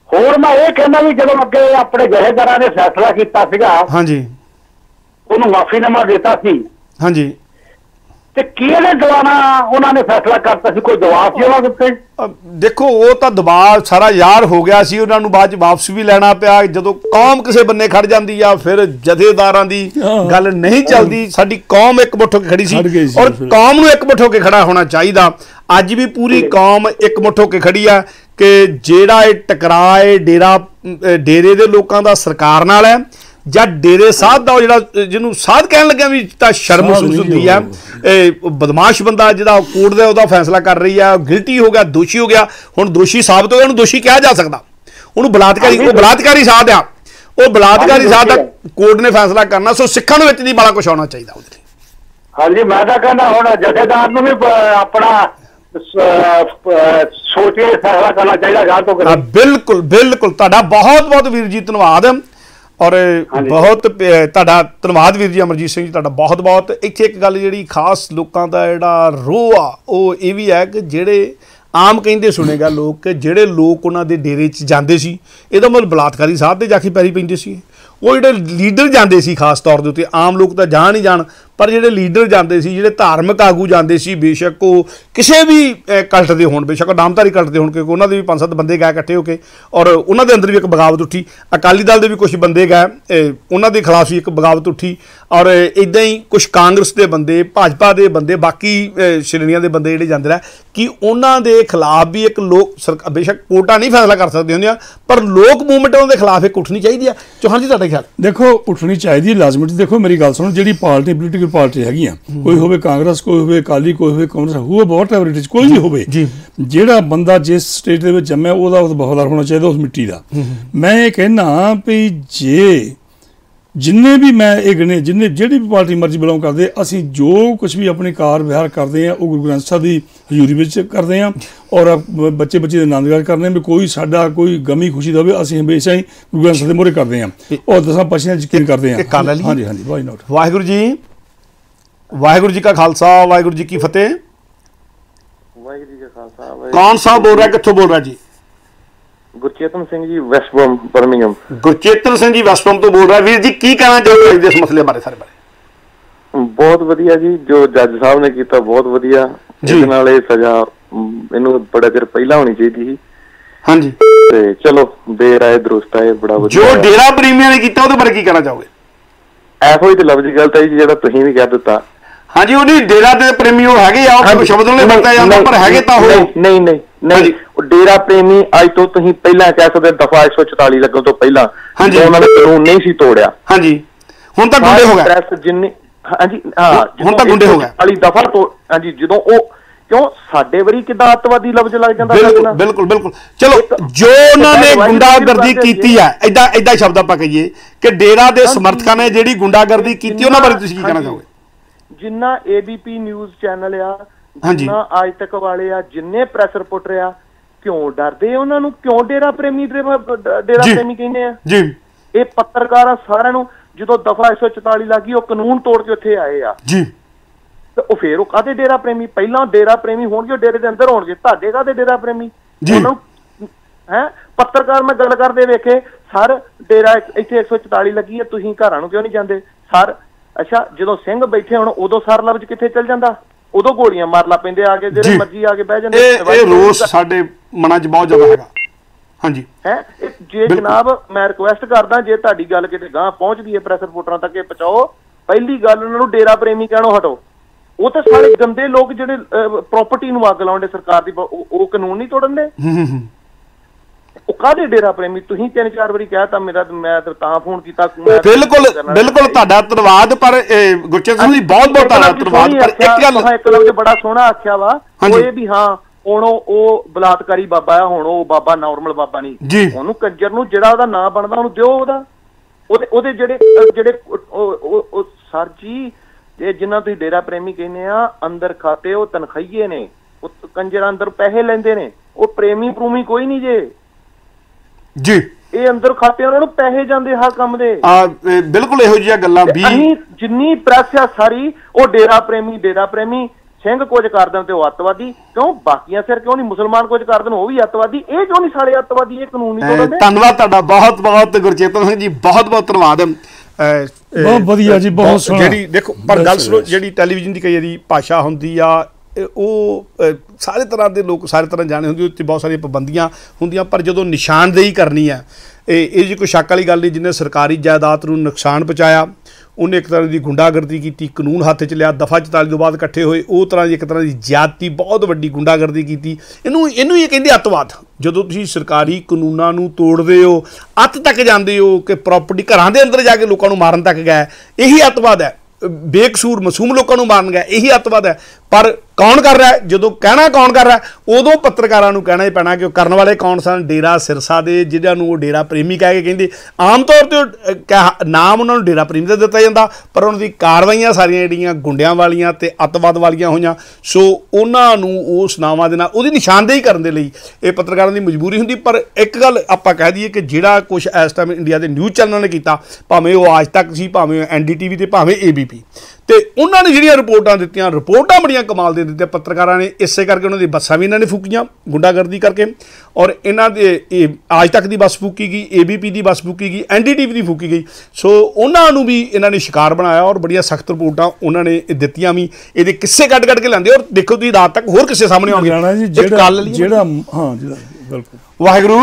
ਹੋਰ ਮੈਂ ਇਹ ਕਹਿੰਦਾ ਵੀ ਜਦੋਂ ਅੱਗੇ ਆਪਣੇ ਜਥੇਦਾਰਾਂ ਨੇ ਫੈਸਲਾ ਕੀਤਾ ਸੀਗਾ, ਹਾਂਜੀ, ਉਹਨੂੰ ਮਾਫੀਨਾਮਾ ਦਿੱਤਾ ਸੀ, ਹਾਂਜੀ, ਤੇ ਕਿਹੜੇ ਦਵਾਨਾ ਉਹਨਾਂ ਨੇ ਫੈਸਲਾ ਕਰਤਾ ਸੀ? ਕੋਈ ਦਬਾਅ ਸੀ ਉਹਨਾਂ ਉੱਤੇ? ਦੇਖੋ ਉਹ ਤਾਂ ਦਬਾਅ ਸਾਰਾ ਯਾਰ ਹੋ ਗਿਆ ਸੀ, ਉਹਨਾਂ ਨੂੰ ਬਾਅਦ ਚ ਵਾਪਸ ਵੀ ਲੈਣਾ ਪਿਆ। ਜਦੋਂ ਕੌਮ ਕਿਸੇ ਬੰਨੇ ਖੜ ਜਾਂਦੀ ਆ ਫਿਰ ਜਥੇਦਾਰਾਂ ਦੀ ਗੱਲ ਨਹੀਂ ਚੱਲਦੀ। ਸਾਡੀ ਕੌਮ ਇੱਕ ਮੁੱਠ ਹੋ ਕੇ ਖੜੀ ਸੀ ਔਰ ਕੌਮ ਨੂੰ ਇੱਕ ਮੁੱਠ ਹੋ ਕੇ ਖੜਾ ਹੋਣਾ ਚਾਹੀਦਾ। ਅੱਜ ਵੀ ਪੂਰੀ ਕੌਮ ਇੱਕ ਮੁੱਠ ਹੋ ਕੇ ਖੜੀ ਆ ਕਿ ਜਿਹੜਾ ਇਹ ਟਕਰਾਅ ਹੈ ਡੇਰੇ ਦੇ ਲੋਕਾਂ ਦਾ ਸਰਕਾਰ ਨਾਲ ਹੈ ਜਾਂ ਡੇਰੇ ਸਾਧ ਦਾ, ਉਹ ਜਿਹੜਾ ਜਿਹਨੂੰ ਸਾਧ ਕਹਿਣ ਲੱਗਿਆ ਵੀ ਤਾਂ ਸ਼ਰਮ ਮਹਿਸੂਸ ਹੁੰਦੀ ਆ। ਇਹ ਬਦਮਾਸ਼ ਬੰਦਾ ਜਿਹੜਾ ਕੋਰਟ ਦਾ ਉਹਦਾ ਫੈਸਲਾ ਕਰ ਰਹੀ ਆ, ਗਿਲਟੀ ਹੋ ਗਿਆ, ਦੋਸ਼ੀ ਹੋ ਗਿਆ। ਹੁਣ ਦੋਸ਼ੀ ਸਾਬਤ ਹੋ ਗਿਆ, ਉਹਨੂੰ ਦੋਸ਼ੀ ਕਿਹਾ ਜਾ ਸਕਦਾ। ਉਹਨੂੰ ਬਲਾਤਕਾਰੀ, ਉਹ ਬਲਾਤਕਾਰੀ ਸਾਧ ਆ, ਉਹ ਬਲਾਤਕਾਰੀ ਸਾਧ ਦਾ ਕੋਰਟ ਨੇ ਫੈਸਲਾ ਕਰਨਾ। ਸੋ ਸਿੱਖਾਂ ਨੂੰ ਵਿੱਚ ਦੀ ਬੜਾ ਕੁਛ ਆਉਣਾ ਚਾਹੀਦਾ ਉਹਦੇ ਲਈ। ਹਾਂਜੀ, ਮੈਂ ਤਾਂ ਕਹਿੰਦਾ ਹੁਣ ਜਥੇਦਾਰ ਨੂੰ ਵੀ ਆਪਣਾ ਸੋਚ ਕੇ ਫੈਸਲਾ ਕਰਨਾ ਚਾਹੀਦਾ ਜਾਂ ਤੋਂ। ਬਿਲਕੁਲ ਬਿਲਕੁਲ, ਤੁਹਾਡਾ ਬਹੁਤ ਬਹੁਤ ਵੀਰ ਜੀ ਧੰਨਵਾਦ ਔਰ ਬਹੁਤ ਤੁਹਾਡਾ ਧੰਨਵਾਦ ਵੀਰ ਜੀ ਅਮਰਜੀਤ ਸਿੰਘ ਜੀ, ਤੁਹਾਡਾ ਬਹੁਤ ਬਹੁਤ। ਇੱਥੇ ਇੱਕ ਗੱਲ ਜਿਹੜੀ ਖਾਸ ਲੋਕਾਂ ਦਾ ਜਿਹੜਾ ਰੋਹ ਆ ਉਹ ਇਹ ਵੀ ਹੈ ਕਿ ਜਿਹੜੇ ਆਮ ਕਹਿੰਦੇ ਸੁਣੇਗਾ ਲੋਕ ਕਿ ਜਿਹੜੇ ਲੋਕ ਉਹਨਾਂ ਦੇ ਡੇਰੇ 'ਚ ਜਾਂਦੇ ਸੀ, ਇਹਦਾ ਮਤਲਬ ਬਲਾਤਕਾਰੀ ਸਾਧ ਦੇ ਜਾ ਕੇ ਪੈਰੀ ਪੈਂਦੇ ਸੀ। ਉਹ ਜਿਹੜੇ ਲੀਡਰ ਜਾਂਦੇ ਸੀ ਖਾਸ ਤੌਰ ਦੇ ਉੱਤੇ, ਆਮ ਲੋਕ ਤਾਂ ਜਾਣ ਹੀ ਜਾਣ, ਪਰ ਜਿਹੜੇ ਲੀਡਰ ਜਾਂਦੇ ਸੀ, ਜਿਹੜੇ ਧਾਰਮਿਕ ਆਗੂ ਜਾਂਦੇ ਸੀ, ਬੇਸ਼ੱਕ ਉਹ ਕਿਸੇ ਵੀ ਕਲਟ ਦੇ ਹੋਣ, ਬੇਸ਼ੱਕ ਨਾਮਧਾਰੀ ਕਲਟ ਦੇ ਹੋਣ, ਕਿਉਂਕਿ ਉਹਨਾਂ ਦੇ ਵੀ 5-7 ਬੰਦੇ ਗਏ ਇਕੱਠੇ ਹੋ ਕੇ ਔਰ ਉਹਨਾਂ ਦੇ ਅੰਦਰ ਵੀ ਇੱਕ ਬਗਾਵਤ ਉੱਠੀ। ਅਕਾਲੀ ਦਲ ਦੇ ਵੀ ਕੁਝ ਬੰਦੇ ਗਏ, ਉਹਨਾਂ ਦੇ ਖਿਲਾਫ ਵੀ ਇੱਕ ਬਗਾਵਤ ਉੱਠੀ ਔਰ ਇੱਦਾਂ ਹੀ ਕੁਝ ਕਾਂਗਰਸ ਦੇ ਬੰਦੇ, ਭਾਜਪਾ ਦੇ ਬੰਦੇ, ਬਾਕੀ ਸ਼੍ਰੇਣੀਆਂ ਦੇ ਬੰਦੇ ਜਿਹੜੇ ਜਾਂਦੇ ਰਹੇ ਕਿ ਉਹਨਾਂ ਦੇ ਖਿਲਾਫ ਵੀ ਇੱਕ ਲੋਕ ਬੇਸ਼ੱਕ ਕੋਰਟਾਂ ਨਹੀਂ ਫੈਸਲਾ ਕਰ ਸਕਦੀਆਂ ਹੁੰਦੀਆਂ, ਪਰ ਲੋਕ ਮੂਵਮੈਂਟ ਉਹਨਾਂ ਦੇ ਖਿਲਾਫ ਇੱਕ ਉੱਠਣੀ ਚਾਹੀਦੀ ਆ। ਚੌਹਾਨ ਜੀ ਤੁਹਾਡਾ ਖਿਆਲ? ਦੇਖੋ ਉੱਠਣੀ ਚਾਹੀਦੀ ਹੈ ਲਾਜ਼ਮੀ। ਦੇਖੋ ਮੇਰੀ ਗੱਲ ਸੁਣੋ, ਜਿਹੜੀ ਪਾਰਟੀ ਪੋਲੀਟੀਕਲ ਪਾਰਟੀ ਹੈਗੀਆਂ, ਕੋਈ ਹੋਵੇ ਕਾਂਗਰਸ, ਕੋਈ ਹੋਵੇ ਅਕਾਲੀ, ਕੋਈ ਹੋਵੇ ਕਾਂਗਰਸ, ਹੋਵੇ ਬਹੁਤ ਐਵਰੇਜ ਕੋਈ ਵੀ ਹੋਵੇ, ਜਿਹੜਾ ਬੰਦਾ ਜਿਸ ਸਟੇਟ ਦੇ ਵਿੱਚ ਜੰਮਿਆ ਉਹਦਾ ਵਫਾਦਾਰ ਹੋਣਾ ਚਾਹੀਦਾ ਉਸ ਮਿੱਟੀ ਦਾ। ਮੈਂ ਇਹ ਕਹਿਣਾ ਵੀ ਜੇ ਜਿੰਨੇ ਵੀ ਮੈਂ ਇਹ ਗਣੇ, ਜਿਹੜੀ ਵੀ ਪਾਰਟੀ ਮਰਜ਼ੀ ਬਿਲੋਂਗ ਕਰਦੇ, ਅਸੀਂ ਜੋ ਕੁਛ ਵੀ ਆਪਣੀ ਕਾਰ ਵਿਹਾਰ ਕਰਦੇ ਹਾਂ ਉਹ ਗੁਰੂ ਗ੍ਰੰਥ ਸਾਹਿਬ ਦੀ ਹਜ਼ੂਰੀ ਵਿੱਚ ਕਰਦੇ ਹਾਂ ਔਰ ਬੱਚੇ ਦੇ ਆਨੰਦਗਾਰ ਕਰਦੇ ਹਾਂ। ਵੀ ਕੋਈ ਸਾਡਾ ਕੋਈ ਗਮੀ ਖੁਸ਼ੀ ਦਾ ਹੋਵੇ, ਅਸੀਂ ਹਮੇਸ਼ਾ ਹੀ ਗੁਰੂ ਗ੍ਰੰਥ ਸਾਹਿਬ ਦੇ ਮੂਹਰੇ ਕਰਦੇ ਹਾਂ ਔਰ 10 ਪਾਤਸ਼ਾਹਾਂ ਯਕੀਨ ਕਰਦੇ ਹਾਂ। ਹਾਂਜੀ ਹਾਂਜੀ, ਵਾਈ ਨਾਟ। ਵਾਹਿਗੁਰੂ ਜੀ, ਵਾਹਿਗੁਰੂ ਜੀ ਕਾ ਖਾਲਸਾ, ਵਾਹਿਗੁਰੂ ਜੀ ਕੀ ਫਤਿਹ। ਵਾਹਿਗੁਰੂ ਜੀ ਕਾ ਖਾਲਸਾ। ਕੌਣ ਸਾਹਿਬ ਬੋਲ ਰਿਹਾ, ਕਿੱਥੋਂ ਬੋਲ ਰਿਹਾ ਜੀ? ਗੁਰਚੇਤਨ ਸਿੰਘ ਜੀ, ਵੈਸਟਬਰਮ, ਬਰਮਿੰਘਮ। ਗੁਰਚੇਤਨ ਸਿੰਘ ਜੀ ਵੈਸਟਬਰਮ ਤੋਂ ਬੋਲ ਰਿਹਾ। ਵੀਰ ਜੀ ਕੀ ਕਹਿਣਾ ਚਾਹੁੰਦੇ ਇਸ ਮਸਲੇ ਬਾਰੇ? ਸਾਰੇ ਬਾਰੇ ਬਹੁਤ ਵਧੀਆ ਜੀ, ਜੋ ਜੱਜ ਸਾਹਿਬ ਨੇ ਕੀਤਾ ਬਹੁਤ ਵਧੀਆ। ਜਿਹਦੇ ਨਾਲ ਇਹ ਸਜ਼ਾ ਇਹਨੂੰ ਬੜਾ ਚਿਰ ਪਹਿਲਾਂ ਹੋਣੀ ਚਾਹੀਦੀ ਸੀ। ਹਾਂਜੀ, ਤੇ ਚਲੋ ਦੇਰ ਆਏ ਦਰੁਸਤ ਆਏ, ਬੜਾ ਵਧੀਆ। ਜੋ ਡੇਰਾ ਪ੍ਰੇਮੀਆਂ ਨੇ ਕੀਤਾ ਉਹਦੇ ਬਾਰੇ ਕੀ ਕਹਿਣਾ ਚਾਹੋਗੇ? ਇਹੋ ਹੀ ਤੇ ਲਫ਼ਜ਼ੀ ਗਲਤ ਹੈ ਜੀ ਜਿਹੜਾ ਤੁਸੀਂ ਵੀ ਕਹਿ ਦਿੱਤਾ। ਹਾਂਜੀ, ਉਹਦੀ ਡੇਰਾ ਦੇ ਪ੍ਰੇਮੀ ਉਹ ਹੈਗੇ ਆ, ਉਹ ਸ਼ਬਦ ਉਹਨੇ ਵਰਤਿਆ ਜਾਂਦਾ, ਪਰ ਹੈਗੇ ਤਾਂ ਉਹ ਨਹੀਂ। ਉਹ ਡੇਰਾ ਪ੍ਰੇਮੀ ਅੱਜ ਤੋਂ ਤੁਸੀਂ ਪਹਿਲਾਂ ਕਹਿ ਸਕਦੇ ਦਫਾ 144 ਲੱਗਣ ਤੋਂ ਪਹਿਲਾਂ ਉਹਨਾਂ ਨੇ ਕਾਨੂੰਨ ਨਹੀਂ ਸੀ ਤੋੜਿਆ। ਹਾਂਜੀ, ਹੁਣ ਤਾਂ ਗੁੰਡੇ ਹੋ ਗਏ। ਪ੍ਰੈਸ ਜਿੰਨੀ, ਹਾਂਜੀ ਹਾਂ, ਹੁਣ ਤਾਂ ਗੁੰਡੇ ਹੋ ਗਏ। 40 ਦਫਾ ਤੋਂ, ਹਾਂਜੀ, ਜਦੋਂ ਉਹ ਕਿਉਂ ਸਾਡੇ ਵਾਰੀ ਕਿੱਦਾਂ ਅੱਤਵਾਦੀ ਲਫ਼ਜ਼ ਲੱਗ ਜਾਂਦਾ? ਬਿਲਕੁਲ ਬਿਲਕੁਲ। ਚਲੋ, ਜੋ ਉਹਨਾਂ ਨੇ ਗੁੰਡਾਗਰਦੀ ਕੀਤੀ ਹੈ, ਏਦਾਂ ਸ਼ਬਦ ਆਪਾਂ ਕਹੀਏ ਕਿ ਡੇਰਾ ਦੇ ਸਮਰਥਕਾਂ ਨੇ ਜਿਹੜੀ ਗੁੰਡਾਗਰਦੀ ਕੀਤੀ, ਉਹਨਾਂ ਬਾਰੇ ਤੁਸੀਂ ਕੀ ਕਹਿਣਾ ਚਾਹੋਗੇ? ਜਿੰਨਾ ABP ਨਿਊਜ਼ ਚੈਨਲ ਆ, ਜਿੰਨਾ ਅੱਜ ਤੱਕ ਵਾਲੇ ਆ, ਜਿੰਨੇ ਪ੍ਰੈਸ ਰਿਪੋਰਟਰ ਆ, ਕਿਉਂ ਡਰਦੇ ਉਹਨਾਂ ਨੂੰ? ਕਿਉਂ ਡੇਰਾ ਪ੍ਰੇਮੀ ਕਹਿੰਦੇ ਆ ਜੀ? ਇਹ ਪੱਤਰਕਾਰ ਆ, ਸਾਰਿਆਂ ਨੂੰ ਜਦੋਂ ਦਫਾ 144 ਲੱਗੀ ਉਹ ਕਾਨੂੰਨ ਤੋੜ ਕੇ ਉੱਥੇ ਆਏ ਆ ਜੀ, ਤੇ ਉਹ ਫੇਰ ਉਹ ਕਾਹਦੇ ਡੇਰਾ ਪ੍ਰੇਮੀ? ਪਹਿਲਾਂ ਡੇਰਾ ਪ੍ਰੇਮੀ ਹੋਣਗੇ ਉਹ ਡੇਰੇ ਦੇ ਅੰਦਰ ਹੋਣਗੇ, ਤੁਹਾਡੇ ਕਾਹਦੇ ਡੇਰਾ ਪ੍ਰੇਮੀ? ਉਹਨਾਂ ਨੂੰ ਪੱਤਰਕਾਰ ਮੈਂ ਗੱਲ ਕਰਦੇ ਵੇਖੇ, ਸਰ ਡੇਰਾ ਇੱਥੇ 144 ਲੱਗੀ ਹੈ, ਤੁਸੀਂ ਘਰਾਂ ਨੂੰ ਕਿਉਂ ਨਹੀਂ ਜਾਂਦੇ ਸਰ? ਅੱਛਾ, ਜਦੋਂ ਸਿੰਘ ਬੈਠੇ ਹੁਣ ਉਦੋਂ ਸਰ ਲਫ਼ਜ਼ ਕਿੱਥੇ ਚੱਲ ਜਾਂਦਾ? ਉਦੋਂ ਗੋਲੀਆਂ ਮਾਰ ਲਾ ਪੈਂਦੇ ਆ ਕੇ, ਜਿਹੜੇ ਮਰਜ਼ੀ ਆ ਕੇ ਬਹਿ ਜਾਂਦੇ। ਇਹ ਰੋਸ ਸਾਡੇ ਮਨਾਂ 'ਚ ਬਹੁਤ ਜ਼ਿਆਦਾ ਹੈਗਾ। ਹਾਂਜੀ ਜੇ ਜਨਾਬ ਮੈਂ ਰਿਕੁਐਸਟ ਕਰਦਾ, ਜੇ ਤੁਹਾਡੀ ਗੱਲ ਕਿਤੇ ਗਾਂ ਪਹੁੰਚਦੀ ਹੈ ਪ੍ਰੈਸ ਰਿਪੋਰਟਰਾਂ ਤੱਕ, ਇਹ ਪਹੁੰਚਾਓ। ਪਹਿਲੀ ਗੱਲ ਉਹਨਾਂ ਨੂੰ ਡੇਰਾ ਪ੍ਰੇਮੀ ਕਹਿਣੋਂ ਹਟੋ। ਉਹ ਤਾਂ ਸਾਰੇ ਗੰਦੇ ਲੋਕ ਜਿਹੜੇ ਪ੍ਰਾਪਰਟੀ ਨੂੰ ਅੱਗ ਲਾਉਣ ਦੇ ਸਰਕਾਰ ਦੀ, ਉਹ ਕਾਨੂੰਨ ਨਹੀਂ ਤੋੜਨ ਦੇ। ਉਹ ਕਾਹਦੇ ਡੇਰਾ ਪ੍ਰੇਮੀ? ਤੁਸੀਂ 3-4 ਵਾਰੀ ਕਹਿਤਾ, ਮੈਂ ਤਾਂ ਫੋਨ ਕੀਤਾ। ਬਿਲਕੁਲ ਬਿਲਕੁਲ, ਤੁਹਾਡਾ ਧੰਨਵਾਦ। ਪਰ ਗੁਰਚੇਤਨ ਸਿੰਘ ਜੀ ਬਹੁਤ ਬਹੁਤ ਧੰਨਵਾਦ। ਪਰ ਇੱਕ ਲਫ਼ਜ਼ ਬੜਾ ਸੋਹਣਾ ਆਖਿਆ ਵਾ, ਉਹ ਇਹ ਵੀ ਹਾਂ ਹੁਣ ਉਹ ਬਲਾਤਕਾਰੀ ਬਾਬਾ ਆ, ਹੁਣ ਉਹ ਬਾਬਾ ਨਾਰਮਲ ਬਾਬਾ ਨਹੀਂ। ਉਹਨੂੰ ਕੰਜਰ ਨੂੰ ਜਿਹੜਾ ਉਹਦਾ ਨਾਂ ਬਣਦਾ ਉਹਨੂੰ ਦਿਓ। ਉਹਦੇ ਜਿਹੜੇ ਸਰ ਜੀ, ਇਹ ਜਿਨ੍ਹਾਂ ਤੁਸੀਂ ਡੇਰਾ ਪ੍ਰੇਮੀ ਕਹਿੰਦੇ ਆ, ਅੰਦਰ ਖਾਤੇ ਉਹ ਤਨਖਾਹੀਏ ਨੇ, ਉਹ ਕੰਜਰ ਅੰਦਰ ਪੈਸੇ ਲੈਂਦੇ ਨੇ। ਉਹ ਪ੍ਰੇਮੀ ਪ੍ਰੂਮੀ ਕੋਈ ਨਹੀਂ ਜੇ ਜੀ, ਇਹ ਅੰਦਰ ਖਾਤੇ ਉਹਨਾਂ ਨੂੰ ਪੈਸੇ ਜਾਂਦੇ ਹਰ ਕੰਮ ਦੇ। ਬਿਲਕੁਲ ਇਹੋ ਜਿਹੀਆਂ ਗੱਲਾਂ ਵੀ ਅਸੀਂ ਜਿੰਨੀ ਪ੍ਰੈਸ ਆ ਸਾਰੀ ਉਹ ਡੇਰਾ ਪ੍ਰੇਮੀ ਸਿੰਘ ਕੁਝ ਕਰ ਦੇਣ ਤੇ ਉਹ ਅੱਤਵਾਦੀ, ਕਿਉਂ ਬਾਕੀਆਂ ਸਿਰ ਕਿਉਂ ਨਹੀਂ? ਮੁਸਲਮਾਨ ਕੁਝ ਕਰ ਦੇਣ ਉਹ ਵੀ ਅੱਤਵਾਦੀ, ਇਹ ਕਿਉਂ ਨਹੀਂ ਸਾਰੇ ਅੱਤਵਾਦੀ? ਇਹ ਕਾਨੂੰਨ ਨਹੀਂ ਤੋੜਦੇ। ਧੰਨਵਾਦ ਤੁਹਾਡਾ ਬਹੁਤ ਬਹੁਤ ਗੁਰਚੇਤਨ ਸਿੰਘ ਜੀ, ਬਹੁਤ ਬਹੁਤ ਧੰਨਵਾਦ। ਬਹੁਤ ਵਧੀਆ ਜੀ, ਬਹੁਤ ਸੋਹਣਾ। ਜਿਹੜੀ ਦੇਖੋ ਪਰ ਗੱਲ ਸੁਣੋ, ਜਿਹੜੀ ਟੈਲੀਵਿਜ਼ਨ ਦੀ ਕਈ ਵਾਰੀ ਭਾਸ਼ਾ ਹੁੰਦੀ ਆ ਉਹ ਸਾਰੇ ਤਰ੍ਹਾਂ ਦੇ ਲੋਕ ਸਾਰੇ ਤਰ੍ਹਾਂ ਜਾਣੇ ਹੁੰਦੇ, ਉੱਤੇ ਬਹੁਤ ਸਾਰੀਆਂ ਪਾਬੰਦੀਆਂ ਹੁੰਦੀਆਂ, ਪਰ ਜਦੋਂ ਨਿਸ਼ਾਨਦੇਹੀ ਕਰਨੀ ਹੈ ਇਹ ਜੀ ਕੋਈ ਸ਼ੱਕ ਵਾਲੀ ਗੱਲ ਨਹੀਂ। ਜਿਹਨੇ ਸਰਕਾਰੀ ਜਾਇਦਾਦ ਨੂੰ ਨੁਕਸਾਨ ਪਹੁੰਚਾਇਆ ਉਹਨੇ ਇੱਕ ਤਰ੍ਹਾਂ ਦੀ ਗੁੰਡਾਗਰਦੀ ਕੀਤੀ, ਕਾਨੂੰਨ ਹੱਥ 'ਚ ਲਿਆ, ਦਫਾ 44 ਤੋਂ ਬਾਅਦ ਇਕੱਠੇ ਹੋਏ, ਉਹ ਤਰ੍ਹਾਂ ਦੀ ਇੱਕ ਤਰ੍ਹਾਂ ਦੀ ਜ਼ਿਆਦਤੀ, ਬਹੁਤ ਵੱਡੀ ਗੁੰਡਾਗਰਦੀ ਕੀਤੀ। ਇਹਨੂੰ ਹੀ ਕਹਿੰਦੇ ਅੱਤਵਾਦ। ਜਦੋਂ ਤੁਸੀਂ ਸਰਕਾਰੀ ਕਾਨੂੰਨਾਂ ਨੂੰ ਤੋੜਦੇ ਹੋ, ਅੱਤ ਤੱਕ ਜਾਂਦੇ ਹੋ ਕਿ ਪ੍ਰਾਪਰਟੀ ਘਰਾਂ ਦੇ ਅੰਦਰ ਜਾ ਕੇ ਲੋਕਾਂ ਨੂੰ ਮਾਰਨ ਤੱਕ ਗਏ, ਇਹੀ ਅੱਤਵਾਦ ਹੈ। ਬੇਕਸੂਰ ਮਾਸੂਮ ਲੋਕਾਂ ਨੂੰ ਮਾਰਨ ਗਏ, ਇਹੀ ਅੱਤਵਾਦ ਹੈ। ਪਰ ਕੌਣ ਕਰ ਰਿਹਾ? ਜਦੋਂ ਕਹਿਣਾ ਕੌਣ ਕਰ ਰਿਹਾ, ਉਦੋਂ ਪੱਤਰਕਾਰਾਂ ਨੂੰ ਕਹਿਣਾ ਹੀ ਪੈਣਾ ਕਿ ਉਹ ਕਰਨ ਵਾਲੇ ਕੌਣ ਸਨ। ਡੇਰਾ ਸਿਰਸਾ ਦੇ, ਜਿਹਨਾਂ ਨੂੰ ਉਹ ਡੇਰਾ ਪ੍ਰੇਮੀ ਕਹਿ ਕੇ ਕਹਿੰਦੇ। ਆਮ ਤੌਰ 'ਤੇ ਉਹ ਨਾਮ ਉਹਨਾਂ ਨੂੰ ਡੇਰਾ ਪ੍ਰੇਮੀ ਦਾ ਦਿੱਤਾ ਜਾਂਦਾ, ਪਰ ਉਹਨਾਂ ਦੀ ਕਾਰਵਾਈਆਂ ਸਾਰੀਆਂ ਜਿਹੜੀਆਂ ਗੁੰਡਿਆਂ ਵਾਲੀਆਂ ਅਤੇ ਅੱਤਵਾਦ ਵਾਲੀਆਂ ਹੋਈਆਂ। ਸੋ ਉਹਨਾਂ ਨੂੰ ਉਸ ਨਾਵਾਂ ਦੇ ਨਾਲ ਉਹਦੀ ਨਿਸ਼ਾਨਦੇਹੀ ਕਰਨ ਦੇ ਲਈ ਇਹ ਪੱਤਰਕਾਰਾਂ ਦੀ ਮਜਬੂਰੀ ਹੁੰਦੀ। ਪਰ ਇੱਕ ਗੱਲ ਆਪਾਂ ਕਹਿ ਦਈਏ ਕਿ ਜਿਹੜਾ ਕੁਛ ਇਸ ਟਾਈਮ ਇੰਡੀਆ ਦੇ ਨਿਊਜ਼ ਚੈਨਲਾਂ ਨੇ ਕੀਤਾ, ਭਾਵੇਂ ਉਹ ਆਜ ਤੱਕ ਸੀ, ਭਾਵੇਂ NDTV ਤੇ ਭਾਵੇਂ ABP, ਤੇ ਉਹਨਾਂ ਨੇ ਜਿਹੜੀਆਂ ਰਿਪੋਰਟਾਂ ਦਿੱਤੀਆਂ, ਰਿਪੋਰਟਾਂ ਬੜੀਆਂ ਕਮਾਲ ਦੇ ਦਿੱਤੀਆਂ ਪੱਤਰਕਾਰਾਂ ਨੇ। ਇਸੇ ਕਰਕੇ ਉਹਨਾਂ ਦੀ ਬੱਸਾਂ ਵੀ ਇਹਨਾਂ ਨੇ ਫੂਕੀਆਂ ਗੁੰਡਾਗਰਦੀ ਕਰਕੇ, ਔਰ ਇਹਨਾਂ ਦੇ ਇਹ ਆਜ ਤੱਕ ਦੀ ਬੱਸ ਫੂਕੀ ਗਈ, ABP ਦੀ ਬੱਸ ਫੂਕੀ ਗਈ, NDTV ਦੀ ਫੂਕੀ ਗਈ। ਸੋ ਉਹਨਾਂ ਨੂੰ ਵੀ ਇਹਨਾਂ ਨੇ ਸ਼ਿਕਾਰ ਬਣਾਇਆ, ਔਰ ਬੜੀਆਂ ਸਖਤ ਰਿਪੋਰਟਾਂ ਉਹਨਾਂ ਨੇ ਦਿੱਤੀਆਂ ਵੀ। ਇਹਦੇ ਕਿੱਸੇ ਕੱਢ ਕੇ ਲੈਂਦੇ, ਔਰ ਦੇਖੋ ਤੁਸੀਂ ਰਾਤ ਤੱਕ ਹੋਰ ਕਿਸੇ ਸਾਹਮਣੇ ਆਉਣਗੇ। ਵਾਹਿਗੁਰੂ,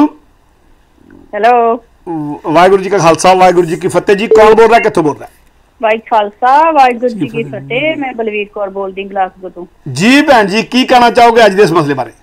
ਹੈਲੋ, ਵਾਹਿਗੁਰੂ ਜੀ ਕਾ ਖਾਲਸਾ, ਵਾਹਿਗੁਰੂ ਜੀ ਕੀ ਫਤਿਹ ਜੀ। ਕੌਣ ਬੋਲ ਰਿਹਾ, ਕਿੱਥੋਂ ਬੋਲ ਰਿਹਾ? ਵਾਹਿ ਖਾਲਸਾ, ਵਾਹਿਗੁਰੂ ਜੀ ਕੀ ਫਤਿਹ। ਮੈਂ ਬਲਵੀਰ ਕੌਰ ਬੋਲਦੀ ਗਲਾਸਗੋ ਤੋਂ। ਜੀ ਭੈਣ ਜੀ, ਕੀ ਕਹਿਣਾ ਚਾਹੋਗੇ ਅੱਜ ਦੇ ਇਸ ਮਸਲੇ ਬਾਰੇ?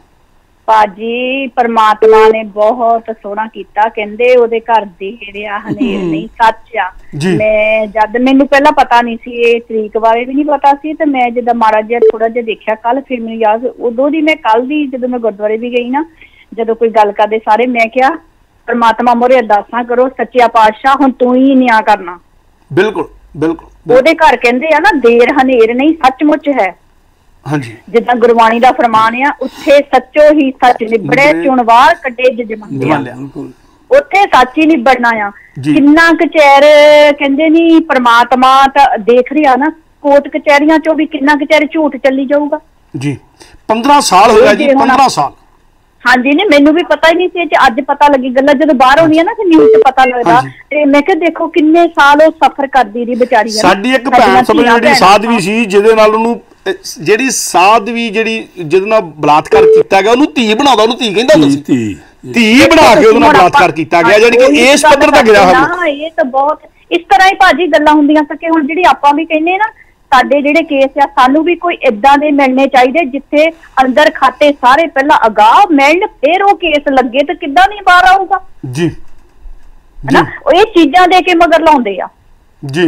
ਭਾਜੀ, ਪਰਮਾਤਮਾ ਨੇ ਬਹੁਤ ਸੋਹਣਾ ਕੀਤਾ। ਕਹਿੰਦੇ ਉਹਦੇ ਘਰ ਦੀ ਹਨੇਰ ਨਹੀਂ, ਸੱਚ ਆ। ਮੈਂ ਜਦ ਮੈਨੂੰ ਪਹਿਲਾਂ ਪਤਾ ਨਹੀਂ ਸੀ, ਇਹ ਤਰੀਕ ਬਾਰੇ ਵੀ ਨਹੀਂ ਪਤਾ ਸੀ, ਤੇ ਮੈਂ ਜਿੱਦਾਂ ਮਾੜਾ ਜਿਹਾ ਥੋੜਾ ਜਿਹਾ ਦੇਖਿਆ ਕੱਲ, ਫਿਰ ਮੈਨੂੰ ਯਾਦ ਉਦੋਂ ਦੀ ਮੈਂ ਕੱਲ ਦੀ ਜਦੋਂ ਮੈਂ ਗੁਰਦੁਆਰੇ ਵੀ ਗਈ ਨਾ, ਜਦੋਂ ਕੋਈ ਗੱਲ ਕਰਦੇ ਸਾਰੇ ਮੈਂ ਕਿਹਾ ਪਰਮਾਤਮਾ ਮੋਰੇ ਅਰਦਾਸਾਂ ਕਰੋ, ਸੱਚਿਆ ਪਾਤਸ਼ਾਹ ਹੁਣ ਤੂੰ ਹੀ ਨਿਆਂ ਕਰਨਾ। ਬਿਲਕੁਲ ਬਿਲਕੁਲ। ਉਹਦੇ ਘਰ ਕਹਿੰਦੇ ਆ ਨਾ, ਦੇਰ ਹਨੇਰ ਨਹੀਂ ਸੱਚਮੁੱਚ ਹੈ। ਹਾਂਜੀ, ਜਿੱਦਾਂ ਗੁਰਬਾਣੀ ਦਾ ਫਰਮਾਨ ਆ, ਉੱਥੇ ਸੱਚੋ ਹੀ ਸੱਚ ਨਿਬੜੇ, ਚੁਣਵਾਰ ਕੱਢੇ ਜਜਮਾਨਿਆ। ਉੱਥੇ ਸੱਚ ਹੀ ਨਿਬੜਨਾ ਆ। ਕਿੰਨਾ ਕੁ ਚਿਰ ਕਹਿੰਦੇ ਨੀ ਪਰਮਾਤਮਾ ਤਾਂ ਦੇਖ ਰਿਹਾ ਨਾ, ਕੋਰਟ ਕਚਹਿਰੀਆਂ ਚੋਂ ਵੀ ਕਿੰਨਾ ਕੁ ਚਿਰ ਝੂਠ ਚੱਲੀ ਜਾਊਗਾ ਜੀ। 15 ਸਾਲ ਹੋਇਆ ਜੀ, 15 ਸਾਲ। ਹਾਂਜੀ, ਨਹੀਂ ਮੈਨੂੰ ਵੀ ਪਤਾ ਹੀ ਨਹੀਂ ਸੀ, ਅੱਜ ਪਤਾ ਲੱਗੀ ਗੱਲਾਂ ਜਦੋਂ ਬਾਹਰ ਆਉਂਦੀਆਂ ਨਾ, ਨਿਊਜ਼ 'ਚ ਪਤਾ ਲੱਗਦਾ। ਤੇ ਮੈਂ ਕਿਹਾ ਦੇਖੋ ਕਿੰਨੇ ਸਾਲ ਉਹ ਸਫ਼ਰ ਕਰਦੀ ਰਹੀ ਵਿਚਾਰੀ। ਸਾਡੀ ਇੱਕ ਭੈਣ ਸਮਝ ਜਿਹੜੀ ਸਾਧਵੀ ਸੀ, ਜਿਹਦੇ ਨਾਲ ਉਹਨੂੰ ਜਿਹੜੀ ਸਾਧਵੀ ਜਿਹਦੇ ਨਾਲ ਬਲਾਤਕਾਰ ਕੀਤਾ ਗਿਆ, ਉਹਨੂੰ ਧੀ ਬਣਾਉਂਦਾ, ਉਹਨੂੰ ਧੀ ਕਹਿੰਦਾ ਹੁੰਦਾ ਸੀ, ਧੀ ਬਣਾ ਕੇ ਉਹਦੇ ਨਾਲ ਬਲਾਤਕਾਰ ਕੀਤਾ ਗਿਆ, ਜਾਨੀ ਕਿ ਇਸ ਪੱਧਰ ਤੱਕ ਗਿਆ ਹੋਇਆ। ਇਹ ਤਾਂ ਬਹੁਤ ਇਸ ਤਰ੍ਹਾਂ ਹੀ ਭਾਜੀ ਗੱਲਾਂ ਹੁੰਦੀਆਂ ਸਕੇ। ਹੁਣ ਜਿਹੜੀ ਆਪਾਂ ਵੀ ਕਹਿੰਦੇ ਨਾ, ਸਾਡੇ ਜਿਹੜੇ ਕੇਸ ਆ, ਸਾਨੂੰ ਵੀ ਕੋਈ ਏਦਾਂ ਦੇ ਮਿਲਣੇ ਚਾਹੀਦੇ ਜਿੱਥੇ ਅੰਦਰ ਖਾਤੇ ਸਾਰੇ ਪਹਿਲਾਂ ਅਗਾਹ ਮਿਲਣ, ਫਿਰ ਉਹ ਕੇਸ ਲੱਗੇ, ਤੇ ਕਿੱਦਾਂ ਨਹੀਂ ਬਾਹਰ ਆਊਗਾ ਜੀ। ਹਨਾ, ਇਹ ਚੀਜ਼ਾਂ ਦੇ ਕੇ ਮਗਰ ਲਾਉਂਦੇ ਆ ਜੀ।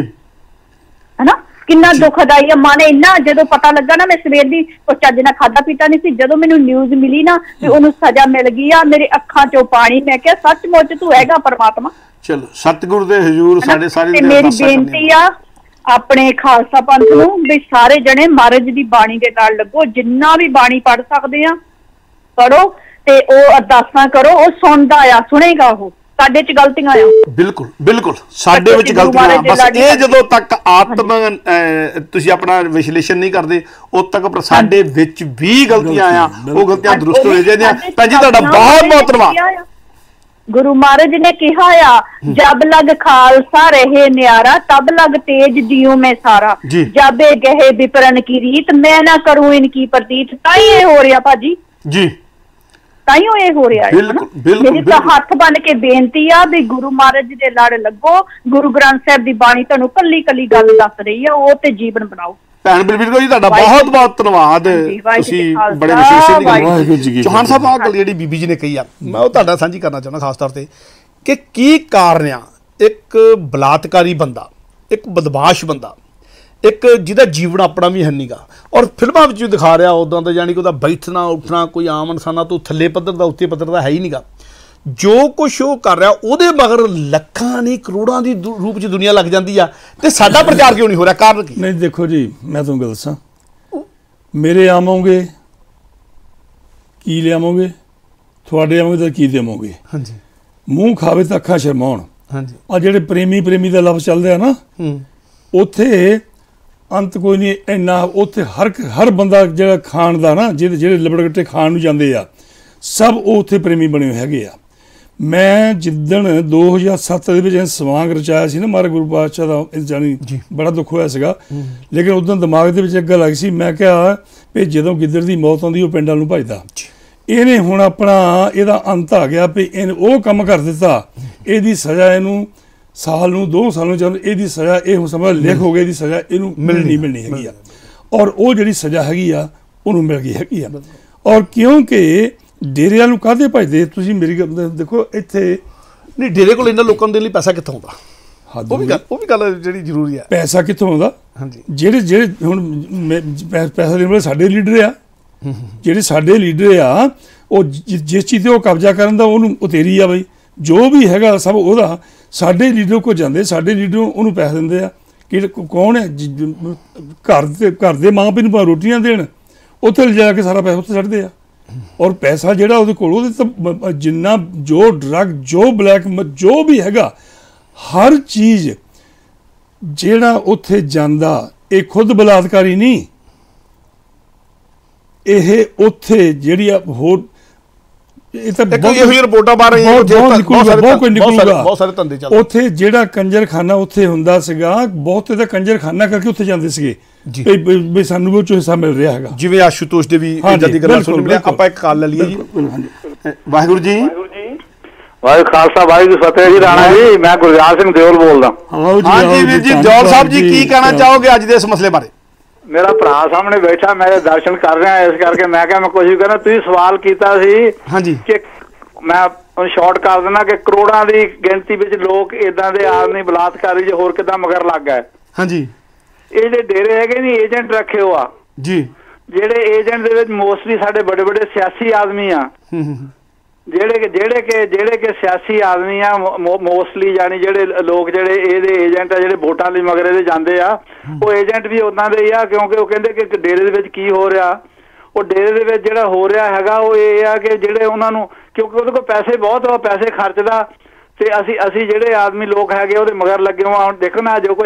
ਹਨਾ, ਕਿੰਨਾ ਦੁਖਦਾਈ ਆ। ਮਨ ਇੰਨਾ, ਜਦੋਂ ਪਤਾ ਲੱਗਾ ਨਾ, ਮੈਂ ਸਵੇਰ ਦੀ ਕੁਛ ਚੱਜ ਨਾਲ ਖਾਧਾ ਪੀਤਾ ਨਹੀਂ ਸੀ, ਜਦੋਂ ਮੈਨੂੰ ਨਿਊਜ਼ ਮਿਲੀ ਨਾ ਵੀ ਉਹਨੂੰ ਸਜ਼ਾ ਮਿਲ ਗਈ ਆ, ਮੇਰੇ ਅੱਖਾਂ ਚੋਂ ਪਾਣੀ। ਮੈਂ ਕਿਹਾ ਸੱਚਮੁੱਚ ਤੂੰ ਹੈਗਾ ਪਰਮਾਤਮਾ। ਚਲੋ ਸਤਿਗੁਰ ਦੇ ਹਜ਼ੂਰ ਸਾਡੇ ਸਾਰੇ ਮੇਰੀ ਬੇਨਤੀ ਆ ਆਪਣੇ ਖਾਲਸਾ ਪੰਥ ਨੂੰ ਵੀ ਸਾਰੇ ਜਣੇ ਮਹਾਰਾਜ ਦੀ ਬਾਣੀ ਦੇ ਨਾਲ ਲੱਗੋ, ਜਿੰਨਾ ਵੀ ਬਾਣੀ ਪੜ੍ਹ ਸਕਦੇ ਆ ਪੜੋ, ਤੇ ਉਹ ਅਰਦਾਸਾਂ ਕਰੋ, ਉਹ ਸੁਣਦਾ ਆ, ਸੁਣੇਗਾ। ਉਹ ਸਾਡੇ 'ਚ ਗਲਤੀਆਂ ਆ, ਬਿਲਕੁਲ ਬਿਲਕੁਲ ਸਾਡੇ ਵਿੱਚ ਗਲਤੀਆਂ। ਬਸ ਇਹ ਜਦੋਂ ਤੱਕ ਆਤਮ ਤੁਸੀਂ ਆਪਣਾ ਵਿਸ਼ਲੇਸ਼ਣ ਨਹੀਂ ਕਰਦੇ, ਉਦੋਂ ਤੱਕ ਸਾਡੇ ਵਿੱਚ ਵੀ ਗਲਤੀਆਂ ਆ, ਉਹ ਗਲਤੀਆਂ ਦਰੁਸਤ ਹੋ ਜਾਂਦੀਆਂ। ਭੈਣ ਜੀ ਤੁਹਾਡਾ ਬਹੁਤ ਬਹੁਤ ਧੰਨਵਾਦ। ਗੁਰੂ ਮਹਾਰਾਜ ਨੇ ਕਿਹਾ ਆ, ਜਬ ਲਗ ਖਾਲਸਾ ਰਹੇ ਨਿਆਰਾ, ਤਬ ਲਗ ਤੇਜ ਜਿਉ ਮੈਂ ਸਾਰਾ, ਜਾਬੇ ਗਏ ਵਿਪਰਨ ਕੀ ਰੀਤ, ਮੈਂ ਨਾ ਕਰੂੰ ਇਨਕੀ ਪ੍ਰਤੀਤ। ਤਾਂ ਹੀ ਇਹ ਹੋ ਰਿਹਾ ਭਾਜੀ ਜੀ, ਤਾਂ ਹੀ ਇਹ ਹੋ ਰਿਹਾ ਹੈ। ਮੇਰੀ ਤਾਂ ਹੱਥ ਬੰਨ ਕੇ ਬੇਨਤੀ ਆ ਵੀ ਗੁਰੂ ਮਹਾਰਾਜ ਦੇ ਲੜ ਲੱਗੋ। ਗੁਰੂ ਗ੍ਰੰਥ ਸਾਹਿਬ ਦੀ ਬਾਣੀ ਤੁਹਾਨੂੰ ਕੱਲੀ ਕੱਲੀ ਗੱਲ ਦੱਸ ਰਹੀ ਆ, ਉਹ ਤੇ ਜੀਵਨ ਬਣਾਓ। ਭੈਣ ਬਲਵੀਰ ਕੌਰ ਜੀ ਤੁਹਾਡਾ ਬਹੁਤ ਬਹੁਤ ਧੰਨਵਾਦ, ਤੁਸੀਂ ਬੜੇ ਵਿਸ਼ੇਸ਼। ਚੌਹਾਨ ਸਾਹਿਬ ਆਹ ਗੱਲ ਜਿਹੜੀ ਬੀਬੀ ਜੀ ਨੇ ਕਹੀ ਆ, ਮੈਂ ਉਹ ਤੁਹਾਡਾ ਸਾਂਝੀ ਕਰਨਾ ਚਾਹੁੰਦਾ ਖਾਸ ਤੌਰ ਤੇ, ਕਿ ਕੀ ਕਾਰਨ ਆ ਇੱਕ ਬਲਾਤਕਾਰੀ ਬੰਦਾ, ਇੱਕ ਬਦਮਾਸ਼ ਬੰਦਾ, ਇੱਕ ਜਿਹਦਾ ਜੀਵਨ ਆਪਣਾ ਵੀ ਹੈ ਨੀਗਾ, ਔਰ ਫਿਲਮਾਂ ਵਿੱਚ ਵੀ ਦਿਖਾ ਰਿਹਾ ਉੱਦਾਂ ਦਾ, ਜਾਣੀ ਕਿ ਉਹਦਾ ਬੈਠਣਾ ਉੱਠਣਾ ਕੋਈ ਆਮ ਇਨਸਾਨਾਂ ਤੋਂ ਥੱਲੇ ਪੱਧਰ ਦਾ, ਉੱਤੇ ਪੱਧਰ ਦਾ ਹੈ ਹੀ ਨੀਗਾ। ਜੋ ਕੁਛ ਉਹ ਕਰ ਰਿਹਾ ਉਹਦੇ ਮਗਰ ਲੱਖਾਂ ਨਹੀਂ ਕਰੋੜਾਂ ਦੀ ਰੂਪ 'ਚ ਦੁਨੀਆ ਲੱਗ ਜਾਂਦੀ ਆ, ਤੇ ਸਾਡਾ ਪ੍ਰਚਾਰ ਕਿਉਂ ਨਹੀਂ ਹੋ ਰਿਹਾ? ਕਾਰਨ ਕੀ? ਨਹੀਂ ਦੇਖੋ ਜੀ, ਮੈਂ ਤੁਹਾਨੂੰ ਗੱਲ ਦੱਸਾਂ, ਮੇਰੇ ਆਵੋਗੇ ਕੀ ਲਿਆਵੋਗੇ, ਤੁਹਾਡੇ ਆਵੋਗੇ ਤਾਂ ਕੀ ਦੇਵੋਗੇ। ਹਾਂਜੀ, ਮੂੰਹ ਖਾਵੇ ਤਾਂ ਅੱਖਾਂ ਸ਼ਰਮਾਉਣ। ਹਾਂਜੀ, ਆ ਜਿਹੜੇ ਪ੍ਰੇਮੀ ਦਾ ਲਫ਼ਜ਼ ਚੱਲਦੇ ਆ ਨਾ, ਉੱਥੇ ਅੰਤ ਕੋਈ ਨਹੀਂ ਇੰਨਾ। ਉੱਥੇ ਹਰ ਬੰਦਾ ਜਿਹੜਾ ਖਾਣ ਦਾ ਨਾ, ਜਿਹੜੇ ਲੱਬੜ-ਗੱਟੇ ਖਾਣ ਨੂੰ ਜਾਂਦੇ ਆ, ਸਭ ਉਹ ਉੱਥੇ ਪ੍ਰੇਮੀ ਬਣੇ ਹੋਏ ਹੈਗੇ ਆ। ਮੈਂ ਜਿੱਦਣ 2007 ਦੇ ਵਿੱਚ ਸਵਾਂਗ ਰਚਾਇਆ ਸੀ ਨਾ ਮਹਾਰਾਜ ਗੁਰੂ ਪਾਤਸ਼ਾਹ ਦਾ, ਜਾਣੀ ਬੜਾ ਦੁੱਖ ਹੋਇਆ ਸੀਗਾ। ਲੇਕਿਨ ਉਦੋਂ ਦਿਮਾਗ ਦੇ ਵਿੱਚ ਇੱਕ ਗੱਲ ਆਈ ਸੀ, ਮੈਂ ਕਿਹਾ ਵੀ ਜਦੋਂ ਗਿੱਦੜ ਦੀ ਮੌਤ ਆਉਂਦੀ ਉਹ ਪਿੰਡ ਵੱਲ ਨੂੰ ਭੱਜਦਾ। ਇਹਨੇ ਹੁਣ ਆਪਣਾ ਇਹਦਾ ਅੰਤ ਆ ਗਿਆ ਵੀ ਇਹਨੇ ਉਹ ਕੰਮ ਕਰ ਦਿੱਤਾ, ਇਹਦੀ ਸਜ਼ਾ ਇਹਨੂੰ ਸਾਲ ਨੂੰ 2 ਸਾਲ ਨੂੰ ਚੱਲ, ਇਹਦੀ ਸਜ਼ਾ ਇਹ ਸਮਝ ਲਿਖ ਹੋ ਗਈ, ਇਹਦੀ ਸਜ਼ਾ ਇਹਨੂੰ ਮਿਲਣੀ ਹੈਗੀ ਆ। ਔਰ ਉਹ ਜਿਹੜੀ ਸਜ਼ਾ ਹੈਗੀ ਆ ਉਹਨੂੰ ਮਿਲ ਗਈ ਹੈਗੀ ਆ। ਔਰ ਕਿਉਂਕਿ ਡੇਰਿਆਂ ਨੂੰ ਕਾਹਦੇ ਭਜਦੇ, ਤੁਸੀਂ ਮੇਰੀ ਗੱਲ ਦੇਖੋ, ਇੱਥੇ ਨਹੀਂ ਡੇਰੇ ਕੋਲ ਇਹਨਾਂ ਲੋਕਾਂ ਦੇ ਲਈ ਪੈਸਾ ਕਿੱਥੋਂ ਆਉਂਦਾ? ਉਹ ਵੀ ਗੱਲ ਜਿਹੜੀ ਜ਼ਰੂਰੀ ਹੈ। ਪੈਸਾ ਕਿੱਥੋਂ ਆਉਂਦਾ? ਹਾਂਜੀ, ਜਿਹੜੇ ਹੁਣ ਪੈਸਾ ਦੇਣ ਵਾਲੇ ਸਾਡੇ ਲੀਡਰ ਆ, ਜਿਹੜੇ ਸਾਡੇ ਲੀਡਰ ਆ, ਉਹ ਜਿਸ ਚੀਜ਼ 'ਤੇ ਉਹ ਕਬਜ਼ਾ ਕਰਨ ਦਾ ਉਹਨੂੰ ਉਤੇਰੀ ਆ ਬਈ, ਜੋ ਵੀ ਹੈਗਾ ਸਭ ਉਹਦਾ। ਸਾਡੇ ਲੀਡਰ ਕੋਲ ਜਾਂਦੇ, ਸਾਡੇ ਲੀਡਰ ਉਹਨੂੰ ਪੈਸੇ ਦਿੰਦੇ ਆ। ਕਿ ਕੌਣ ਹੈ? ਘਰ ਦੇ ਮਾਂ ਪਿਓ ਨੂੰ ਰੋਟੀਆਂ ਦੇਣ, ਉੱਥੇ ਲਿਜਾ ਕੇ ਸਾਰਾ ਪੈਸਾ ਉੱਥੇ ਛੱਡਦੇ ਆ। ਔਰ ਪੈਸਾ ਜਿਹੜਾ ਉਹਦੇ ਕੋਲ, ਉਹਦੇ ਤਾਂ ਜਿੰਨਾ ਜੋ ਡਰੱਗ, ਜੋ ਬਲੈਕ, ਜੋ ਵੀ ਹੈਗਾ, ਹਰ ਚੀਜ਼ ਜਿਹੜਾ ਉੱਥੇ ਜਾਂਦਾ, ਇਹ ਖੁਦ ਬਲਾਤਕਾਰੀ ਨਹੀਂ, ਇਹ ਉੱਥੇ ਜਿਹੜੀ ਹੋਰ ਇਹ ਤਾਂ ਰਿਪੋਰਟਾਂ ਬਾਹਰ ਬਹੁਤ ਸਾਰੇ ਧੰਦੇ ਚੱਲਦੇ ਉੱਥੇ। ਜਿਹੜਾ ਕੰਜਰਖਾਨਾ ਉੱਥੇ ਹੁੰਦਾ ਸੀਗਾ, ਬਹੁਤ ਤਾਂ ਕੰਜਰਖਾਨਾ ਕਰਕੇ ਉੱਥੇ ਜਾਂਦੇ ਸੀਗੇ ਵੀ ਸਾਨੂੰ ਉਹ ਚੋਂ ਹਿੱਸਾ ਮਿਲ ਰਿਹਾ ਹੈਗਾ। ਜਿਵੇਂ ਆਸ਼ੂਤੋਸ਼ ਦੇ ਵੀ ਇਦਾਂ ਦੀ ਗੱਲਾਂ ਸੁਣ ਲਿਆ। ਆਪਾਂ ਇੱਕ ਕਾਲ ਲੈ ਲਈਏ ਜੀ। ਵਾਹਿਗੁਰੂ ਜੀ। ਵਾਹਿਗੁਰੂ ਖਾਲਸਾ ਵਾਹਿਗੁਰੂ ਫਤਿਹ ਜੀ। ਰਾਣਾ ਜੀ, ਮੈਂ ਗੁਰਜਾਲ ਸਿੰਘ ਦਿਓਲ ਬੋਲਦਾ। ਹਾਂਜੀ ਵੀਰ ਜੀ, ਦਿਓਲ ਸਾਹਿਬ ਜੀ, ਕੀ ਕਹਿਣਾ ਚਾਹੋਗੇ ਅੱਜ ਦੇ ਇਸ ਮਸਲੇ ਬਾਰੇ? ਮੇਰਾ ਭਰਾ ਸਾਹਮਣੇ ਬੈਠਾ, ਮੈਂ ਦਰਸ਼ਨ ਕਰ ਰਿਹਾ, ਇਸ ਕਰਕੇ ਮੈਂ ਕਿਹਾ ਮੈਂ ਕੋਸ਼ਿਸ਼ ਕਰਾਂ। ਤੁਸੀਂ ਸਵਾਲ ਕੀਤਾ ਸੀ ਹਾਂਜੀ ਕਿ ਮੈਂ ਸ਼ਾਰਟ ਕਰ ਦੇਣਾ ਕਿ ਕਰੋੜਾਂ ਦੀ ਗਿਣਤੀ ਵਿੱਚ ਲੋਕ ਇਦਾਂ ਦੇ ਆਦਮੀ ਬਲਾਤਕਾਰੀ ਜਾਂ ਹੋਰ ਕਿੱਦਾਂ ਮਗਰ ਲੱਗ ਗਏ। ਹਾਂਜੀ, ਇਹ ਜਿਹੜੇ ਡੇਰੇ ਹੈਗੇ ਨੀ, ਏਜੰਟ ਰੱਖੇ ਹੋ ਆ ਜੀ, ਜਿਹੜੇ ਏਜੰਟ ਦੇ ਵਿੱਚ ਮੋਸਟਲੀ ਸਾਡੇ ਬੜੇ ਬੜੇ ਸਿਆਸੀ ਆਦਮੀ ਆ, ਜਿਹੜੇ ਕਿ ਸਿਆਸੀ ਆਦਮੀ ਆ ਮੋਸਟਲੀ, ਜਾਨੀ ਜਿਹੜੇ ਲੋਕ ਜਿਹੜੇ ਇਹਦੇ ਏਜੰਟ ਆ, ਜਿਹੜੇ ਵੋਟਾਂ ਲਈ ਮਗਰ ਇਹਦੇ ਜਾਂਦੇ ਆ, ਉਹ ਏਜੰਟ ਵੀ ਉਦਾਂ ਦੇ ਹੀ ਆ। ਕਿਉਂਕਿ ਉਹ ਕਹਿੰਦੇ ਕਿ ਡੇਰੇ ਦੇ ਵਿੱਚ ਕੀ ਹੋ ਰਿਹਾ, ਉਹ ਡੇਰੇ ਦੇ ਵਿੱਚ ਜਿਹੜਾ ਹੋ ਰਿਹਾ ਹੈਗਾ ਉਹ ਇਹ ਆ ਕਿ ਜਿਹੜੇ ਉਹਨਾਂ ਨੂੰ, ਕਿਉਂਕਿ ਉਹਦੇ ਕੋਲ ਪੈਸੇ ਬਹੁਤ ਆ, ਪੈਸੇ ਖਰਚਦਾ, ਤੇ ਅਸੀਂ ਜਿਹੜੇ ਆਦਮੀ ਲੋਕ ਹੈਗੇ ਉਹਦੇ ਮਗਰ ਲੱਗੇ ਹੋਏ। ਹੁਣ ਦੇਖੋ ਨਾ ਜੋ ਕੁਛ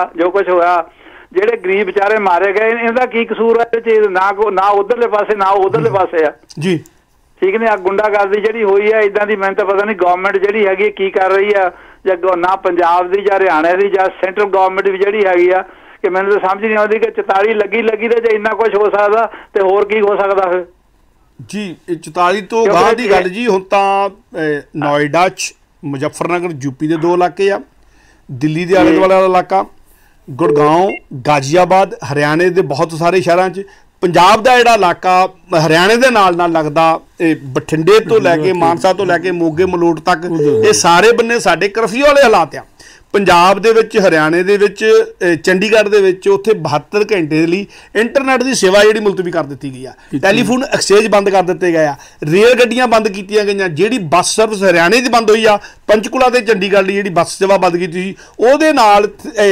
ਹੋਇਆ, ਜਿਹੜੇ ਗਰੀਬ ਵਿਚਾਰੇ ਮਾਰੇ ਗਏ, ਇਹਦਾ ਕੀ ਕਸੂਰ ਹੈ? ਨਾ ਉਧਰਲੇ ਪਾਸੇ ਨਾ ਉਧਰਲੇ ਪਾਸੇ ਆ ਜੀ, ਠੀਕ ਨੇ। ਆ ਗੁੰਡਾਗਰਦੀ ਜਿਹੜੀ ਹੋਈ ਆ ਇਦਾਂ ਦੀ, ਮੈਨੂੰ ਤਾਂ ਪਤਾ ਨਹੀਂ ਗਵਰਨਮੈਂਟ ਜਿਹੜੀ ਹੈਗੀ ਕੀ ਕਰ ਰਹੀ ਆ, ਜਾਂ ਨਾ ਪੰਜਾਬ ਦੀ ਜਾਂ ਹਰਿਆਣਾ ਦੀ ਜਾਂ ਸੈਂਟਰਲ ਗਵਰਨਮੈਂਟ ਵੀ ਜਿਹੜੀ ਹੈਗੀ ਆ, ਕਿ ਮੈਨੂੰ ਤਾਂ ਸਮਝ ਨਹੀਂ ਆਉਂਦੀ ਕਿ 44 ਲੱਗੀ ਤੇ ਜੇ ਇੰਨਾ ਕੁਝ ਹੋ ਸਕਦਾ ਤੇ ਹੋਰ ਕੀ ਹੋ ਸਕਦਾ ਫਿਰ ਜੀ। 44 ਤੋਂ ਬਾਅਦ ਦੀ ਗੱਲ ਜੀ। ਹੁਣ ਤਾਂ ਨੋਇਡਾ 'ਚ, ਮੁਜ਼ੱਫਰਨਗਰ ਯੂਪੀ ਦੇ 2 ਇਲਾਕੇ ਆ, ਦਿੱਲੀ ਦੇ ਆਲੇ ਦੁਆਲੇ ਵਾਲਾ ਇਲਾਕਾ, ਗੁੜਗਾਉਂ, ਗਾਜ਼ੀਆਬਾਦ, ਹਰਿਆਣੇ ਦੇ ਬਹੁਤ ਸਾਰੇ ਸ਼ਹਿਰਾਂ 'ਚ, ਪੰਜਾਬ ਦਾ ਜਿਹੜਾ ਇਲਾਕਾ ਹਰਿਆਣੇ ਦੇ ਨਾਲ ਲੱਗਦਾ, ਇਹ ਬਠਿੰਡੇ ਤੋਂ ਲੈ ਕੇ ਮਾਨਸਾ ਤੋਂ ਲੈ ਕੇ ਮੋਗੇ ਮਲੋਟ ਤੱਕ, ਇਹ ਸਾਰੇ ਬੰਨੇ ਸਾਡੇ ਕਰਫਿਊ ਵਾਲੇ ਹਾਲਾਤ ਆ। ਪੰਜਾਬ ਦੇ ਵਿੱਚ, ਹਰਿਆਣੇ ਦੇ ਵਿੱਚ, ਚੰਡੀਗੜ੍ਹ ਦੇ ਵਿੱਚ ਉੱਥੇ 72 ਘੰਟੇ ਦੇ ਲਈ ਇੰਟਰਨੈਟ ਦੀ ਸੇਵਾ ਜਿਹੜੀ ਮੁਲਤਵੀ ਕਰ ਦਿੱਤੀ ਗਈ ਆ। ਟੈਲੀਫੋਨ ਐਕਸਚੇਂਜ ਬੰਦ ਕਰ ਦਿੱਤੇ ਗਏ ਆ, ਰੇਲ ਗੱਡੀਆਂ ਬੰਦ ਕੀਤੀਆਂ ਗਈਆਂ। ਜਿਹੜੀ ਬੱਸ ਸਰਵਿਸ ਹਰਿਆਣੇ 'ਚ ਬੰਦ ਹੋਈ ਆ, ਪੰਚਕੂਲਾ ਤੇ ਚੰਡੀਗੜ੍ਹ ਲਈ ਜਿਹੜੀ ਬੱਸ ਸੇਵਾ ਬੰਦ ਕੀਤੀ ਸੀ, ਉਹਦੇ ਨਾਲ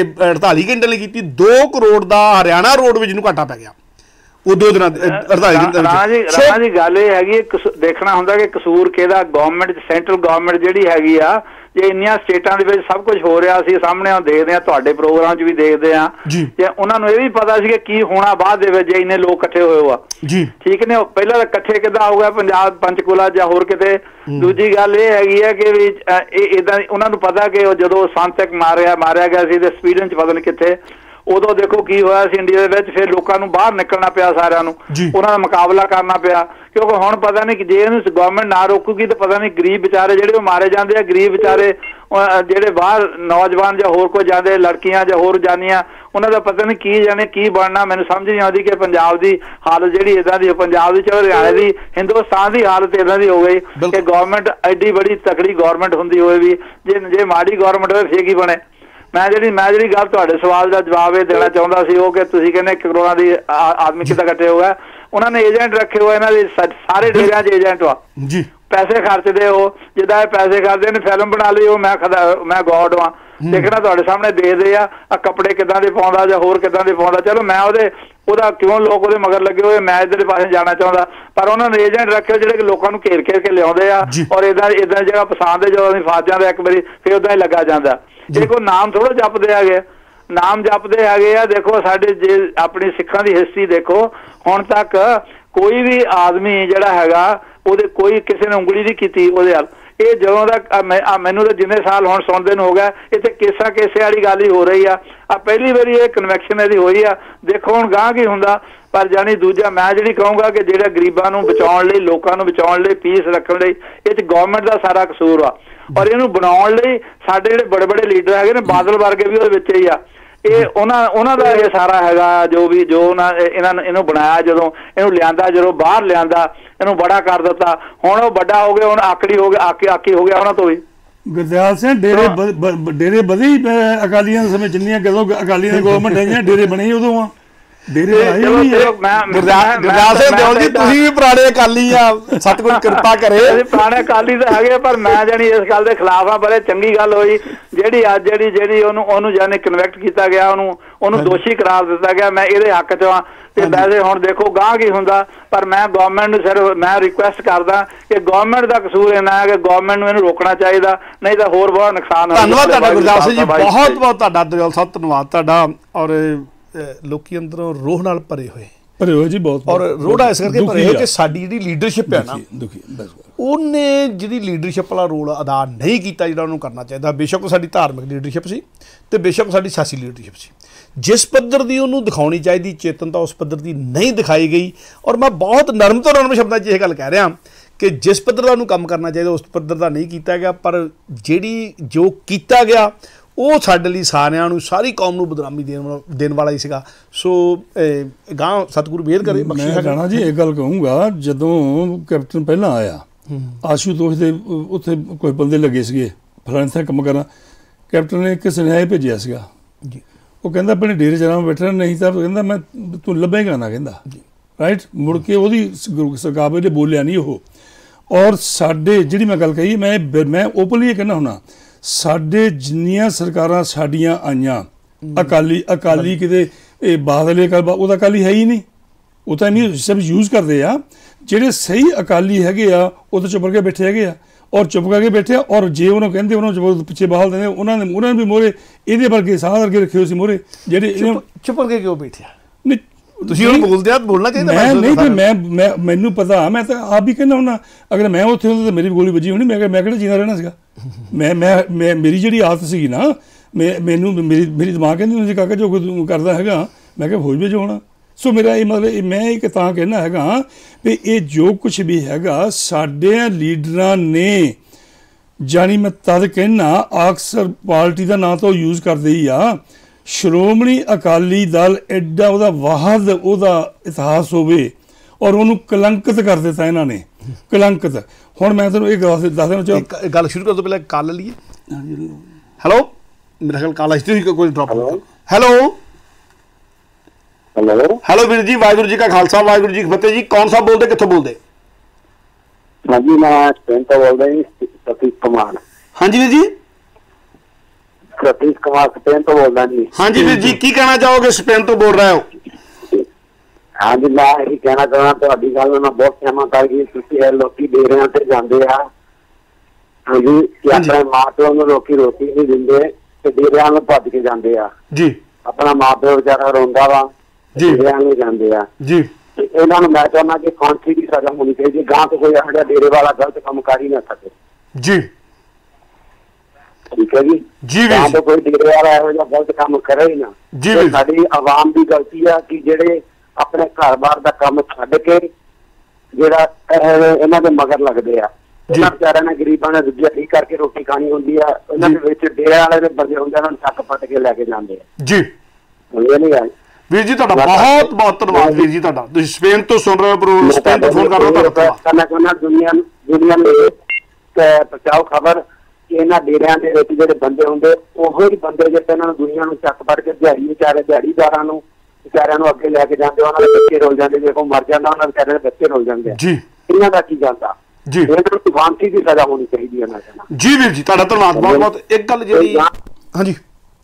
48 ਘੰਟੇ ਲਈ ਕੀਤੀ। 2 ਕਰੋੜ ਦਾ ਹਰਿਆਣਾ ਰੋਡਵੇਜ ਨੂੰ ਘਾਟਾ ਪੈ ਗਿਆ ਉਹ 2 ਦਿਨਾਂ 48 ਘੰਟੇ। ਰਾਣਾ ਜੀ ਗੱਲ ਇਹ ਹੈਗੀ, ਦੇਖਣਾ ਹੁੰਦਾ ਕਿ ਕਸੂਰ ਕਿਹਦਾ? ਗਵਰਨਮੈਂਟ, ਸੈਂਟਰਲ ਗਵਰਨਮੈਂਟ ਜਿਹੜੀ ਹੈਗੀ ਆ, ਜੇ ਇੰਨੀਆਂ ਸਟੇਟਾਂ ਦੇ ਵਿੱਚ ਸਭ ਕੁਝ ਹੋ ਰਿਹਾ ਸੀ ਸਾਹਮਣੇ ਦੇਖਦੇ ਆ, ਤੁਹਾਡੇ ਪ੍ਰੋਗਰਾਮ 'ਚ ਵੀ ਦੇਖਦੇ ਆ, ਤੇ ਉਹਨਾਂ ਨੂੰ ਇਹ ਵੀ ਪਤਾ ਸੀ ਕਿ ਕੀ ਹੋਣਾ ਬਾਅਦ ਦੇ ਵਿੱਚ ਜੇ ਇੰਨੇ ਲੋਕ ਇਕੱਠੇ ਹੋਏ ਹੋ ਆ ਜੀ, ਠੀਕ ਨੇ। ਪਹਿਲਾਂ ਤਾਂ ਇਕੱਠੇ ਕਿੱਦਾਂ ਹੋ ਗਿਆ ਪੰਜਾਬ, ਪੰਚਕੂਲਾ ਜਾਂ ਹੋਰ ਕਿਤੇ। ਦੂਜੀ ਗੱਲ ਇਹ ਹੈਗੀ ਹੈ ਕਿ ਵੀ ਇਦਾਂ ਉਹਨਾਂ ਨੂੰ ਪਤਾ ਕਿ ਉਹ ਜਦੋਂ ਸੰਤਕ ਮਾਰਿਆ ਗਿਆ ਸੀ ਤੇ ਸਵੀਡਨ 'ਚ ਪਤਾ ਨਹੀਂ ਕਿੱਥੇ, ਉਦੋਂ ਦੇਖੋ ਕੀ ਹੋਇਆ ਸੀ ਇੰਡੀਆ ਦੇ ਵਿੱਚ। ਫਿਰ ਲੋਕਾਂ ਨੂੰ ਬਾਹਰ ਨਿਕਲਣਾ ਪਿਆ, ਸਾਰਿਆਂ ਨੂੰ ਉਹਨਾਂ ਦਾ ਮੁਕਾਬਲਾ ਕਰਨਾ ਪਿਆ, ਕਿਉਂਕਿ ਹੁਣ ਪਤਾ ਨਹੀਂ ਕਿ ਜੇ ਇਹਨੂੰ ਗਵਰਨਮੈਂਟ ਨਾ ਰੋਕੂਗੀ ਤਾਂ ਪਤਾ ਨਹੀਂ ਗਰੀਬ ਵਿਚਾਰੇ ਜਿਹੜੇ ਉਹ ਮਾਰੇ ਜਾਂਦੇ ਆ, ਗਰੀਬ ਵਿਚਾਰੇ ਜਿਹੜੇ ਬਾਹਰ ਨੌਜਵਾਨ ਜਾਂ ਹੋਰ ਕੋਈ ਜਾਂਦੇ, ਲੜਕੀਆਂ ਜਾਂ ਹੋਰ ਜਾਂਦੀਆਂ, ਉਹਨਾਂ ਦਾ ਪਤਾ ਨਹੀਂ ਕੀ ਜਾਣੇ ਕੀ ਬਣਨਾ। ਮੈਨੂੰ ਸਮਝ ਨਹੀਂ ਆਉਂਦੀ ਕਿ ਪੰਜਾਬ ਦੀ ਹਾਲਤ ਜਿਹੜੀ ਇਦਾਂ ਦੀ, ਪੰਜਾਬ ਦੀ, ਚਲੋ ਹਰਿਆਣੇ ਦੀ, ਹਿੰਦੁਸਤਾਨ ਦੀ ਹਾਲਤ ਇਦਾਂ ਦੀ ਹੋ ਗਈ ਕਿ ਗਵਰਨਮੈਂਟ ਐਡੀ ਬੜੀ ਤਕੜੀ ਗਵਰਨਮੈਂਟ ਹੁੰਦੀ ਹੋਏ ਵੀ ਜੇ ਮਾੜੀ ਗਵਰਨਮੈਂਟ ਹੋਵੇ ਫੇਰ ਕੀ ਬਣੇ। ਮੈਂ ਜਿਹੜੀ ਗੱਲ ਤੁਹਾਡੇ ਸਵਾਲ ਦਾ ਜਵਾਬ ਇਹ ਦੇਣਾ ਚਾਹੁੰਦਾ ਸੀ ਉਹ ਕਿ ਤੁਸੀਂ ਕਹਿੰਦੇ ਕਰੋੜਾਂ ਦੀ ਆਦਮੀ ਕਿੱਦਾਂ ਇਕੱਠੇ ਹੋ ਗਏ। ਉਹਨਾਂ ਨੇ ਏਜੰਟ ਰੱਖੇ ਹੋਏ, ਇਹਨਾਂ ਦੇ ਸਾਰੇ ਡੇਰਿਆਂ 'ਚ ਏਜੰਟ ਵਾ ਜੀ, ਪੈਸੇ ਖਰਚਦੇ ਉਹ, ਜਿੱਦਾਂ ਇਹ ਪੈਸੇ ਖਰਚਦੇ ਨੇ ਫਿਲਮ ਬਣਾ ਲਈ ਉਹ ਮੈਂ ਗੋਡ ਵਾਂ, ਦੇਖਣਾ ਤੁਹਾਡੇ ਸਾਹਮਣੇ ਦੇਖਦੇ ਆ ਕੱਪੜੇ ਕਿੱਦਾਂ ਦੇ ਪਾਉਂਦਾ ਜਾਂ ਹੋਰ ਕਿੱਦਾਂ ਦੇ ਪਾਉਂਦਾ। ਚਲੋ ਮੈਂ ਉਹਦਾ ਕਿਉਂ ਲੋਕ ਉਹਦੇ ਮਗਰ ਲੱਗੇ ਹੋਏ, ਮੈਂ ਇੱਧਰ ਪਾਸੇ ਜਾਣਾ ਚਾਹੁੰਦਾ, ਪਰ ਉਹਨਾਂ ਨੇ ਏਜੰਟ ਰੱਖੇ ਜਿਹੜੇ ਕਿ ਲੋਕਾਂ ਨੂੰ ਘੇਰ ਕੇ ਲਿਆਉਂਦੇ ਆ, ਔਰ ਇਦਾਂ ਜਿਹੜਾ ਪਸੰਦ ਹੈ ਜਦੋਂ ਅਸੀਂ ਫਸ ਜਾਂਦੇ ਇੱਕ ਵਾਰੀ ਫਿਰ ਉਦਾਂ ਹੀ ਲੱਗਾ ਜਾਂਦਾ। ਇਹ ਕੋਈ ਨਾਮ ਥੋੜ੍ਹਾ ਜਪਦੇ ਹੈਗੇ, ਨਾਮ ਜਪਦੇ ਹੈਗੇ ਆ। ਦੇਖੋ ਸਾਡੇ ਜੇ ਆਪਣੀ ਸਿੱਖਾਂ ਦੀ ਹਿਸਟਰੀ ਦੇਖੋ, ਹੁਣ ਤੱਕ ਕੋਈ ਵੀ ਆਦਮੀ ਜਿਹੜਾ ਹੈਗਾ ਉਹਦੇ ਕੋਈ ਕਿਸੇ ਨੇ ਉਂਗਲੀ ਨਹੀਂ ਕੀਤੀ ਉਹਦੇ ਵੱਲ। ਇਹ ਜਦੋਂ ਦਾ ਮੈਨੂੰ ਤਾਂ ਜਿੰਨੇ ਸਾਲ ਹੁਣ ਸੁਣਦੇ ਨੂੰ ਹੋ ਗਿਆ, ਇੱਥੇ ਕੇਸੇ ਵਾਲੀ ਗੱਲ ਹੀ ਹੋ ਰਹੀ ਆ। ਪਹਿਲੀ ਵਾਰੀ ਇਹ ਕਨਵੈਕਸ਼ਨ ਇਹਦੀ ਹੋਈ ਆ। ਦੇਖੋ ਹੁਣ ਗਾਂਹ ਕੀ ਹੁੰਦਾ। ਪਰ ਜਾਣੀ ਦੂਜਾ ਮੈਂ ਜਿਹੜੀ ਕਹੂੰਗਾ ਕਿ ਜਿਹੜੇ ਗਰੀਬਾਂ ਨੂੰ ਬਚਾਉਣ ਲਈ, ਲੋਕਾਂ ਨੂੰ ਬਚਾਉਣ ਲਈ, ਪੀਸ ਰੱਖਣ ਲਈ, ਇਹ 'ਚ ਗੌਰਮੈਂਟ ਦਾ ਸਾਰਾ ਕਸੂਰ ਆ। ਔਰ ਇਹਨੂੰ ਬਣਾਉਣ ਲਈ ਸਾਡੇ ਜਿਹੜੇ ਬੜੇ ਬੜੇ ਲੀਡਰ ਹੈਗੇ ਨੇ, ਬਾਦਲ ਵਰਗੇ ਵੀ ਉਹਦੇ ਵਿੱਚ ਹੀ ਆ। ਇਹ ਉਹਨਾਂ ਦਾ ਇਹ ਸਾਰਾ ਹੈਗਾ ਜੋ ਇਹਨੂੰ ਬਣਾਇਆ, ਜਦੋਂ ਇਹਨੂੰ ਲਿਆਂਦਾ, ਜਦੋਂ ਬਾਹਰ ਲਿਆਂਦਾ, ਇਹਨੂੰ ਬੜਾ ਕਰ ਦਿੱਤਾ। ਹੁਣ ਉਹ ਵੱਡਾ ਹੋ ਗਿਆ, ਹੁਣ ਆਕੜੀ ਹੋ ਗਿਆ, ਆਕੀ ਹੋ ਗਿਆ ਉਹਨਾਂ ਤੋਂ ਵੀ। ਗੁਰਦਿਆਲ ਸਿੰਘ ਡੇਰੇ ਵਧੇ ਹੀ ਅਕਾਲੀਆਂ ਦੇ ਸਮੇਂ, ਜਿੰਨੀਆਂ ਕਦੋਂ ਅਕਾਲੀਆਂ ਦੀ ਗੌਰਮੈਂਟ ਆਈਆਂ ਡੇਰੇ ਬਣੇ ਉਦੋਂ ਆ। ਡੇਰੇ ਗੁਰਦਿਆਲ ਸਿੰਘ ਦਿਓਲ ਜੀ ਤੁਸੀਂ ਵੀ ਪੁਰਾਣੇ ਅਕਾਲੀ ਆ, ਸਤਿਗੁਰੂ ਕਿਰਪਾ ਕਰੇ। ਪੁਰਾਣੇ ਅਕਾਲੀ ਤਾਂ ਹੈਗੇ, ਪਰ ਮੈਂ ਜਾਣੀ ਇਸ ਗੱਲ ਦੇ ਖਿਲਾਫ ਆ। ਬੜੇ ਚੰਗੀ ਗੱਲ ਹੋਈ ਜਿਹੜੀ ਅੱਜ ਜਿਹੜੀ ਉਹਨੂੰ ਜਾਨੀ ਕਨਵੈਕਟ ਕੀਤਾ ਗਿਆ, ਉਹਨੂੰ ਦੋਸ਼ੀ ਕਰਾਰ ਦਿੱਤਾ ਗਿਆ। ਮੈਂ ਇਹਦੇ ਹੱਕ 'ਚ ਆ। ਤੇ ਵੈਸੇ ਹੁਣ ਦੇਖੋ ਗਾਂਹ ਕੀ ਹੁੰਦਾ। ਪਰ ਮੈਂ ਗੌਰਮੈਂਟ ਨੂੰ ਸਿਰਫ ਮੈਂ ਰਿਕੁਐਸਟ ਕਰਦਾ ਕਿ ਗੌਰਮੈਂਟ ਦਾ ਕਸੂਰ ਇੰਨਾ ਹੈ ਕਿ ਗੌਰਮੈਂਟ ਨੂੰ ਇਹਨੂੰ ਰੋਕਣਾ ਚਾਹੀਦਾ, ਨਹੀਂ ਤਾਂ ਹੋਰ ਬਹੁਤ ਨੁਕਸਾਨ ਹੋਊਗਾ। ਧੰਨਵਾਦ ਤੁਹਾਡਾ ਗੁਰਦਿਆਲ ਸਿੰਘ ਜੀ, ਬਹੁਤ ਬਹੁਤ ਤੁਹਾਡਾ ਦਿਓਲ ਸਾਹਿਬ, ਧੰਨਵਾਦ ਤੁਹਾਡਾ। ਔਰ ਲੋਕੀ ਅੰਦਰੋਂ ਰੋਹ ਨਾਲ ਭਰੇ ਹੋਏ ਜੀ, ਬਹੁਤ। ਔਰ ਰੋੜਾ ਇਸ ਕਰਕੇ ਭਰੇ ਹੋਏ ਕਿ ਸਾਡੀ ਜਿਹੜੀ ਲੀਡਰਸ਼ਿਪ ਹੈ ਨਾ, ਉਹਨੇ ਜਿਹੜੀ ਲੀਡਰਸ਼ਿਪ ਵਾਲਾ ਰੋਲ ਅਦਾ ਨਹੀਂ ਕੀਤਾ ਜਿਹੜਾ ਉਹਨੂੰ ਕਰਨਾ ਚਾਹੀਦਾ। ਬੇਸ਼ੱਕ ਸਾਡੀ ਧਾਰਮਿਕ ਲੀਡਰਸ਼ਿਪ ਸੀ ਤੇ ਬੇਸ਼ੱਕ ਸਾਡੀ ਸਿਆਸੀ ਲੀਡਰਸ਼ਿਪ ਸੀ। ਜਿਸ ਪੱਧਰ ਦੀ ਉਹਨੂੰ ਦਿਖਾਉਣੀ ਚਾਹੀਦੀ ਚੇਤਨਤਾ, ਉਸ ਪੱਧਰ ਦੀ ਨਹੀਂ ਦਿਖਾਈ ਗਈ। ਔਰ ਮੈਂ ਬਹੁਤ ਨਰਮ ਤੋਂ ਨਰਮ ਸ਼ਬਦਾਂ 'ਚ ਇਹ ਗੱਲ ਕਹਿ ਰਿਹਾ ਕਿ ਜਿਸ ਪੱਧਰ ਦਾ ਉਹਨੂੰ ਕੰਮ ਕਰਨਾ ਚਾਹੀਦਾ ਉਸ ਪੱਧਰ ਦਾ ਨਹੀਂ ਕੀਤਾ ਗਿਆ। ਪਰ ਜੋ ਕੀਤਾ ਗਿਆ ਉਹ ਸਾਡੇ ਲਈ ਸਾਰਿਆਂ ਨੂੰ, ਸਾਰੀ ਕੌਮ ਨੂੰ ਬਦਨਾਮੀ ਦੇਣ ਵਾਲਾ ਹੀ ਸੀਗਾ। ਸੋ ਗਾਂਹ ਸਤਿਗੁਰੂ ਮਿਹਰ ਕਰੇ। ਮੈਂ ਜਾਣਾ ਜੀ ਇਹ ਗੱਲ ਕਹੂੰਗਾ, ਜਦੋਂ ਕੈਪਟਨ ਪਹਿਲਾਂ ਆਇਆ, ਆਸ਼ੂਤੋਸ਼ ਦੇ ਉੱਥੇ ਕੋਈ ਬੰਦੇ ਲੱਗੇ ਸੀਗੇ ਫਲਾਣੇ ਥਾਂ ਕੰਮ ਕਰਨ, ਕੈਪਟਨ ਨੇ ਇੱਕ ਸੁਨੇਹਾ ਭੇਜਿਆ ਸੀਗਾ ਜੀ। ਉਹ ਕਹਿੰਦਾ ਆਪਣੇ ਡੇਰੇ 'ਚ ਆਰਾਮ ਬੈਠਣਾ, ਨਹੀਂ ਤਾਂ ਕਹਿੰਦਾ ਮੈਂ ਤੂੰ ਲੱਭੇਗਾ ਨਾ, ਕਹਿੰਦਾ ਰਾਈਟ। ਮੁੜ ਕੇ ਉਹਦੀ ਸਰਕਾਰ ਨੇ ਬੋਲਿਆ ਨਹੀਂ ਉਹ। ਔਰ ਸਾਡੇ ਜਿਹੜੀ ਮੈਂ ਗੱਲ ਕਹੀ, ਮੈਂ ਓਪਨਲੀ ਇਹ ਕਹਿੰਦਾ ਹੁੰਦਾ, ਸਾਡੇ ਜਿੰਨੀਆਂ ਸਰਕਾਰਾਂ ਸਾਡੀਆਂ ਆਈਆਂ, ਅਕਾਲੀ ਕਿਤੇ ਇਹ ਬਾਦਲੇ ਉਹਦਾ ਅਕਾਲੀ ਹੈ ਹੀ ਨਹੀਂ। ਉਹ ਤਾਂ ਨਹੀਂ ਸਭ ਯੂਜ਼ ਕਰਦੇ ਆ। ਜਿਹੜੇ ਸਹੀ ਅਕਾਲੀ ਹੈਗੇ ਆ ਉਹ ਤਾਂ ਚੁੱਪ ਕਰਕੇ ਬੈਠੇ ਹੈਗੇ ਆ, ਔਰ ਚੁੱਪ ਕਰਕੇ ਬੈਠੇ ਆ। ਔਰ ਜੇ ਉਹਨੂੰ ਕਹਿੰਦੇ ਉਹਨੂੰ ਪਿੱਛੇ ਬਹਾਲ ਦਿੰਦੇ, ਉਹਨਾਂ ਨੇ ਵੀ ਮੋਹਰੇ ਇਹਦੇ ਵਰਗੇ ਸਾਹ ਵਰਗੇ ਰੱਖੇ ਹੋਏ ਸੀ ਮੋਹਰੇ, ਜਿਹੜੇ ਚੁੱਪ ਕਰਕੇ ਕਿਉਂ ਬੈਠਿਆ? ਨਹੀਂ ਤੁਸੀਂ ਉਹਨੂੰ ਬੋਲਦੇ ਆ, ਬੋਲਣਾ ਚਾਹੀਦਾ। ਨਹੀਂ ਫਿਰ ਮੈਨੂੰ ਪਤਾ, ਮੈਂ ਤਾਂ ਆਪ ਵੀ ਕਹਿੰਦਾ ਹੁੰਦਾ, ਅਗਰ ਮੈਂ ਉੱਥੇ ਹੁੰਦਾ ਤਾਂ ਮੇਰੀ ਵੀ ਗੋਲੀ ਵੱਜੀ ਹੋਣੀ। ਮੈਂ ਕਿਹੜਾ ਜੀਣਾ ਰਹਿਣਾ ਸੀਗਾ। ਮੈਂ ਮੇਰੀ ਜਿਹੜੀ ਆਦਤ ਸੀਗੀ ਨਾ, ਮੇਰੀ ਦਿਮਾਗ ਕਹਿੰਦੀ ਹੁੰਦੀ ਸੀ ਕਾਕਾ ਜੋ ਕੋਈ ਕਰਦਾ ਹੈਗਾ, ਮੈਂ ਕਿਹਾ ਹੋ ਜਾਵੇ ਜੋ ਹੋਣਾ। ਸੋ ਮੇਰਾ ਇਹ ਮਤਲਬ ਮੈਂ ਇੱਕ ਤਾਂ ਕਹਿਣਾ ਹੈਗਾ ਵੀ ਇਹ ਜੋ ਕੁਛ ਵੀ ਹੈਗਾ ਸਾਡੇ ਲੀਡਰਾਂ ਨੇ, ਜਾਣੀ ਮੈਂ ਤਦ ਕਹਿਣਾ ਅਕਸਰ ਪਾਰਟੀ ਦਾ ਨਾਂ ਤਾਂ ਉਹ ਯੂਜ਼ ਕਰਦੇ ਹੀ ਆ। ਸ਼੍ਰੋਮਣੀ ਅਕਾਲੀ ਦਲ ਐਡਾ ਉਹਦਾ ਵਾਹਦ ਉਹਦਾ ਇਤਿਹਾਸ ਹੋਵੇ ਔਰ ਉਹਨੂੰ ਕਲੰਕਿਤ ਕਰ ਦਿੱਤਾ ਇਹਨਾਂ ਨੇ, ਕਲੰਕਿਤ। ਹੁਣ ਮੈਂ ਤੁਹਾਨੂੰ ਇਹ ਦੱਸ ਦੇਣਾ ਗੱਲ ਸ਼ੁਰੂ ਕਰਨ ਤੋਂ ਪਹਿਲਾਂ ਕਾਲ ਲੈ ਲਈਏ। ਹੈਲੋ, ਮੇਰਾ ਖਿਆਲ ਕਾਲ ਆਈ ਸੀ, ਕੋਈ ਡ੍ਰੌਪ। ਹੈਲੋ ਹੈਲੋ ਵੀਰ ਜੀ, ਵਾਹਿਗੁਰੂ ਜੀ ਕਾ ਖਾਲਸਾ, ਵਾਹਿਗੁਰੂ ਜੀ ਕੀ ਫਤਿਹ ਜੀ। ਕੌਣ ਸਾਹਿਬ ਬੋਲਦੇ, ਕਿੱਥੋਂ ਬੋਲਦੇ? ਹਾਂਜੀ ਮੈਂ ਸਪੇਨ ਤੋਂ ਬੋਲਦਾ ਜੀ, ਸਤੀਸ਼ ਕੁਮਾਰ। ਹਾਂਜੀ ਵੀਰ ਜੀ, ਸਤੀਸ਼ ਕੁਮਾਰ ਸਪੇਨ ਤੋਂ ਬੋਲਦਾ ਜੀ। ਹਾਂਜੀ ਵੀਰ ਜੀ, ਕੀ ਕਹਿਣਾ ਚਾਹੋਗੇ? ਸਪੇਨ ਤੋਂ ਬੋਲ ਰਹੇ ਹੋ? ਹਾਂਜੀ ਮੈਂ ਇਹੀ ਕਹਿਣਾ ਚਾਹੁੰਦਾ, ਤੁਹਾਡੀ ਗੱਲ ਨਾਲ ਬਹੁਤ ਸਹਿਮਤ ਆ ਗਈ। ਤੁਸੀਂ ਇਹ ਲੋਕੀ ਡੇਰਿਆਂ ਤੇ ਜਾਂਦੇ ਆ ਹਾਂਜੀ ਕਿ ਆਪਣੇ ਮਾਂ ਪਿਓ ਨੂੰ ਲੋਕੀ ਰੋਟੀ ਨਹੀਂ ਦਿੰਦੇ ਤੇ ਡੇਰਿਆਂ ਨੂੰ ਭੱਜ ਕੇ ਜਾਂਦੇ ਆ ਜੀ। ਆਪਣਾ ਮਾਂ ਪਿਓ ਵਿਚਾਰਾ ਰੋਂਦਾ ਵਾ, ਡੇਰਿਆਂ ਨੂੰ ਜਾਂਦੇ ਆ ਜੀ। ਇਹਨਾਂ ਨੂੰ ਮੈਂ ਚਾਹੁੰਦਾ ਕਿ ਫਾਂਸੀ ਦੀ ਸਜ਼ਾ ਹੋਣੀ ਚਾਹੀਦੀ। ਗਾਂ ਤੋਂ ਕੋਈ ਇਹੋ ਜਿਹਾ ਡੇਰੇ ਵਾਲਾ ਗਲਤ ਕੰਮ ਕਰ ਹੀ ਨਾ ਸਕੇ ਜੀ। ਠੀਕ ਹੈ ਜੀ। ਗਾਂ ਤੋਂ ਕੋਈ ਡੇਰੇ ਵਾਲਾ ਇਹੋ ਜਿਹਾ ਗਲਤ ਕੰਮ ਕਰੇ ਹੀ ਨਾ ਜੀ। ਸਾਡੀ ਆਵਾਮ ਦੀ ਗਲਤੀ ਆ ਕਿ ਜਿਹੜੇ ਆਪਣੇ ਘਰ-ਬਾਰ ਦਾ ਕੰਮ ਛੱਡ ਕੇ ਜਿਹੜਾ ਇਹਨਾਂ ਦੇ ਮਗਰ ਲੱਗਦੇ ਆ। ਇਹਨਾਂ ਵਿਚਾਰਿਆਂ ਨੇ ਗਰੀਬਾਂ ਨੇ ਦੂਜੀਆਂ ਠੀਕ ਕਰਕੇ ਰੋਟੀ ਖਾਣੀ ਹੁੰਦੀ ਆ, ਇਹਨਾਂ ਦੇ ਵਿੱਚ ਡੇਰੇ ਵਾਲੇ ਦੇ ਬੰਦੇ ਹੁੰਦੇ ਉਹਨਾਂ ਨੂੰ ਚੱਕ ਪੱਟ ਕੇ ਲੈ ਕੇ ਜਾਂਦੇ ਆ ਜੀ। ਇਹ ਨਹੀਂ ਗੱਲ ਵੀਰ ਜੀ, ਤੁਹਾਡਾ ਬਹੁਤ ਬਹੁਤ ਧੰਨਵਾਦ ਵੀਰ ਜੀ ਤੁਹਾਡਾ। ਤੁਸੀਂ ਸਪੇਨ ਤੋਂ ਸੁਣ ਰਹੇ ਹੋ, ਸਪੇਨ ਤੋਂ ਫੋਨ ਕਰ ਰਹੇ ਹੋ। ਦੁਨੀਆ ਨੂੰ ਪਹੁੰਚਾਓ ਖਬਰ ਕਿ ਇਹਨਾਂ ਡੇਰਿਆਂ ਦੇ ਵਿੱਚ ਜਿਹੜੇ ਬੰਦੇ ਹੁੰਦੇ ਉਹੋ ਹੀ ਬੰਦੇ ਜਿਹੜੇ ਇਹਨਾਂ ਨੂੰ ਦੁਨੀਆ ਨੂੰ ਚੱਕ ਪੜ ਕੇ ਦਿਹਾੜੀਦਾਰਾਂ ਨੂੰ ਵਿਚਾਰਿਆਂ ਨੂੰ ਅੱਗੇ ਲੈ ਕੇ ਜਾਂਦੇ, ਉਹਨਾਂ ਦੇ ਬੱਚੇ ਰੁਲ ਜਾਂਦੇ। ਜੇ ਕੋਈ ਮਰ ਜਾਂਦਾ ਉਹਨਾਂ ਵਿਚਾਰਿਆਂ ਦੇ ਬੱਚੇ ਰੁਲ ਜਾਂਦੇ ਆ ਜੀ। ਇਹਨਾਂ ਦਾ ਕੀ ਜਾਂਦਾ ਜੀ? ਇਹਨਾਂ ਨੂੰ ਫਾਂਸੀ ਦੀ ਸਜ਼ਾ ਹੋਣੀ ਚਾਹੀਦੀ ਹੈ ਮੈਂ ਕਹਿੰਦਾ ਜੀ। ਵੀਰ ਜੀ ਤੁਹਾਡਾ ਧੰਨਵਾਦ ਬਹੁਤ ਬਹੁਤ। ਇੱਕ ਗੱਲ ਜਿਹੜੀ ਹਾਂਜੀ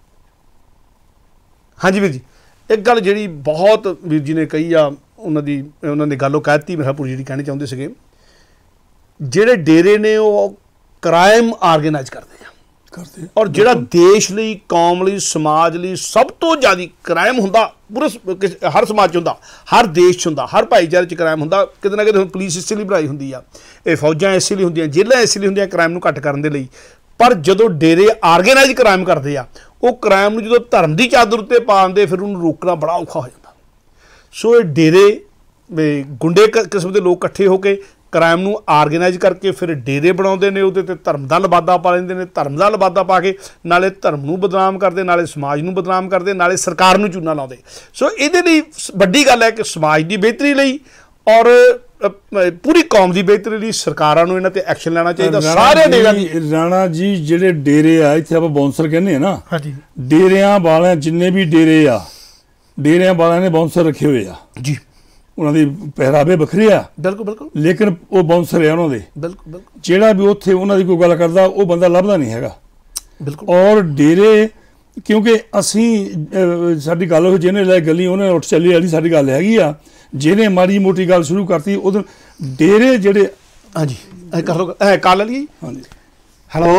ਹਾਂਜੀ ਵੀਰ ਜੀ, ਇੱਕ ਗੱਲ ਜਿਹੜੀ ਬਹੁਤ ਵੀਰ ਜੀ ਨੇ ਕਹੀ ਆ, ਉਹਨਾਂ ਨੇ ਗੱਲ ਉਹ ਕਹਿਤੀ, ਮੇਰਾ ਪੂਰੀ ਜਿਹੜੀ ਕਹਿਣੀ ਚਾਹੁੰਦੇ ਸੀਗੇ, ਜਿਹੜੇ ਡੇਰੇ ਨੇ ਉਹ ਕ੍ਰਾਈਮ ਆਰਗੇਨਾਈਜ਼ ਕਰਦੇ ਆ। ਕਰਦੇ। ਔਰ ਜਿਹੜਾ ਦੇਸ਼ ਲਈ, ਕੌਮ ਲਈ, ਸਮਾਜ ਲਈ ਸਭ ਤੋਂ ਜ਼ਿਆਦਾ ਕ੍ਰਾਈਮ ਹੁੰਦਾ ਪੂਰੇ ਹਰ ਸਮਾਜ 'ਚ ਹੁੰਦਾ, ਹਰ ਦੇਸ਼ 'ਚ ਹੁੰਦਾ, ਹਰ ਭਾਈਚਾਰੇ 'ਚ ਕ੍ਰਾਈਮ ਹੁੰਦਾ। ਕਿਤੇ ਨਾ ਕਿਤੇ ਹੁਣ ਪੁਲਿਸ ਇਸੇ ਲਈ ਬਣਾਈ ਹੁੰਦੀ ਆ, ਇਹ ਫੌਜਾਂ ਇਸੇ ਲਈ ਹੁੰਦੀਆਂ, ਜੇਲ੍ਹਾਂ ਇਸੇ ਲਈ ਹੁੰਦੀਆਂ ਕ੍ਰਾਈਮ ਨੂੰ ਘੱਟ ਕਰਨ ਦੇ ਲਈ। ਪਰ ਜਦੋਂ ਡੇਰੇ ਆਰਗੇਨਾਈਜ਼ ਕ੍ਰਾਈਮ ਕਰਦੇ ਆ, ਉਹ ਕ੍ਰਾਈਮ ਨੂੰ ਜਦੋਂ ਧਰਮ ਦੀ ਚਾਦਰ ਉੱਤੇ ਪਾ ਦਿੰਦੇ, ਫਿਰ ਉਹਨੂੰ ਰੋਕਣਾ ਬੜਾ ਔਖਾ ਹੋ ਜਾਂਦਾ। ਸੋ ਇਹ ਡੇਰੇ ਗੁੰਡੇ ਕਿਸਮ ਦੇ ਲੋਕ ਇਕੱਠੇ ਹੋ ਕੇ ਕ੍ਰਾਈਮ ਨੂੰ ਆਰਗੇਨਾਈਜ਼ ਕਰਕੇ ਫਿਰ ਡੇਰੇ ਬਣਾਉਂਦੇ ਨੇ, ਉਹਦੇ 'ਤੇ ਧਰਮ ਦਾ ਲਬਾਦਾ ਪਾ ਲੈਂਦੇ ਨੇ। ਧਰਮ ਦਾ ਲਬਾਦਾ ਪਾ ਕੇ ਨਾਲੇ ਧਰਮ ਨੂੰ ਬਦਨਾਮ ਕਰਦੇ, ਨਾਲੇ ਸਮਾਜ ਨੂੰ ਬਦਨਾਮ ਕਰਦੇ, ਨਾਲੇ ਸਰਕਾਰ ਨੂੰ ਚੂਨਾ ਲਾਉਂਦੇ। ਸੋ ਇਹਦੇ ਲਈ ਵੱਡੀ ਗੱਲ ਹੈ ਕਿ ਸਮਾਜ ਦੀ ਬਿਹਤਰੀ ਲਈ ਔਰ ਪੂਰੀ ਕੌਮ ਦੀ ਬਿਹਤਰੀ ਲਈ ਸਰਕਾਰਾਂ ਨੂੰ ਇਹਨਾਂ 'ਤੇ ਐਕਸ਼ਨ ਲੈਣਾ ਚਾਹੀਦਾ। ਸਾਰੇ ਡੇਰਿਆਂ ਦੀ ਰਾਣਾ ਜੀ ਜਿਹੜੇ ਡੇਰੇ ਆ, ਇੱਥੇ ਆਪਾਂ ਬਾਉਂਸਰ ਕਹਿੰਦੇ ਆ ਨਾ, ਹਾਂਜੀ, ਡੇਰਿਆਂ ਵਾਲਿਆਂ ਜਿੰਨੇ ਵੀ ਡੇਰੇ ਆ, ਡੇਰਿਆਂ ਵਾਲਿਆਂ ਨੇ ਬਾਉਂਸਰ ਰੱਖੇ ਹੋਏ ਆ ਜੀ। ਉਹਨਾਂ ਦੇ ਪਹਿਰਾਵੇ ਵੱਖਰੇ ਆ, ਬਿਲਕੁਲ ਬਿਲਕੁਲ, ਲੇਕਿਨ ਉਹ ਬਾਉਂਸਰ ਆ ਉਹਨਾਂ ਦੇ। ਬਿਲਕੁਲ ਬਿਲਕੁਲ, ਜਿਹੜਾ ਵੀ ਉੱਥੇ ਉਹਨਾਂ ਦੀ ਕੋਈ ਗੱਲ ਕਰਦਾ ਉਹ ਬੰਦਾ ਲੱਭਦਾ ਨਹੀਂ ਹੈਗਾ। ਬਿਲਕੁਲ। ਔਰ ਡੇਰੇ, ਕਿਉਂਕਿ ਅਸੀਂ ਸਾਡੀ ਗੱਲ ਉਹ ਜਿਹਨੇ ਲੈ ਗਲੀ ਉਹਨੇ ਉੱਠ ਚੱਲੀ ਵਾਲੀ ਸਾਡੀ ਗੱਲ ਹੈਗੀ ਆ। ਜਿਹਨੇ ਮਾੜੀ ਮੋਟੀ ਗੱਲ ਸ਼ੁਰੂ ਕਰਤੀ ਉਦੋਂ ਡੇਰੇ ਜਿਹੜੇ, ਹਾਂਜੀ ਕਰ ਲਓ, ਕਾਲ ਲਈ। ਹਾਂਜੀ, ਹੈਲੋ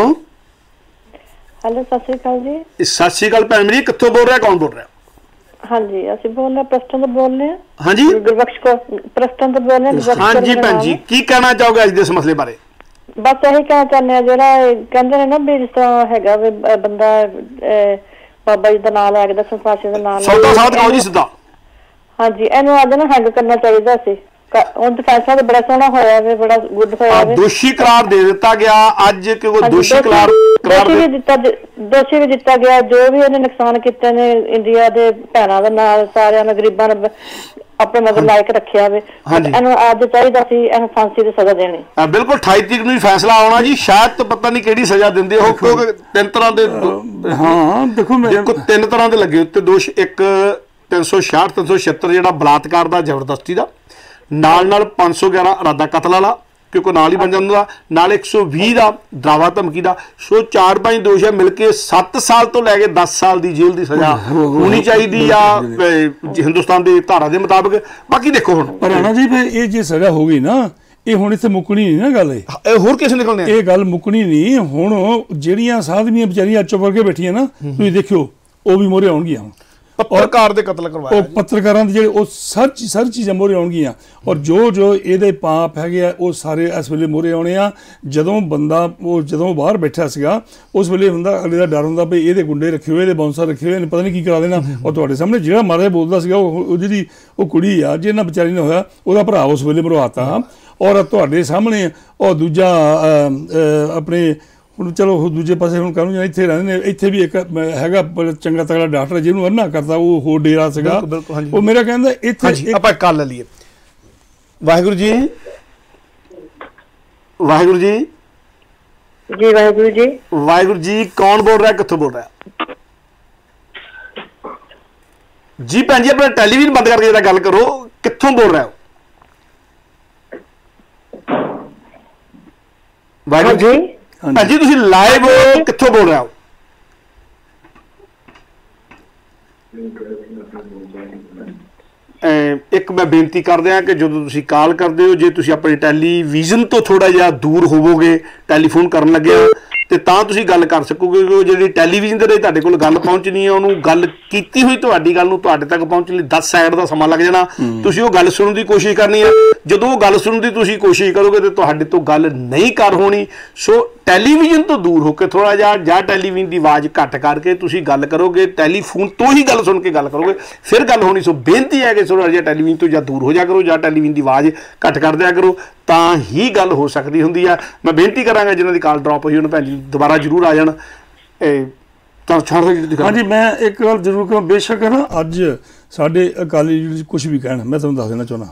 ਹੈਲੋ, ਸਤਿ ਸ਼੍ਰੀ ਅਕਾਲ ਜੀ। ਸਤਿ ਸ਼੍ਰੀ ਅਕਾਲ ਭੈਣ ਮੇਰੀ, ਕਿੱਥੋਂ ਬੋਲ ਰਿਹਾ, ਕੌਣ ਬੋਲ ਰਿਹਾ? ਹਾਂਜੀ, ਅਸੀਂ ਬੋਲ ਰਹੇ ਪ੍ਰਸਟਨ ਤੋਂ ਬੋਲ ਰਹੇ ਹਾਂ। ਹਾਂਜੀ, ਗੁਰਬਖਸ਼ ਕੌਰ ਪ੍ਰਸਟਨ ਤੋਂ ਬੋਲ ਰਹੇ ਹਾਂ। ਹਾਂਜੀ ਭੈਣ ਜੀ, ਕੀ ਕਹਿਣਾ ਚਾਹੋਗੇ ਅੱਜ ਦੇ ਇਸ ਮਸਲੇ ਬਾਰੇ? ਬਸ ਇਹੀ ਕਹਿਣਾ ਚਾਹੁੰਦੇ ਆ, ਜਿਹੜਾ ਕਹਿੰਦੇ ਨੇ ਨਾ ਵੀ ਜਿਸ ਤਰ੍ਹਾਂ ਹੈਗਾ ਵੀ ਬੰਦਾ ਬਾਬਾ ਜੀ ਦਾ ਨਾਮ ਲੈ ਕੇ ਦਸਮ ਪਾਤਸ਼ਾਹ ਦਾ ਨਾਮ ਸੌਦਾ ਸਾਧ ਕਹੋ ਜੀ ਸਿੱਧਾ। ਹਾਂਜੀ, ਇਹਨੂੰ ਅੱਜ ਨਾ ਹੈਂਗ ਕਰਨਾ ਚਾਹੀਦਾ ਸੀ। ਹੁਣ ਤਾਂ ਫੈਸਲਾ ਤਾਂ ਬੜਾ ਸੋਹਣਾ ਹੋਇਆ ਵੇ, ਬੜਾ ਗੁੱਡ ਹੋਇਆ ਵੇ। ਦੋਸ਼ੀ ਕਰਾਰ ਦੇ ਦਿੱਤਾ ਗਿਆ ਅੱਜ, ਕਿਉਂਕਿ ਦੋਸ਼ੀ ਕਰਾਰ ਦੋਸ਼ੀ ਵੀ ਦਿੱਤਾ ਗਿਆ। ਜੋ ਵੀ ਇਹਨੇ ਨੁਕਸਾਨ ਕੀਤੇ ਨੇ ਇੰਡੀਆ ਦੇ ਭੈਣਾਂ ਦੇ ਨਾਲ, ਸਾਰਿਆਂ ਨੇ ਗਰੀਬਾਂ ਨੇ ਆਪਣੇ ਮਗਰ ਲਾਇਕ ਰੱਖਿਆ ਵੇ, ਇਹਨੂੰ ਅੱਜ ਚਾਹੀਦਾ ਸੀ ਇਹਨੂੰ ਫਾਂਸੀ ਦੀ ਸਜ਼ਾ ਦੇਣੀ। ਬਿਲਕੁਲ 28 ਤਰੀਕ ਨੂੰ ਫੈਸਲਾ ਆਉਣਾ ਜੀ। ਸ਼ਾਇਦ ਤਾਂ ਪਤਾ ਨਹੀਂ ਕਿਹੜੀ ਸਜ਼ਾ ਦਿੰਦੇ ਉਹ, ਕਿਉਂਕਿ ਤਿੰਨ ਤਰ੍ਹਾਂ ਦੇ, ਹਾਂ ਦੇਖੋ ਤਿੰਨ ਤਰ੍ਹਾਂ ਦੇ ਲੱਗੇ ਉੱਤੇ ਦੋਸ਼। ਇੱਕ 366 376 ਜਿਹੜਾ ਬਲਾਤਕਾਰ ਦਾ, ਜ਼ਬਰਦਸਤੀ ਦਾ, ਨਾਲ 511 ਇਰਾਦਾ ਕਤਲ ਵਾਲਾ, ਕਿਉਂਕਿ ਨਾਲ ਹੀ ਬਣ ਜਾਂਦਾ, ਨਾਲ 120 ਦਾ ਡਰਾਵਾ ਧਮਕੀ ਦਾ। ਸੋ 4-5 ਦੋਸ਼ ਹੈ, ਮਿਲ ਕੇ 7 ਸਾਲ ਤੋਂ ਲੈ ਕੇ 10 ਸਾਲ ਦੀ ਜੇਲ੍ਹ ਦੀ ਸਜ਼ਾ ਹੋਣੀ ਚਾਹੀਦੀ ਆ ਹਿੰਦੁਸਤਾਨ ਦੀ ਧਾਰਾ ਦੇ ਮੁਤਾਬਕ। ਬਾਕੀ ਦੇਖੋ ਹੁਣ ਪਰ ਰਾਣਾ ਜੀ ਫਿਰ ਇਹ ਜੇ ਸਜ਼ਾ ਹੋ ਗਈ ਨਾ, ਇਹ ਹੁਣ ਇੱਥੇ ਮੁੱਕਣੀ ਨਹੀਂ ਨਾ ਗੱਲ, ਇਹ ਹੋਰ ਕਿਸੇ ਨਿਕਲਣੇ, ਇਹ ਗੱਲ ਮੁੱਕਣੀ ਨਹੀਂ। ਹੁਣ ਜਿਹੜੀਆਂ ਸਾਧਵੀਆਂ ਵਿਚਾਰੀਆਂ ਚੁੱਪ ਕਰਕੇ ਬੈਠੀਆਂ ਨਾ, ਤੁਸੀਂ ਦੇਖਿਓ ਉਹ ਵੀ ਮੋਹਰੇ ਆਉਣਗੀਆਂ। ਪੱਤਰਕਾਰ ਦੇ ਕਤਲ ਕਰਵਾਇਆ, ਉਹ ਪੱਤਰਕਾਰਾਂ ਦੇ ਜਿਹੜੇ ਉਹ ਸਾਰੀ ਚੀਜ਼ਾਂ ਮੋਹਰੇ ਆਉਣਗੀਆਂ। ਔਰ ਜੋ ਇਹਦੇ ਪਾਪ ਹੈਗੇ ਆ ਉਹ ਸਾਰੇ ਇਸ ਵੇਲੇ ਮੋਹਰੇ ਆਉਣੇ ਆ। ਜਦੋਂ ਬੰਦਾ ਜਦੋਂ ਬਾਹਰ ਬੈਠਾ ਸੀਗਾ ਉਸ ਵੇਲੇ ਹੁੰਦਾ, ਅਗਲੇ ਦਾ ਡਰ ਹੁੰਦਾ ਵੀ ਇਹਦੇ ਗੁੰਡੇ ਰੱਖੇ ਹੋਏ, ਇਹਦੇ ਬਾਉਂਸਰ ਰੱਖੇ ਹੋਏ ਨੇ, ਪਤਾ ਨਹੀਂ ਕੀ ਕਰਾ ਦੇਣਾ। ਔਰ ਤੁਹਾਡੇ ਸਾਹਮਣੇ ਜਿਹੜਾ ਮਾਰੇ ਬੋਲਦਾ ਸੀਗਾ ਉਹ ਜਿਹੜੀ ਉਹ ਕੁੜੀ ਆ ਜਿਹਨਾਂ ਵਿਚਾਰੀ ਨੇ ਹੋਇਆ, ਉਹਦਾ ਭਰਾ ਉਸ ਵੇਲੇ ਮਰਵਾਤਾ। ਔਰ ਤੁਹਾਡੇ ਸਾਹਮਣੇ ਉਹ ਦੂਜਾ ਆਪਣੇ, ਹੁਣ ਚਲੋ ਦੂਜੇ ਪਾਸੇ ਹੁਣ ਕਾਨੂੰਨ ਇੱਥੇ ਰਹਿੰਦੇ ਨੇ, ਇੱਥੇ ਵੀ ਇੱਕ ਹੈਗਾ ਚੰਗਾ ਤਗੜਾ ਡਾਕਟਰ ਜਿਹਨੂੰ ਅੰਨਾ ਕਰਦਾ, ਉਹ ਹੋਰ ਡੇਰਾ ਸੀਗਾ। ਉਹ ਮੇਰਾ ਕਹਿੰਦਾ ਇੱਥੇ ਆਪਾਂ ਕੱਲ ਲੈ ਲਈਏ। ਵਾਹਿਗੁਰੂ ਜੀ, ਵਾਹਿਗੁਰੂ ਜੀ, ਜੀ ਵਾਹਿਗੁਰੂ ਜੀ। ਵਾਹਿਗੁਰੂ ਜੀ, ਕੌਣ ਬੋਲ ਰਿਹਾ, ਕਿੱਥੋਂ ਬੋਲ ਰਿਹਾ ਜੀ? ਭੈਣ ਜੀ ਆਪਣਾ ਟੈਲੀਵਿਜ਼ਨ ਬੰਦ ਕਰਕੇ ਜਿਹੜਾ ਗੱਲ ਕਰੋ, ਕਿੱਥੋਂ ਬੋਲ ਰਿਹਾ ਹੋ? ਵਾਹਿਗੁਰੂ ਜੀ, ਹਾਂਜੀ ਤੁਸੀਂ ਲਾਈਵ ਹੋ, ਕਿੱਥੋਂ ਬੋਲ ਰਹੇ ਹੋ? ਇੱਕ ਮੈਂ ਬੇਨਤੀ ਕਰਦੇ ਹਾਂ ਕਿ ਜਦੋਂ ਤੁਸੀਂ ਕਾਲ ਕਰਦੇ ਹੋ, ਜੇ ਤੁਸੀਂ ਆਪਣੇ ਟੈਲੀਵਿਜ਼ਨ ਤੋਂ ਥੋੜਾ ਜਿਹਾ ਦੂਰ ਹੋਵੋਗੇ ਟੈਲੀਫੋਨ ਕਰਨ ਲੱਗਿਆ, ਤੇ ਤਾਂ ਤੁਸੀਂ ਗੱਲ ਕਰ ਸਕੋਗੇ। ਕਿ ਜਿਹੜੀ ਟੈਲੀਵਿਜ਼ਨ ਦੇ ਰਾਹੀਂ ਤੁਹਾਡੇ ਕੋਲ ਗੱਲ ਪਹੁੰਚਣੀ ਹੈ, ਉਹਨੂੰ ਗੱਲ ਕੀਤੀ ਹੋਈ ਤੁਹਾਡੀ ਗੱਲ ਨੂੰ ਤੁਹਾਡੇ ਤੱਕ ਪਹੁੰਚਣ ਲਈ 10 ਸੈਕਿੰਡ ਦਾ ਸਮਾਂ ਲੱਗ ਜਾਣਾ। ਤੁਸੀਂ ਉਹ ਗੱਲ ਸੁਣਨ ਦੀ ਕੋਸ਼ਿਸ਼ ਕਰਨੀ ਹੈ। ਜਦੋਂ ਉਹ ਗੱਲ ਸੁਣਨ ਦੀ ਤੁਸੀਂ ਕੋਸ਼ਿਸ਼ ਕਰੋਗੇ ਤੇ ਤੁਹਾਡੇ ਤੋਂ ਗੱਲ ਨਹੀਂ ਕਰ ਹੋਣੀ। ਸੋ ਟੈਲੀਵਿਜ਼ਨ ਤੋਂ ਦੂਰ ਹੋ ਕੇ ਥੋੜਾ ਜਿਹਾ, ਜਾਂ ਟੈਲੀਵਿਜ਼ਨ ਦੀ ਆਵਾਜ਼ ਘੱਟ ਕਰਕੇ ਤੁਸੀਂ ਗੱਲ ਕਰੋਗੇ, ਟੈਲੀਫੋਨ ਤੋਂ ਹੀ ਗੱਲ ਸੁਣ ਕੇ ਗੱਲ ਕਰੋਗੇ, ਫਿਰ ਗੱਲ ਹੋਣੀ। ਸੋ ਬੇਨਤੀ ਹੈ ਕਿ ਥੋੜਾ ਜਿਹਾ ਟੈਲੀਵਿਜ਼ਨ ਤੋਂ ਜਾਂ ਦੂਰ ਹੋ ਜਾ ਕਰੋ, ਜਾਂ ਟੈਲੀਵਿਜ਼ਨ ਦੀ ਆਵਾਜ਼ ਘੱਟ ਕਰ ਦਿਆ ਕਰੋ, ਤਾਂ ਹੀ ਗੱਲ ਹੋ ਸਕਦੀ ਹੁੰਦੀ ਆ। ਮੈਂ ਬੇਨਤੀ ਕਰਾਂਗਾ ਜਿਹਨਾਂ ਦੀ ਕਾਲ ਡ੍ਰੌਪ ਹੋਈ ਉਹਨੂੰ ਭੈਣ ਜੀ ਦੁਬਾਰਾ ਜ਼ਰੂਰ ਆ ਜਾਣ। ਤਾਂ ਹਾਂਜੀ, ਮੈਂ ਇੱਕ ਗੱਲ ਜ਼ਰੂਰ ਕਰਾਂ, ਬੇਸ਼ੱਕ ਹੈ ਨਾ ਅੱਜ ਸਾਡੇ ਅਕਾਲੀ ਲੀਡਰ ਕੁਛ ਵੀ ਕਹਿਣ, ਮੈਂ ਤੁਹਾਨੂੰ ਦੱਸ ਦੇਣਾ ਚਾਹੁੰਦਾ,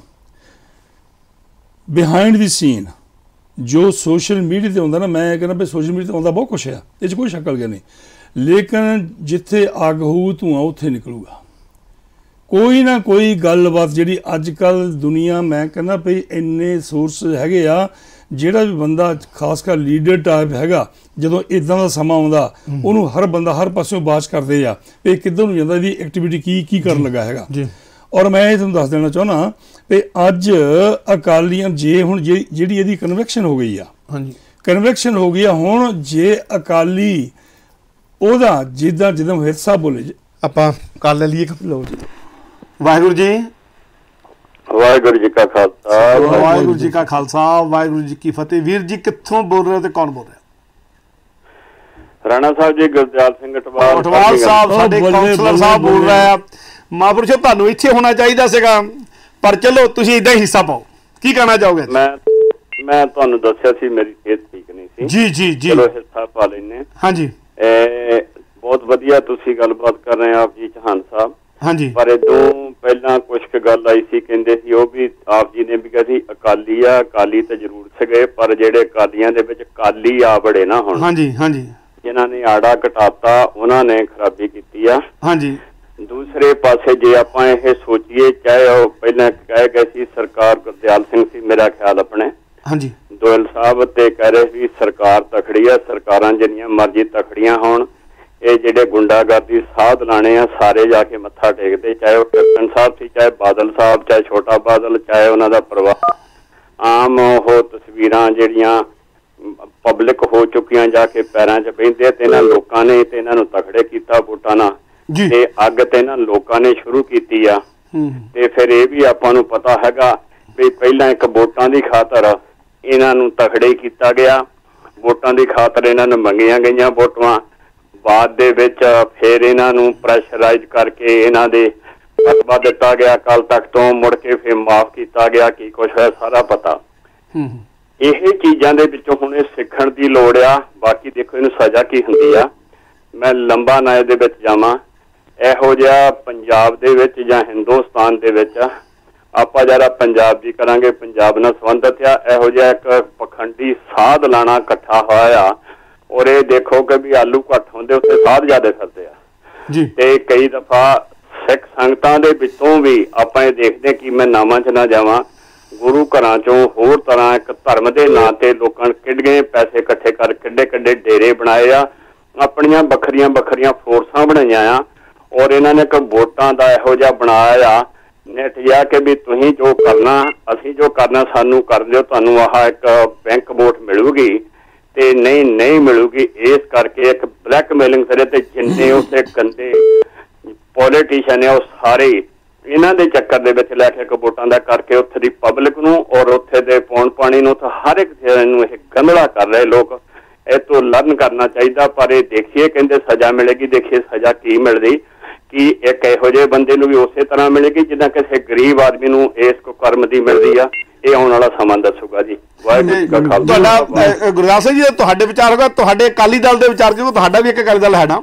ਬਿਹਾਈਂਡ ਦੀ ਸੀਨ ਜੋ ਸੋਸ਼ਲ ਮੀਡੀਆ ਤੇ ਹੁੰਦਾ ਨਾ, ਮੈਂ ਕਹਿੰਦਾ ਵੀ ਸੋਸ਼ਲ ਮੀਡੀਆ ਤੇ ਆਉਂਦਾ ਬਹੁਤ ਕੁਛ ਆ, ਇਹ 'ਚ ਕੋਈ ਸ਼ੱਕ ਵਾਲੀ ਨਹੀਂ, ਲੇਕਿਨ ਜਿੱਥੇ ਅੱਗ ਹੋਊ ਧੂੰਆਂ ਉੱਥੇ ਨਿਕਲੂਗਾ। ਕੋਈ ਨਾ ਕੋਈ ਗੱਲਬਾਤ ਜਿਹੜੀ ਅੱਜ ਕੱਲ੍ਹ ਦੁਨੀਆ, ਮੈਂ ਕਹਿੰਦਾ ਭਈ ਇੰਨੇ ਸੋਰਸ ਹੈਗੇ ਆ, ਜਿਹੜਾ ਵੀ ਬੰਦਾ ਖਾਸ ਕਰ ਲੀਡਰ ਟਾਈਪ ਹੈਗਾ, ਜਦੋਂ ਇੱਦਾਂ ਦਾ ਸਮਾਂ ਆਉਂਦਾ ਉਹਨੂੰ ਹਰ ਬੰਦਾ ਹਰ ਪਾਸਿਓਂ ਬਾਸ਼ ਕਰਦੇ ਆ ਵੀ ਕਿੱਧਰ ਨੂੰ ਜਾਂਦਾ, ਇਹਦੀ ਐਕਟੀਵਿਟੀ ਕੀ ਕਰਨ ਲੱਗਾ ਹੈਗਾ। ਔਰ ਮੈਂ ਇਹ ਤੁਹਾਨੂੰ ਦੱਸ ਦੇਣਾ ਚਾਹੁੰਦਾ ਵੀ ਅੱਜ ਅਕਾਲੀਆਂ ਜੇ ਹੁਣ ਜਿਹੜੀ ਇਹਦੀ ਕਨਵੈਕਸ਼ਨ ਹੋ ਗਈ ਆ, ਕਨਵੈਕਸ਼ਨ ਹੋ ਗਈ ਆ, ਹੁਣ ਜੇ ਅਕਾਲੀ ਉਹਦਾ ਜਿੱਦਾਂ ਹਿਤ ਸਾਹਿਬ ਬੋਲੇ ਆਪਾਂ ਕਰ ਲੈ ਲਈਏ। ਲਓ ਜੀ। ਵਾਹਿਗੁਰੂ ਜੀ। ਵਾਹਿਗੁਰੂ ਜੀ ਕਾ ਖਾਲਸਾ ਵਾਹਿਗੁਰੂ ਜੀ ਕਾ ਖਾਲਸਾ ਵਾਹਿਗੁਰੂ ਜੀ ਕੀ ਫਤਿਹ। ਵੀਰ ਜੀ ਕਿੱਥੋਂ ਬੋਲ ਰਹੇ ਹੋ ਤੇ ਕੌਣ ਬੋਲ ਰਿਹਾ? ਰਾਣਾ ਸਾਹਿਬ ਜੀ, ਗੁਰਦਿਆਲ ਸਿੰਘ ਅਟਵਾਲ ਸਾਹਿਬ ਸਾਡੇ ਕਾਉਂਸਲਰ ਸਾਹਿਬ ਬੋਲ ਰਹੇ ਆ। ਮਹਾਂਪੁਰਸ਼ੋ ਤੁਹਾਨੂੰ ਇੱਥੇ ਹੋਣਾ ਚਾਹੀਦਾ ਸੀਗਾ, ਪਰ ਚਲੋ ਤੁਸੀਂ ਇਦਾਂ ਹੀ ਹਿੱਸਾ ਪਾਓ। ਕੀ ਕਹਿਣਾ ਚਾਹੋਗੇ? ਮੈਂ ਤੁਹਾਨੂੰ ਦੱਸਿਆ ਸੀ ਮੇਰੀ ਸਿਹਤ ਠੀਕ ਨਹੀਂ ਸੀ। ਜੀ ਜੀ ਜੀ, ਚਲੋ ਹਿੱਸਾ ਪਾ ਲੈਨੇ। ਹਾਂਜੀ, ਬਹੁਤ ਵਧੀਆ ਤੁਸੀਂ ਗੱਲਬਾਤ ਕਰ ਰਹੇ ਆਪ ਜੀ ਚੌਹਾਨ ਸਾਹਿਬ। ਹਾਂਜੀ, ਪਰ ਇਦੋਂ ਪਹਿਲਾਂ ਕੁਝ ਕੁ ਗੱਲ ਆਈ ਸੀ, ਕਹਿੰਦੇ ਸੀ ਉਹ ਵੀ ਆਪ ਜੀ ਨੇ ਵੀ ਕਿਹਾ ਸੀ ਅਕਾਲੀ ਆ, ਅਕਾਲੀ ਤਾਂ ਜ਼ਰੂਰ ਸੀਗੇ, ਪਰ ਜਿਹੜੇ ਅਕਾਲੀਆਂ ਦੇ ਵਿੱਚ ਕਾਲੀ ਆ ਬੜੇ ਨਾ ਹੁਣ। ਹਾਂਜੀ ਹਾਂਜੀ, ਜਿਨ੍ਹਾਂ ਨੇ ਆੜਾ ਘਟਾਤਾ ਉਹਨਾਂ ਨੇ ਖਰਾਬੀ ਕੀਤੀ ਆ। ਹਾਂਜੀ। ਦੂਸਰੇ ਪਾਸੇ ਜੇ ਆਪਾਂ ਇਹ ਸੋਚੀਏ, ਚਾਹੇ ਉਹ ਪਹਿਲਾਂ ਕਹਿ ਗਏ ਸੀ ਸਰਕਾਰ ਗੁਰਦਿਆਲ ਸਿੰਘ ਸੀ ਮੇਰਾ ਖਿਆਲ ਆਪਣੇ, ਹਾਂਜੀ, ਦੋਇਲ ਸਾਹਿਬ ਤੇ ਕਹਿ ਰਹੇ ਸੀ ਸਰਕਾਰ ਤਖੜੀ ਆ, ਸਰਕਾਰਾਂ ਜਿੰਨੀਆਂ ਮਰਜ਼ੀ ਤਖੜੀਆਂ ਹੋਣ, ਇਹ ਜਿਹੜੇ ਗੁੰਡਾਗਰਦੀ ਸਾਧ ਲਾਣੇ ਆ ਸਾਰੇ ਜਾ ਕੇ ਮੱਥਾ ਟੇਕਦੇ, ਚਾਹੇ ਉਹ ਕੈਪਟਨ ਸਾਹਿਬ ਸੀ, ਚਾਹੇ ਬਾਦਲ ਸਾਹਿਬ, ਚਾਹੇ ਛੋਟਾ ਬਾਦਲ, ਚਾਹੇ ਉਹਨਾਂ ਦਾ ਪਰਿਵਾਰ। ਆਮ ਉਹ ਤਸਵੀਰਾਂ ਜਿਹੜੀਆਂ ਪਬਲਿਕ ਹੋ ਚੁੱਕੀਆਂ ਜਾ ਕੇ ਪੈਰਾਂ 'ਚ ਬਹਿੰਦੇ, ਤੇ ਇਹਨਾਂ ਲੋਕਾਂ ਨੇ ਤੇ ਇਹਨਾਂ ਨੂੰ ਤਖੜੇ ਕੀਤਾ ਵੋਟਾਂ ਨਾਲ, ਤੇ ਅੱਗ ਤੇ ਇਹਨਾਂ ਲੋਕਾਂ ਨੇ ਸ਼ੁਰੂ ਕੀਤੀ ਆ। ਤੇ ਫਿਰ ਇਹ ਵੀ ਆਪਾਂ ਨੂੰ ਪਤਾ ਹੈਗਾ ਵੀ ਪਹਿਲਾਂ ਇੱਕ ਵੋਟਾਂ ਦੀ ਖਾਤਰ ਇਹਨਾਂ ਨੂੰ ਤਖੜੇ ਕੀਤਾ ਗਿਆ, ਵੋਟਾਂ ਦੀ ਖਾਤਰ ਇਹਨਾਂ ਨੂੰ ਮੰਗੀਆਂ ਗਈਆਂ ਵੋਟਾਂ, ਬਾਅਦ ਦੇ ਵਿੱਚ ਫਿਰ ਇਹਨਾਂ ਨੂੰ ਪ੍ਰੈਸ਼ਰਾਈਜ਼ ਕਰਕੇ ਇਹਨਾਂ ਦੇ ਫਤਵਾ ਦਿੱਤਾ ਗਿਆ ਅਕਾਲ ਤਖਤ ਤੋਂ, ਮੁੜ ਕੇ ਫਿਰ ਮਾਫ ਕੀਤਾ ਗਿਆ, ਕੀ ਕੁਛ ਹੋਇਆ ਸਾਰਾ ਪਤਾ। ਇਹ ਚੀਜ਼ਾਂ ਦੇ ਵਿੱਚੋਂ ਹੁਣ ਇਹ ਸਿੱਖਣ ਦੀ ਲੋੜ ਆ। ਬਾਕੀ ਦੇਖੋ ਇਹਨੂੰ ਸਜ਼ਾ ਕੀ ਹੁੰਦੀ ਆ। ਮੈਂ ਲੰਬਾ ਨਾ ਇਹਦੇ ਵਿੱਚ ਜਾਵਾਂ। ਇਹੋ ਜਿਹਾ ਪੰਜਾਬ ਦੇ ਵਿੱਚ ਜਾਂ ਹਿੰਦੁਸਤਾਨ ਦੇ ਵਿੱਚ ਆਪਾਂ ਜਿਹੜਾ ਪੰਜਾਬ ਦੀ ਕਰਾਂਗੇ, ਪੰਜਾਬ ਨਾਲ ਸੰਬੰਧਿਤ ਆ, ਇਹੋ ਜਿਹਾ ਇੱਕ ਪਖੰਡੀ ਸਾਧ ਲਾਣਾ ਇਕੱਠਾ ਹੋਇਆ ਆ। ਔਰ ਇਹ ਦੇਖੋ ਕਿ ਵੀ ਆਲੂ ਘੱਟ ਹੁੰਦੇ ਉੱਥੇ ਸਾਧ ਜ਼ਿਆਦਾ ਫਿਰਦੇ ਆ। ਤੇ ਕਈ ਦਫਾ ਸਿੱਖ ਸੰਗਤਾਂ ਦੇ ਵਿੱਚੋਂ ਵੀ ਆਪਾਂ ਇਹ ਦੇਖਦੇ ਕਿ ਮੈਂ ਨਾਮਾਂ 'ਚ ਨਾ ਜਾਵਾਂ, ਗੁਰੂ ਘਰਾਂ 'ਚੋਂ ਹੋਰ ਤਰ੍ਹਾਂ ਇੱਕ ਧਰਮ ਦੇ ਨਾਂ ਤੇ ਲੋਕਾਂ ਨੇ ਕਿੱਡੇ ਪੈਸੇ ਇਕੱਠੇ ਕਰ ਕਿੱਡੇ ਡੇਰੇ ਬਣਾਏ ਆ, ਆਪਣੀਆਂ ਵੱਖਰੀਆਂ ਫੋਰਸਾਂ ਬਣਾਈਆਂ ਆ। ਔਰ ਇਹਨਾਂ ਨੇ ਇੱਕ ਵੋਟਾਂ ਦਾ ਇਹੋ ਜਿਹਾ ਬਣਾਇਆ ਆ ਨੈਟ ਜਾ ਕੇ ਵੀ ਤੁਸੀਂ ਜੋ ਕਰਨਾ, ਅਸੀਂ ਜੋ ਕਰਨਾ ਸਾਨੂੰ ਕਰ ਦਿਓ, ਤੁਹਾਨੂੰ ਆਹ ਇੱਕ ਬੈਂਕ ਵੋਟ ਮਿਲੂਗੀ ਤੇ ਨਹੀਂ ਮਿਲੂਗੀ। ਇਸ ਕਰਕੇ ਇੱਕ ਬਲੈਕਮੇਲਿੰਗ ਸਿਰੇ ਤੇ ਜਿੰਨੇ ਉੱਥੇ ਗੰਦੇ ਪੋਲੀਟੀਸ਼ੀਅਨ ਨੇ ਉਹ ਸਾਰੇ ਇਹਨਾਂ ਦੇ ਚੱਕਰ ਦੇ ਵਿੱਚ ਲੈ ਕੇ ਇੱਕ ਵੋਟਾਂ ਦਾ ਕਰਕੇ ਉੱਥੇ ਦੀ ਪਬਲਿਕ ਨੂੰ ਔਰ ਉੱਥੇ ਦੇ ਪੌਣ ਪਾਣੀ ਨੂੰ ਤਾਂ ਹਰ ਇੱਕ ਨੂੰ ਇਹ ਗੰਦਲਾ ਕਰ ਰਹੇ ਲੋਕ। ਇਹ ਤੋਂ ਲਰਨ ਕਰਨਾ ਚਾਹੀਦਾ। ਪਰ ਇਹ ਦੇਖੀਏ ਕਹਿੰਦੇ ਸਜ਼ਾ ਮਿਲੇਗੀ, ਦੇਖੀਏ ਸਜ਼ਾ ਕੀ ਮਿਲਦੀ, ਕਿ ਇੱਕ ਇਹੋ ਜਿਹੇ ਬੰਦੇ ਨੂੰ ਵੀ ਉਸੇ ਤਰ੍ਹਾਂ ਮਿਲੇਗੀ ਜਿੱਦਾਂ ਕਿਸੇ ਗਰੀਬ ਆਦਮੀ ਨੂੰ ਇਸ ਕੋ ਕਰਮ ਦੀ ਮਿਲਦੀ ਆ। ਇਹ ਆਉਣ ਵਾਲਾ ਸਮਾਂ ਦੱਸੂਗਾ ਜੀ। ਵਾਹਿਗੁਰੂ ਜੀ ਕਾ ਖਾਲਸਾ। ਤੁਹਾਡਾ ਗੁਰਦਾਸ ਸਿੰਘ ਜੀ ਤੁਹਾਡੇ ਵਿਚਾਰ ਹੋਗਾ, ਤੁਹਾਡੇ ਅਕਾਲੀ ਦਲ ਦੇ ਵਿਚਾਰ ਕਿਉਂ? ਤੁਹਾਡਾ ਵੀ ਇੱਕ ਅਕਾਲੀ ਦਲ ਹੈ ਨਾ?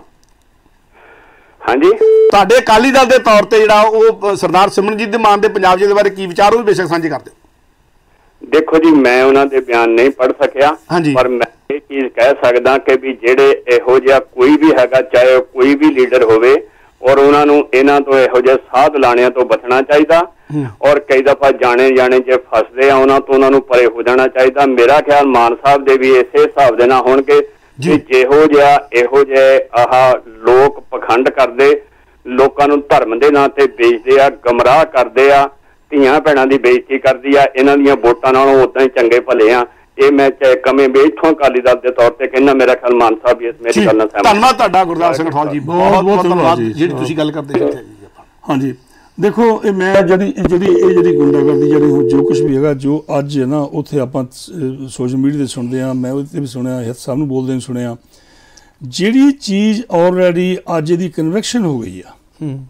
ਹਾਂਜੀ, ਤੁਹਾਡੇ ਅਕਾਲੀ ਦਲ ਦੇ ਤੌਰ ਤੇ ਜਿਹੜਾ ਉਹ ਸਰਦਾਰ ਸਿਮਰਨਜੀਤ ਦੇ ਮਾਨ ਦੇ ਪੰਜਾਬ ਜੀ ਦੇ ਬਾਰੇ ਕੀ ਵਿਚਾਰ, ਉਹ ਵੀ ਬੇਸ਼ੱਕ ਸਾਂਝੇ ਕਰਦੇ। ਦੇਖੋ ਜੀ, ਮੈਂ ਉਹਨਾਂ ਦੇ ਬਿਆਨ ਨਹੀਂ ਪੜ੍ਹ ਸਕਿਆ, ਪਰ ਮੈਂ ਇਹ ਚੀਜ਼ ਕਹਿ ਸਕਦਾ ਕਿ ਵੀ ਜਿਹੜੇ ਇਹੋ ਜਿਹਾ ਕੋਈ ਵੀ ਹੈਗਾ, ਚਾਹੇ ਕੋਈ ਵੀ ਲੀਡਰ ਹੋਵੇ, ਔਰ ਉਹਨਾਂ ਨੂੰ ਇਹਨਾਂ ਤੋਂ ਇਹੋ ਜਿਹੇ ਸਾਧ ਲਾਣਿਆਂ ਤੋਂ ਬਚਣਾ ਚਾਹੀਦਾ। ਔਰ ਕਈ ਦਫਾ ਜਾਣੇ ਜੇ ਫਸਦੇ ਆ ਉਹਨਾਂ ਤੋਂ ਉਹਨਾਂ ਨੂੰ ਪਰੇ ਹੋ ਜਾਣਾ ਚਾਹੀਦਾ। ਮੇਰਾ ਖਿਆਲ ਮਾਨ ਸਾਹਿਬ ਦੇ ਵੀ ਇਸੇ ਹਿਸਾਬ ਦੇ ਨਾਲ ਹੋਣਗੇ ਕਿ ਜਿਹੋ ਜਿਹਾ ਇਹੋ ਜਿਹੇ ਆਹ ਲੋਕ ਪਖੰਡ ਕਰਦੇ, ਲੋਕਾਂ ਨੂੰ ਧਰਮ ਦੇ ਨਾਂ ਤੇ ਵੇਚਦੇ ਆ, ਗਮਰਾਹ ਕਰਦੇ ਆ, ਧੀਆਂ ਭੈਣਾਂ ਦੀ ਬੇਇੱਜ਼ਤੀ ਕਰਦੀ ਆ, ਇਹਨਾਂ ਦੀਆਂ ਵੋਟਾਂ ਨਾਲੋਂ ਉਦਾਂ ਹੀ ਚੰਗੇ ਭਲੇ ਆ। ਇਹ ਮੈਂ ਚਾਹੇ ਕਮੇ ਵੀ ਇੱਥੋਂ ਅਕਾਲੀ ਦਲ ਦੇ ਤੌਰ ਤੇ ਕਹਿੰਦਾ, ਮੇਰਾ ਖਿਆਲ ਮਾਨ ਸਾਹਿਬ ਵੀ ਇਸ ਮੇਰੀ ਗੱਲ ਨਾਲ ਸਹਿਮਤ। ਧੰਨਵਾਦ ਤੁਹਾਡਾ ਗੁਰਦਾਸ ਸਿੰਘ ਅਠਵਾਲ ਜੀ, ਬਹੁਤ ਧੰਨਵਾਦ ਜਿਹੜੀ ਤੁਸੀਂ ਗੱਲ ਕਰਦੇ ਸੀ। ਹਾਂਜੀ, ਦੇਖੋ ਇਹ ਮੈਂ ਜਿਹੜੀ ਗੁੰਡਾਗਰਦੀ ਜਿਹੜੀ ਜੋ ਕੁਝ ਵੀ ਹੈਗਾ, ਜੋ ਅੱਜ ਹੈ ਨਾ ਉੱਥੇ ਆਪਾਂ ਸੋਸ਼ਲ ਮੀਡੀਆ ਤੇ ਸੁਣਦੇ ਆ, ਮੈਂ ਉਹਦੇ ਤੇ ਵੀ ਸੁਣਿਆ, ਹਿਤ ਸਾਹਿਬ ਨੂੰ ਬੋਲਦੇ ਨੂੰ ਸੁਣਿਆ, ਜਿਹੜੀ ਚੀਜ਼ ਆਲਰੇਡੀ ਅੱਜ ਇਹਦੀ ਕਨਵੈਕਸ਼ਨ ਹੋ ਗਈ ਆ।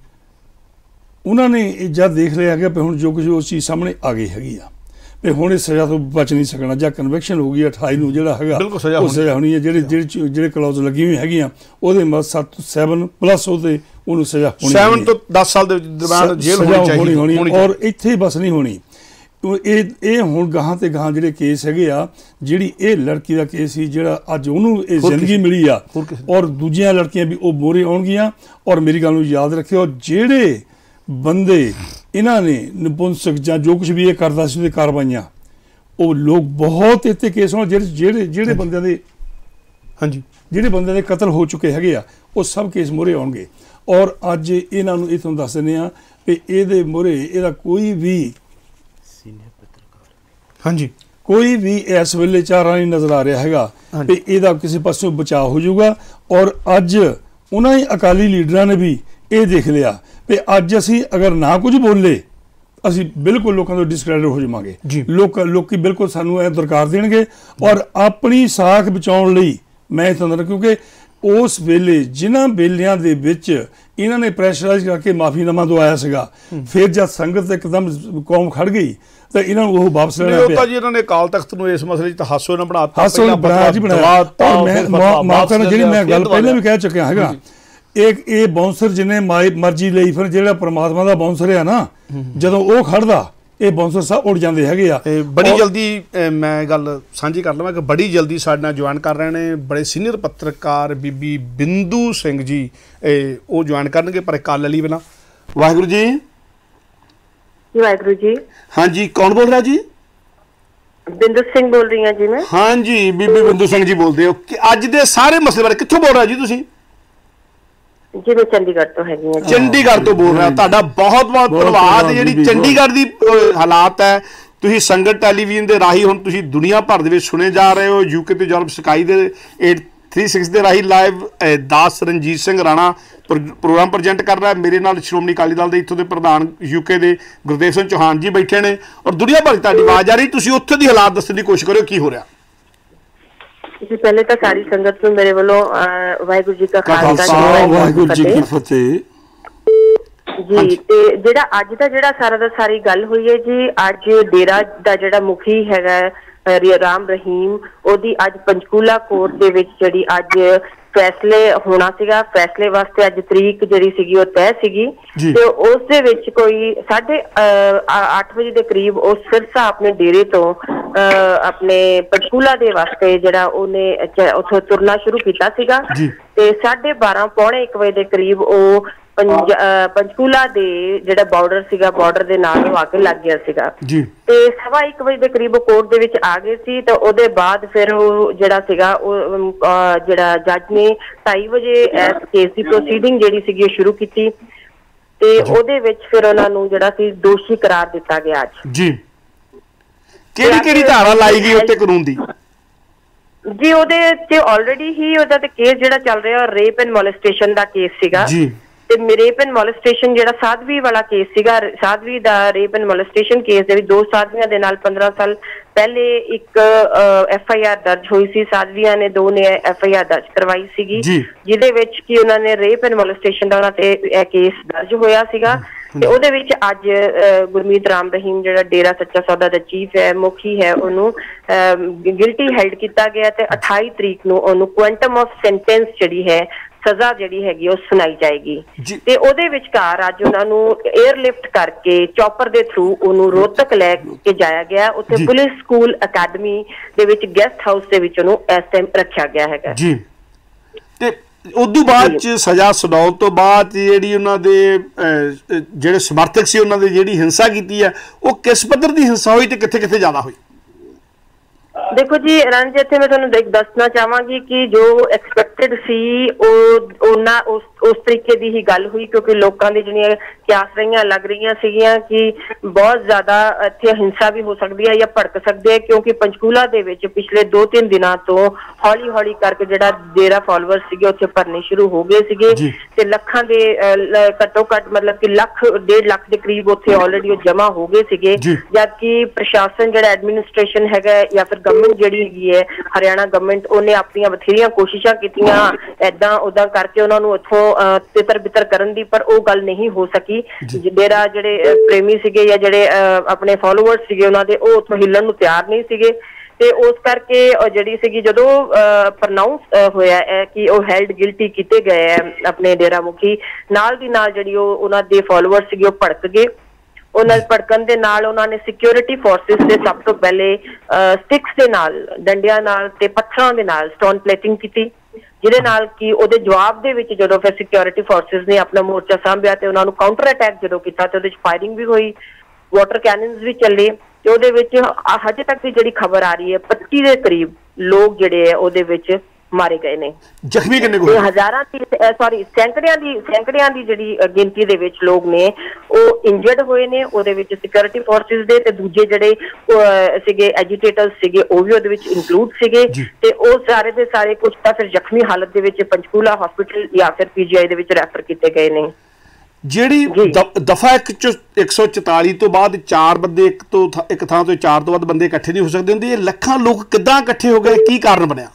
ਉਹਨਾਂ ਨੇ ਜਦ ਦੇਖ ਲਿਆ ਕਿ ਹੁਣ ਜੋ ਕੁਝ ਉਸ ਚੀਜ਼ ਸਾਹਮਣੇ ਆ ਗਈ ਹੈਗੀ ਆ, ਵੀ ਹੁਣ ਇਸ ਸਜ਼ਾ ਤੋਂ ਬਚ ਨਹੀਂ ਸਕਣਾ। ਜਾਂ ਕਨਵੈਕਸ਼ਨ ਹੋ ਗਈ 28 ਨੂੰ ਜਿਹੜਾ ਹੈਗਾ ਉਹ ਸਜ਼ਾ ਹੋਣੀ ਹੈ। ਜਿਹੜੇ ਕਲੌਜ਼ ਲੱਗੀ ਹੋਈ ਹੈਗੀਆਂ ਉਹਦੇ ਮਤ 7 ਪਲੱਸ ਉਹਦੇ ਉਹਨੂੰ ਸਜ਼ਾ ਹੋਣੀ, 7 ਤੋਂ 10 ਸਾਲ ਦੇ ਦਰਮਿਆਨ ਜੇਲ੍ਹ ਹੋਣੀ। ਔਰ ਇੱਥੇ ਬਸ ਨਹੀਂ ਹੋਣੀ, ਇਹ ਹੁਣ ਗਾਹਾਂ ਤੇ ਗਾਹਾਂ ਜਿਹੜੇ ਕੇਸ ਹੈਗੇ ਆ, ਜਿਹੜੀ ਇਹ ਲੜਕੀ ਦਾ ਕੇਸ ਸੀ ਜਿਹੜਾ ਅੱਜ ਉਹਨੂੰ ਇਹ ਜ਼ਿੰਦਗੀ ਮਿਲੀ ਆ, ਔਰ ਦੂਜੀਆਂ ਲੜਕੀਆਂ ਵੀ ਉਹ ਮੋਹਰੇ ਆਉਣਗੀਆਂ। ਔਰ ਮੇਰੀ ਗੱਲ ਨੂੰ ਯਾਦ ਰੱਖਿਓ, ਜਿਹੜੇ ਬੰਦੇ ਇਹਨਾਂ ਨੇ ਨਪੁੰਸਕ ਜਾਂ ਜੋ ਕੁਝ ਵੀ ਇਹ ਕਰਦਾ ਸੀ ਉਹਦੇ ਕਾਰਵਾਈਆਂ, ਉਹ ਲੋਕ ਬਹੁਤ ਇੱਥੇ ਕੇਸ ਹੋਣ ਜਿਹੜੇ ਬੰਦਿਆਂ ਦੇ ਜਿਹੜੇ ਬੰਦਿਆਂ ਦੇ ਕਤਲ ਹੋ ਚੁੱਕੇ ਹੈਗੇ ਆ, ਉਹ ਸਭ ਕੇਸ ਮੋਹਰੇ ਆਉਣਗੇ। ਔਰ ਅੱਜ ਇਹਨਾਂ ਨੂੰ ਇਹ ਤੁਹਾਨੂੰ ਦੱਸ ਦਿੰਦੇ ਆ ਵੀ ਇਹਦੇ ਮੋਹਰੇ ਇਹਦਾ ਕੋਈ ਵੀ ਕੋਈ ਵੀ ਇਸ ਵੇਲੇ ਚਾਰਾ नहीं नज़र आ रहा हैगा भी ਇਹਦਾ ਕਿਸੇ ਪਾਸੋਂ ਬਚਾਅ ਹੋ ਜਾਊਗਾ। ਔਰ ਅੱਜ ਉਹਨਾਂ ਹੀ ਅਕਾਲੀ ਲੀਡਰਾਂ ਨੇ ਵੀ ਇਹ ਦੇਖ ਲਿਆ ਵੀ ਅੱਜ ਅਸੀਂ ਅਗਰ ਨਾ ਕੁਝ ਬੋਲੇ ਅਸੀਂ ਬਿਲਕੁਲ ਲੋਕਾਂ ਤੋਂ ਡਿਸਕ੍ਰੈਡਿਟ ਹੋ ਜਾਵਾਂਗੇ। ਲੋਕੀ ਬਿਲਕੁਲ ਸਾਨੂੰ ਇਹ ਦਰਕਾਰ ਦੇਣਗੇ ਔਰ ਆਪਣੀ ਸਾਖ ਬਚਾਉਣ ਲਈ ਮੈਂ ਤੁਹਾਨੂੰ ਕਿਉਂਕਿ ਉਸ ਵੇਲੇ ਜਿਨ੍ਹਾਂ ਵੇਲਿਆਂ ਦੇ ਵਿੱਚ ਇਹਨਾਂ ਨੇ ਪ੍ਰੈਸ਼ਰਾਈਜ਼ ਕਰਕੇ ਮਾਫੀਨਾਮਾ ਦਵਾਇਆ ਸੀਗਾ ਫਿਰ ਜਦ ਸੰਗਤ ਇੱਕਦਮ ਕੌਮ ਖੜ ਗਈ ਤਾਂ ਇਹਨਾਂ ਨੂੰ ਉਹ ਵਾਪਸ ਲੈਣਾ ਪਿਆ ਜੀ। ਇਹਨਾਂ ਨੇ ਅਕਾਲ ਤਖਤ ਨੂੰ ਇਸ ਮਸਲੇ 'ਚ ਤਾਂ ਹਾਸੋ ਨਾ ਬਣਾਤਾ, ਹਾਸੋ ਬਣਾਇਆ ਜੀ ਬਣਾਇਆ। ਔਰ ਮੈਂ ਮਾਤਾ ਨੇ ਜਿਹੜੀ ਮੈਂ ਗੱਲ ਪਹਿਲਾਂ ਵੀ ਕਹਿ ਚੁੱਕਿਆ ਹੈਗਾ ਇਹ ਬਾਉਂਸਰ ਜਿੰਨੇ ਮਰਜ਼ੀ ਲਈ ਫਿਰ ਜਿਹੜਾ ਪ੍ਰਮਾਤਮਾ ਦਾ ਬਾਉਂਸਰ ਆ ਨਾ ਜਦੋਂ ਉਹ ਖੜਦਾ ਇਹ ਬਾਉਂਸਰ ਸਭ ਉੜ ਜਾਂਦੇ ਹੈਗੇ ਆ। ਬੜੀ ਜਲਦੀ ਮੈਂ ਗੱਲ ਸਾਂਝੀ ਕਰ ਲਵਾਂ ਕਿ ਬੜੀ ਜਲਦੀ ਸਾਡੇ ਨਾਲ ਜੁਆਇਨ ਕਰ ਰਹੇ ਨੇ ਬੜੇ ਸੀਨੀਅਰ ਪੱਤਰਕਾਰ ਬੀਬੀ ਬਿੰਦੂ ਸਿੰਘ ਜੀ, ਉਹ ਜੁਆਇਨ ਕਰਨਗੇ ਪਰ ਕਾਲ ਲਈ ਬਿਨਾ। ਵਾਹਿਗੁਰੂ ਜੀ। ਵਾਹਿਗੁਰੂ ਜੀ। हाँ जी, कौन बोल रहा है जी? बिंदु सिंह बोल रही हैं जी मैं। हाँ जी, बीबी बिंदु सिंह जी बोलते हो कि अज दे सारे मसले बारे कित्थों बोल रहा जी तुसी? जी मैं चंडीगढ़ तो है जी। चंडीगढ़ तो बोल रहा है। तुहाडा बहुत बहुत धन्यवाद। जिहड़ी चंडीगढ़ दी हालात है तुसी संगत टैलीविजन दे राही हुण तुसी दुनिया भर दे विच सुने जा रहे हो। यूके ते यूरोप स्काई दे 836 ਦੇ ਰਾਹੀਂ ਲਾਈਵ ਦਾਸ ਰਣਜੀਤ ਸਿੰਘ ਰਾਣਾ ਪ੍ਰੋਗਰਾਮ ਪ੍ਰੈਜ਼ੈਂਟ ਕਰ ਰਿਹਾ। ਮੇਰੇ ਨਾਲ ਸ਼੍ਰੋਮਣੀ ਅਕਾਲੀ ਦਲ ਦੇ ਇੱਥੋਂ ਦੇ ਪ੍ਰਧਾਨ ਯੂਕੇ ਦੇ ਗੁਰਦੇਵ ਸਿੰਘ ਚੌਹਾਨ ਜੀ ਬੈਠੇ ਨੇ ਔਰ ਦੁਨੀਆ ਭਰ ਤੁਹਾਡੀ ਆਵਾਜ਼ ਆ ਰਹੀ। ਤੁਸੀਂ ਉੱਥੇ ਦੀ ਹਾਲਾਤ ਦੱਸਣ ਦੀ ਕੋਸ਼ਿਸ਼ ਕਰਿਓ ਕੀ ਹੋ ਰਿਹਾ ਜੀ। ਪਹਿਲੇ ਤਾਂ ਸਾਰੀ ਸੰਗਤ ਨੂੰ ਮੇਰੇ ਵੱਲੋਂ ਵਾਹਿਗੁਰੂ ਜੀ ਕਾ ਖਾਲਸਾ ਵਾਹਿਗੁਰੂ ਜੀ ਕੀ ਫਤਿਹ ਜੀ। ਤੇ ਜਿਹੜਾ ਅੱਜ ਦਾ ਜਿਹੜਾ ਸਾਰਾ ਦਾ ਸਾਰੀ ਗੱਲ ਹੋਈ ਹੈ ਜੀ, ਅੱਜ ਡੇਰਾ ਦਾ ਜਿਹੜਾ ਮੁਖੀ ਹੈਗਾ ਰਾਮ ਰਹੀਮ ਉਹਦੀ ਅੱਜ ਪੰਚਕੂਲਾ ਕੋਰਟ ਦੇ ਵਿੱਚ ਜਿਹੜੀ ਅੱਜ ਫੈਸਲੇ ਹੋਣਾ ਸੀਗਾ, ਫੈਸਲੇ ਵਾਸਤੇ ਅੱਜ ਤਰੀਕ ਜਿਹੜੀ ਸੀਗੀ ਉਹ ਤੈਅ ਸੀਗੀ ਤੇ ਉਸ ਦੇ ਵਿੱਚ ਕੋਈ 8:30 ਵਜੇ ਦੇ ਕਰੀਬ ਉਹ ਸਿਰਸਾ ਆਪਣੇ ਡੇਰੇ ਤੋਂ ਆਪਣੇ ਪੰਚਕੂਲਾ ਦੇ ਵਾਸਤੇ ਜਿਹੜਾ ਉਹਨੇ ਉੱਥੋਂ ਤੁਰਨਾ ਸ਼ੁਰੂ ਕੀਤਾ ਸੀਗਾ ਤੇ 12:30 ਪੌਣੇ 1 ਵਜੇ ਦੇ ਕਰੀਬ ਉਹ ਪੰਚਕੂਲਾ ਦੇ ਜਿਹੜਾ ਬਾਰਡਰ ਸੀਗਾ ਬਾਰਡਰ ਦੇ ਨਾਲ ਉਹ ਆ ਕੇ ਲੱਗ ਗਿਆ ਸੀਗਾ ਤੇ 1:15 ਵਜੇ ਦੇ ਕਰੀਬ ਕੋਰਟ ਦੇ ਵਿੱਚ ਆ ਗਏ ਸੀ। ਤਾਂ ਉਹਦੇ ਬਾਅਦ ਫਿਰ ਉਹ ਜਿਹੜਾ ਸੀਗਾ ਉਹ ਜਿਹੜਾ ਜੱਜ ਨੇ 2:30 ਵਜੇ ਇਸ ਕੇਸ ਦੀ ਪ੍ਰੋਸੀਡਿੰਗ ਜਿਹੜੀ ਸੀਗੀ ਉਹ ਸ਼ੁਰੂ ਕੀਤੀ ਤੇ ਉਹਦੇ ਵਿੱਚ ਫਿਰ ਉਹਨਾਂ ਨੂੰ ਜਿਹੜਾ ਸੀ ਦੋਸ਼ੀ ਕਰਾਰ ਦਿੱਤਾ ਗਿਆ ਅੱਜ ਜੀ। ਕਿਹੜੀ ਧਾਰਾ ਲਾਈ ਗਈ ਉੱਤੇ ਕਾਨੂੰਨ ਦੀ ਜੀ? ਉਹਦੇ ਤੇ ਆਲਰੇਡੀ ਹੀ ਉਹਦਾ ਤੇ ਕੇਸ ਜਿਹੜਾ ਚੱਲ ਰਿਹਾ ਰੇਪ ਐਂਡ ਮੋਲੈਸਟੇਸ਼ਨ ਦਾ ਕੇਸ ਸੀਗਾ ਜੀ ਤੇ ਰੇਪ ਐਂਡ ਮੋਲੈਸਟੇਸ਼ਨ ਜਿਹੜਾ ਸਾਧਵੀ ਵਾਲਾ ਕੇਸ ਸੀਗਾ, ਸਾਧਵੀ ਦਾ ਰੇਪ ਐਂਡ ਮੋਲੈਸਟੇਸ਼ਨ ਕੇਸ ਦੇ ਵਿੱਚ 2 ਸਾਧਵੀਆਂ ਦੇ ਨਾਲ 15 ਸਾਲ ਪਹਿਲੇ ਇੱਕ FIR ਦਰਜ ਹੋਈ ਸੀ। ਸਾਧਵੀਆਂ ਨੇ 2 ਨੇ FIR ਦਰਜ ਕਰਵਾਈ ਸੀਗੀ ਜਿਹਦੇ ਵਿੱਚ ਕਿ ਉਹਨਾਂ ਨੇ ਰੇਪ ਐਂਡ ਮੋਲੈਸਟੇਸ਼ਨ ਦਾ ਉਹਨਾਂ ਤੇ ਇਹ ਕੇਸ ਦਰਜ ਹੋਇਆ ਸੀਗਾ ਤੇ ਉਹਦੇ ਵਿੱਚ ਅੱਜ ਗੁਰਮੀਤ ਰਾਮ ਰਹੀਮ ਜਿਹੜਾ ਡੇਰਾ ਸੱਚਾ ਸੌਦਾ ਦਾ ਚੀਫ ਹੈ ਮੁਖੀ ਹੈ ਉਹਨੂੰ ਗਿਲਟੀ ਹੈਲਡ ਕੀਤਾ ਗਿਆ ਤੇ 28 ਤਰੀਕ ਨੂੰ ਉਹਨੂੰ ਕੁਐਂਟਮ ਆਫ ਸੈਂਟੈਂਸ ਜਿਹੜੀ ਹੈ ਸਜ਼ਾ ਜਿਹੜੀ ਹੈਗੀ ਉਹ ਸੁਣਾਈ ਜਾਏਗੀ ਤੇ ਉਹਦੇ ਵਿਚਕਾਰ ਅੱਜ ਉਹਨਾਂ ਨੂੰ 에ਅਰਲਿਫਟ ਕਰਕੇ ਚੌਪਰ ਦੇ ਥਰੂ ਉਹਨੂੰ ਰੋਹਤਕ ਲੈ ਕੇ ਜਾਇਆ ਗਿਆ। ਉੱਥੇ ਪੁਲਿਸ ਸਕੂਲ ਅਕੈਡਮੀ ਦੇ ਵਿੱਚ ਗੈਸਟ ਹਾਊਸ ਦੇ ਵਿੱਚ ਉਹਨੂੰ ਇਸ ਟਾਈਮ ਰੱਖਿਆ ਗਿਆ ਹੈਗਾ ਜੀ। ਤੇ ਉਦੋਂ ਬਾਅਦ ਚ ਸਜ਼ਾ ਸੁਣਾਉਣ ਤੋਂ ਬਾਅਦ ਜਿਹੜੀ ਉਹਨਾਂ ਦੇ ਜਿਹੜੇ ਸਮਰਥਕ ਸੀ ਉਹਨਾਂ ਦੀ ਜਿਹੜੀ ਹਿੰਸਾ ਕੀਤੀ ਹੈ ਉਹ ਕਿਸ ਪੱਧਰ ਦੀ ਹਿੰਸਾ ਹੋਈ ਤੇ ਕਿੱਥੇ ਕਿੱਥੇ ਜ਼ਿਆਦਾ ਹੋਈ? देखो जी रंज इत्थे मैं तुहानू दसना चाहांगी कि जो एक्सपैक्टेड सी उस तरीके की ही गल हुई क्योंकि लोगों की जिहड़ियां क्यास रहियां लग रही सीगियां कि बहुत ज्यादा इत्थे हिंसा भी हो सकती है या भड़क सकती है क्योंकि पंचकूला दे विच पिछले 2-3 दिनों तो हौली हौली करके जिहड़ा डेरा फॉलोअर्स सीगे उत्थे भरने शुरू हो गए सीगे ते लखां दे घट्टो घट्ट मतलब कि 1.5 लाख के करीब उत्थे ऑलरेडी जमा हो गए सीगे जबकि प्रशासन जिहड़ा एडमिनिस्ट्रेशन हैगा या फिर गवर्नमेंट जिहड़ी हैगी है हरियाणा गवर्नमेंट उन्हें अपनी बथेरियां कोशिशां कीतियां ऐदां उदां करके उन्हां नूं इत्थों तितर बितर करन दी पर वो गल नहीं हो सकी। डेरा जिहड़े प्रेमी सीगे या जिहड़े अपने फॉलोअर्स सीगे उन्हां दे ओह उत्थों हिल्लण नूं तैयार नहीं सीगे ते उस करके जिहड़ी सीगी जदों प्रनाउंस होया है कि वो हेल्ड गिल्टी कीते गए है अपने डेरा मुखी नाल दी नाल जिहड़ी उन्हां दे फॉलोअर्स सीगे ओह भड़क गए। उन्होंने भड़कन दे नाल उन्होंने सिक्योरिटी फोर्सिस से सब तो पहले स्टिक्स दे नाल डंडियां नाल ते पत्थरां दे नाल स्टोन प्लेटिंग की जिहदे नाल कि उहदे जवाब दे विच जदों फिर सिक्योरिटी फोर्सिस ने अपना मोर्चा सांभिया ते उन्हां नूं काउंटर अटैक जदों कीता ते उहदे विच फायरिंग भी हुई वाटर कैनन्स भी चले ते उहदे विच हजे तक दी जिहड़ी खबर आ रही है 25 दे करीब लोग जिहड़े है उहदे विच ਮਾਰੇ ਗਏ ਨੇ। ਜ਼ਖਮੀ ਕਿੰਨੇ ਤੇ ਹਜ਼ਾਰਾਂ ਦੀ ਸੈਂਕੜਿਆਂ ਦੀ ਜਿਹੜੀ ਗਿਣਤੀ ਦੇ ਵਿੱਚ ਲੋਕ ਨੇ ਉਹ ਇੰਜਰਡ ਹੋਏ ਨੇ। ਉਹਦੇ ਵਿੱਚ ਸਿਕਿਉਰਿਟੀ ਫੋਰਸਿਸ ਦੇ ਤੇ ਦੂਜੇ ਜਿਹੜੇ ਸੀਗੇ ਐਜੀਟੇਟਰਸ ਸੀਗੇ ਉਹ ਵੀ ਉਹਦੇ ਵਿੱਚ ਇਨਕਲੂਡ ਸੀਗੇ ਤੇ ਉਹ ਸਾਰੇ ਦੇ ਸਾਰੇ ਕੁਝ ਤਾਂ ਫਿਰ ਜ਼ਖਮੀ ਹਾਲਤ ਦੇ ਵਿੱਚ ਪੰਚਕੂਲਾ ਹਸਪੀਟਲ ਜਾਂ ਫਿਰ PGI ਦੇ ਵਿੱਚ ਰੈਫਰ ਕੀਤੇ ਗਏ ਨੇ। ਜਿਹੜੀ ਦਫਾ 144 ਤੋਂ ਬਾਅਦ 4 ਬੰਦੇ ਇੱਕ ਥਾਂ ਤੋਂ 4 ਤੋਂ ਵੱਧ ਬੰਦੇ ਇਕੱਠੇ ਨਹੀਂ ਹੋ ਸਕਦੇ ਹੁੰਦੇ, ਇਹ ਲੱਖਾਂ ਲੋਕ ਕਿੱਦਾਂ ਇਕੱਠੇ ਹੋ ਗਏ, ਕੀ ਕਾਰਨ ਬਣਿਆ?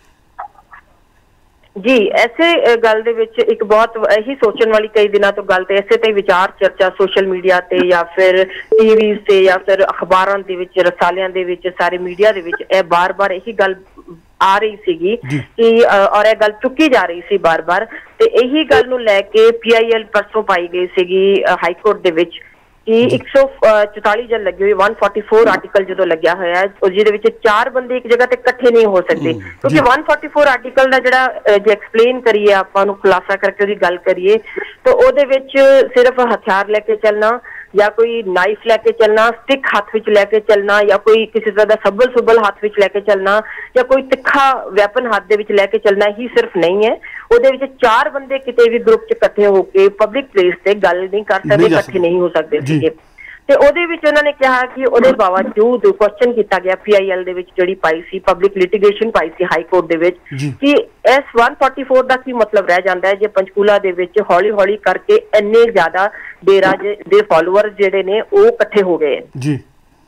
ਜੀ ਐਸੇ ਗੱਲ ਦੇ ਵਿੱਚ ਇੱਕ ਬਹੁਤ ਇਹੀ ਸੋਚਣ ਵਾਲੀ ਕਈ ਦਿਨਾਂ ਤੋਂ ਗੱਲ ਤੇ ਐਸੇ ਤੇ ਵਿਚਾਰ ਚਰਚਾ ਸੋਸ਼ਲ ਮੀਡੀਆ ਤੇ ਜਾਂ ਫਿਰ ਟੀਵੀ ਤੇ ਜਾਂ ਫਿਰ ਅਖਬਾਰਾਂ ਦੇ ਵਿੱਚ ਰਸਾਲਿਆਂ ਦੇ ਵਿੱਚ ਸਾਰੇ ਮੀਡੀਆ ਦੇ ਵਿੱਚ ਇਹ ਬਾਰ-ਬਾਰ ਇਹੀ ਗੱਲ ਆ ਰਹੀ ਸੀਗੀ ਕਿ ਔਰ ਇਹ ਗੱਲ ਚੁੱਕੀ ਜਾ ਰਹੀ ਸੀ ਬਾਰ-ਬਾਰ ਤੇ ਇਹੀ ਗੱਲ ਨੂੰ ਲੈ ਕੇ PIL ਪਰਸੋਂ ਪਾਈ ਗਈ ਸੀਗੀ ਹਾਈ ਕੋਰਟ ਦੇ ਵਿੱਚ ਕਿ 144 ਜਨ ਲੱਗੀ ਹੋਈ 144 ਆਰਟੀਕਲ ਜਦੋਂ ਲੱਗਿਆ ਹੋਇਆ ਹੈ ਜਿਹਦੇ ਵਿੱਚ 4 ਬੰਦੇ ਇੱਕ ਜਗ੍ਹਾ ਤੇ ਇਕੱਠੇ ਨਹੀਂ ਹੋ ਸਕਦੇ ਕਿਉਂਕਿ 144 ਆਰਟੀਕਲ ਦਾ ਜਿਹੜਾ ਜੇ ਐਕਸਪਲੇਨ ਕਰੀਏ ਆਪਾਂ ਨੂੰ ਖੁਲਾਸਾ ਕਰਕੇ ਉਹਦੀ ਗੱਲ ਕਰੀਏ ਤਾਂ ਉਹਦੇ ਵਿੱਚ ਸਿਰਫ ਹਥਿਆਰ ਲੈ ਕੇ ਚੱਲਣਾ ਜਾਂ ਕੋਈ ਨਾਈਫ ਲੈ ਕੇ ਚੱਲਣਾ, ਸਟਿਕ ਹੱਥ ਵਿੱਚ ਲੈ ਕੇ ਚੱਲਣਾ ਜਾਂ ਕੋਈ ਕਿਸੇ ਤਰ੍ਹਾਂ ਦਾ ਸੱਬਲ ਹੱਥ ਵਿੱਚ ਲੈ ਕੇ ਚੱਲਣਾ ਜਾਂ ਕੋਈ ਤਿੱਖਾ ਵੈਪਨ ਹੱਥ ਦੇ ਵਿੱਚ ਲੈ ਕੇ ਚੱਲਣਾ ਹੀ ਸਿਰਫ ਨਹੀਂ ਹੈ। ਉਹਦੇ ਵਿੱਚ 4 ਬੰਦੇ ਕਿਤੇ ਵੀ ਗਰੁੱਪ 'ਚ ਇਕੱਠੇ ਹੋ ਕੇ ਪਬਲਿਕ ਪਲੇਸ ਤੇ ਗੱਲ ਨਹੀਂ ਕਰ ਸਕਦੇ, ਇਕੱਠੇ ਨਹੀਂ ਹੋ ਸਕਦੇ ਸੀਗੇ ਤੇ ਉਹਦੇ ਵਿੱਚ ਉਹਨਾਂ ਨੇ ਕਿਹਾ ਕਿ ਉਹਦੇ ਬਾਵਜੂਦ ਕੁਐਸਚਨ ਕੀਤਾ ਗਿਆ PIL ਦੇ ਵਿੱਚ ਜਿਹੜੀ ਪਾਈ ਸੀ ਪਬਲਿਕ ਲਿਟੀਗੇਸ਼ਨ ਪਾਈ ਸੀ ਹਾਈ ਕੋਰਟ ਦੇ ਵਿੱਚ ਕਿ ਇਸ 144 ਦਾ ਕੀ ਮਤਲਬ ਰਹਿ ਜਾਂਦਾ ਹੈ ਜੇ ਪੰਚਕੂਲਾ ਦੇ ਵਿੱਚ ਹੌਲੀ ਕਰਕੇ ਇੰਨੇ ਜ਼ਿਆਦਾ ਡੇਰਾ ਦੇ ਫਾਲੋਅਰ ਜਿਹੜੇ ਨੇ ਉਹ ਇਕੱਠੇ ਹੋ ਗਏ ਜੀ।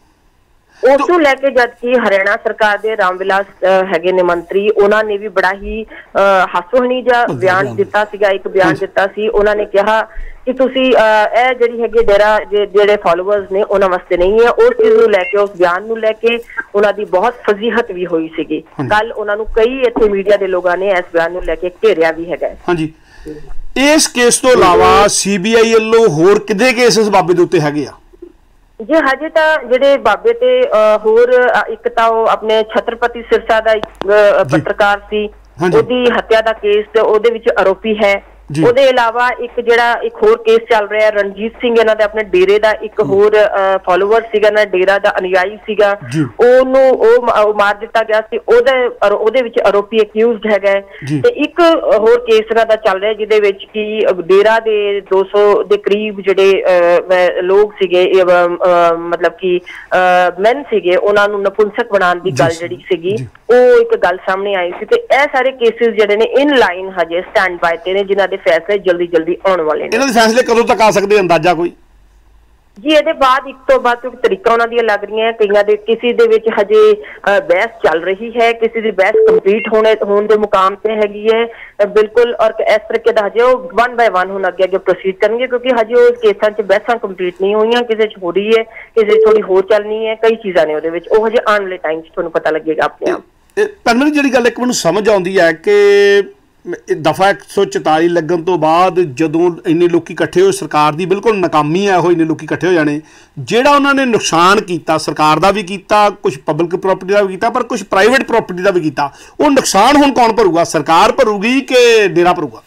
ਉਸ ਨੂੰ ਲੈ ਕੇ ਜਦ ਕਿ ਹਰਿਆਣਾ ਸਰਕਾਰ ਦੇ ਰਾਮ ਵਿਲਾਸ ਹੈਗੇ ਨੇ ਮੰਤਰੀ, ਉਹਨਾਂ ਨੇ ਵੀ ਬੜਾ ਹੀ ਹਾਸੋਹੀਣੀ ਜਿਹਾ ਬਿਆਨ ਦਿੱਤਾ ਸੀਗਾ। ਇੱਕ ਬਿਆਨ ਦਿੱਤਾ ਸੀ, ਉਹਨਾਂ ਨੇ ਕਿਹਾ ਕਿ ਤੁਸੀਂ ਇਹ ਜਿਹੜੀ ਹੈਗੀ ਡੇਰਾ ਜਿਹੜੇ ਫਾਲੋਅਰਸ ਨੇ ਉਹਨਾਂ ਵਾਸਤੇ ਨਹੀਂ ਹੈ। ਉਸ ਚੀਜ਼ ਨੂੰ ਲੈ ਕੇ ਉਸ ਬਿਆਨ ਨੂੰ ਲੈ ਕੇ ਉਹਨਾਂ ਦੀ ਬਹੁਤ ਫਜ਼ੀਹਤ ਵੀ ਹੋਈ ਸੀਗੀ। ਕੱਲ ਉਹਨਾਂ ਨੂੰ ਕਈ ਇੱਥੇ ਮੀਡੀਆ ਦੇ ਲੋਕਾਂ ਨੇ ਇਸ ਬਿਆਨ ਨੂੰ ਲੈ ਕੇ ਘੇਰਿਆ ਵੀ ਹੈਗਾ। ਹਾਂਜੀ, ਇਸ ਕੇਸ ਤੋਂ ਇਲਾਵਾ CBI ਵੱਲੋਂ ਹੋਰ ਕਿੰਨੇ ਕੇਸ ਇਸ ਬਾਬੇ ਦੇ ਉੱਤੇ ਹੈਗੇ ਆ? ਜੀ ਹਜੇ ਤਾਂ ਜਿਹੜੇ ਬਾਬੇ ਤੇ ਹੋਰ ਇੱਕ ਤਾਂ ਉਹ ਆਪਣੇ ਛਤਰਪਤੀ ਸਿਰਸਾ ਦਾ ਪੱਤਰਕਾਰ ਸੀ, ਉਹਦੀ ਹੱਤਿਆ ਦਾ ਕੇਸ ਤੇ ਉਹਦੇ ਵਿੱਚ ਆਰੋਪੀ ਹੈ। ਉਹਦੇ ਇਲਾਵਾ ਇੱਕ ਜਿਹੜਾ ਇੱਕ ਹੋਰ ਕੇਸ ਚੱਲ ਰਿਹਾ ਰਣਜੀਤ ਸਿੰਘ ਇਹਨਾਂ ਦੇ ਆਪਣੇ ਡੇਰੇ ਦਾ ਇੱਕ ਹੋਰ ਫਾਲੋਅਰ ਸੀਗਾ ਨਾ, ਡੇਰਾ ਦਾ ਅਨੁਯਾਈ ਸੀਗਾ, ਉਹਨੂੰ ਉਹ ਮਾਰ ਦਿੱਤਾ ਗਿਆ ਸੀ। ਉਹਦੇ ਵਿੱਚ ਆਰੋਪੀ ਅਕਿਊਜ਼ਡ ਹੈਗਾ ਤੇ ਇੱਕ ਹੋਰ ਕੇਸ ਇਹਨਾਂ ਦਾ ਚੱਲ ਰਿਹਾ ਜਿਹਦੇ ਵਿੱਚ ਕਿ ਡੇਰਾ ਦੇ 200 ਦੇ ਕਰੀਬ ਜਿਹੜੇ ਲੋਕ ਸੀਗੇ ਮਤਲਬ ਕਿ ਮੈਨ ਸੀਗੇ ਉਹਨਾਂ ਨੂੰ ਨਪੁੰਸਕ ਬਣਾਉਣ ਦੀ ਗੱਲ ਜਿਹੜੀ ਸੀਗੀ ਉਹ ਇੱਕ ਗੱਲ ਸਾਹਮਣੇ ਆਈ ਸੀ ਤੇ ਇਹ ਸਾਰੇ ਕੇਸਿਸ ਜਿਹੜੇ ਨੇ ਇਨ ਲਾਈਨ ਹਜੇ ਸਟੈਂਡ ਬਾਏ ਤੇ ਨੇ ਜਿਨ੍ਹਾਂ ਦੇ ਫੈਸਲੇ ਜਲਦੀ ਆਉਣ ਵਾਲੇ ਨੇ। ਇਹਨਾਂ ਦੇ ਫੈਸਲੇ ਕਦੋਂ ਤੱਕ ਆ ਸਕਦੇ ਅੰਦਾਜ਼ਾ ਕੋਈ? ਜੀ ਇਹਦੇ ਬਾਅਦ ਇੱਕ ਤੋਂ ਬਾਅਦ ਤਰੀਕਾ ਉਹਨਾਂ ਦੀਆਂ ਲੱਗ ਰਹੀਆਂ, ਕਈਆਂ ਦੇ ਕਿਸੇ ਦੇ ਵਿੱਚ ਹਜੇ ਬਹਿਸ ਚੱਲ ਰਹੀ ਹੈ, ਕਿਸੇ ਦੀ ਬਹਿਸ ਕੰਪਲੀਟ ਹੋਣ ਦੇ ਮੁਕਾਮ ਤੇ ਹੈਗੀ ਹੈ ਬਿਲਕੁਲ। ਔਰ ਇਸ ਤਰੀਕੇ ਦਾ ਹਜੇ ਉਹ 1 ਬਾਏ 1 ਹੁਣ ਅੱਗੇ ਪ੍ਰੋਸੀਡ ਕਰਨਗੇ ਕਿਉਂਕਿ ਹਜੇ ਉਹ ਕੇਸਾਂ 'ਚ ਬਹਿਸਾਂ ਕੰਪਲੀਟ ਨਹੀਂ ਹੋਈਆਂ, ਕਿਸੇ 'ਚ ਹੋ ਰਹੀ ਹੈ, ਕਿਸੇ ਥੋੜੀ ਹੋਰ ਚੱਲਣੀ ਹੈ, ਕਈ ਚੀਜ਼ਾਂ ਨੇ ਉਹਦੇ ਵਿੱਚ, ਉਹ ਹਜੇ ਆਉਣ ਵਾਲੇ ਟਾਈਮ 'ਚ ਤੁਹਾਨੂੰ ਪਤਾ ਲੱਗੇਗਾ ਆਪਣੇ ਆਪ। ਪਰ ਜਿਹੜੀ ਗੱਲ ਇੱਕ ਮੈਨੂੰ ਸਮਝ ਆਉਂਦੀ ਹੈ ਕਿ ਦਫਾ 144 ਲੱਗਣ ਤੋਂ ਬਾਅਦ ਜਦੋਂ ਇੰਨੇ ਲੋਕੀ ਇਕੱਠੇ ਹੋਏ, ਸਰਕਾਰ ਦੀ ਬਿਲਕੁਲ ਨਾਕਾਮੀ ਹੈ ਉਹ ਇੰਨੇ ਲੋਕੀ ਇਕੱਠੇ ਹੋ ਜਾਣੇ, ਜਿਹੜਾ ਉਹਨਾਂ ਨੇ ਨੁਕਸਾਨ ਕੀਤਾ ਸਰਕਾਰ ਦਾ ਵੀ ਕੀਤਾ, ਕੁਝ ਪਬਲਿਕ ਪ੍ਰਾਪਰਟੀ ਦਾ ਵੀ ਕੀਤਾ, ਪਰ ਕੁਝ ਪ੍ਰਾਈਵੇਟ ਪ੍ਰਾਪਰਟੀ ਦਾ ਵੀ ਕੀਤਾ, ਉਹ ਨੁਕਸਾਨ ਹੁਣ ਕੌਣ ਭਰੂਗਾ? ਸਰਕਾਰ ਭਰੂਗੀ ਕਿ ਡੇਰਾ ਭਰੂਗਾ?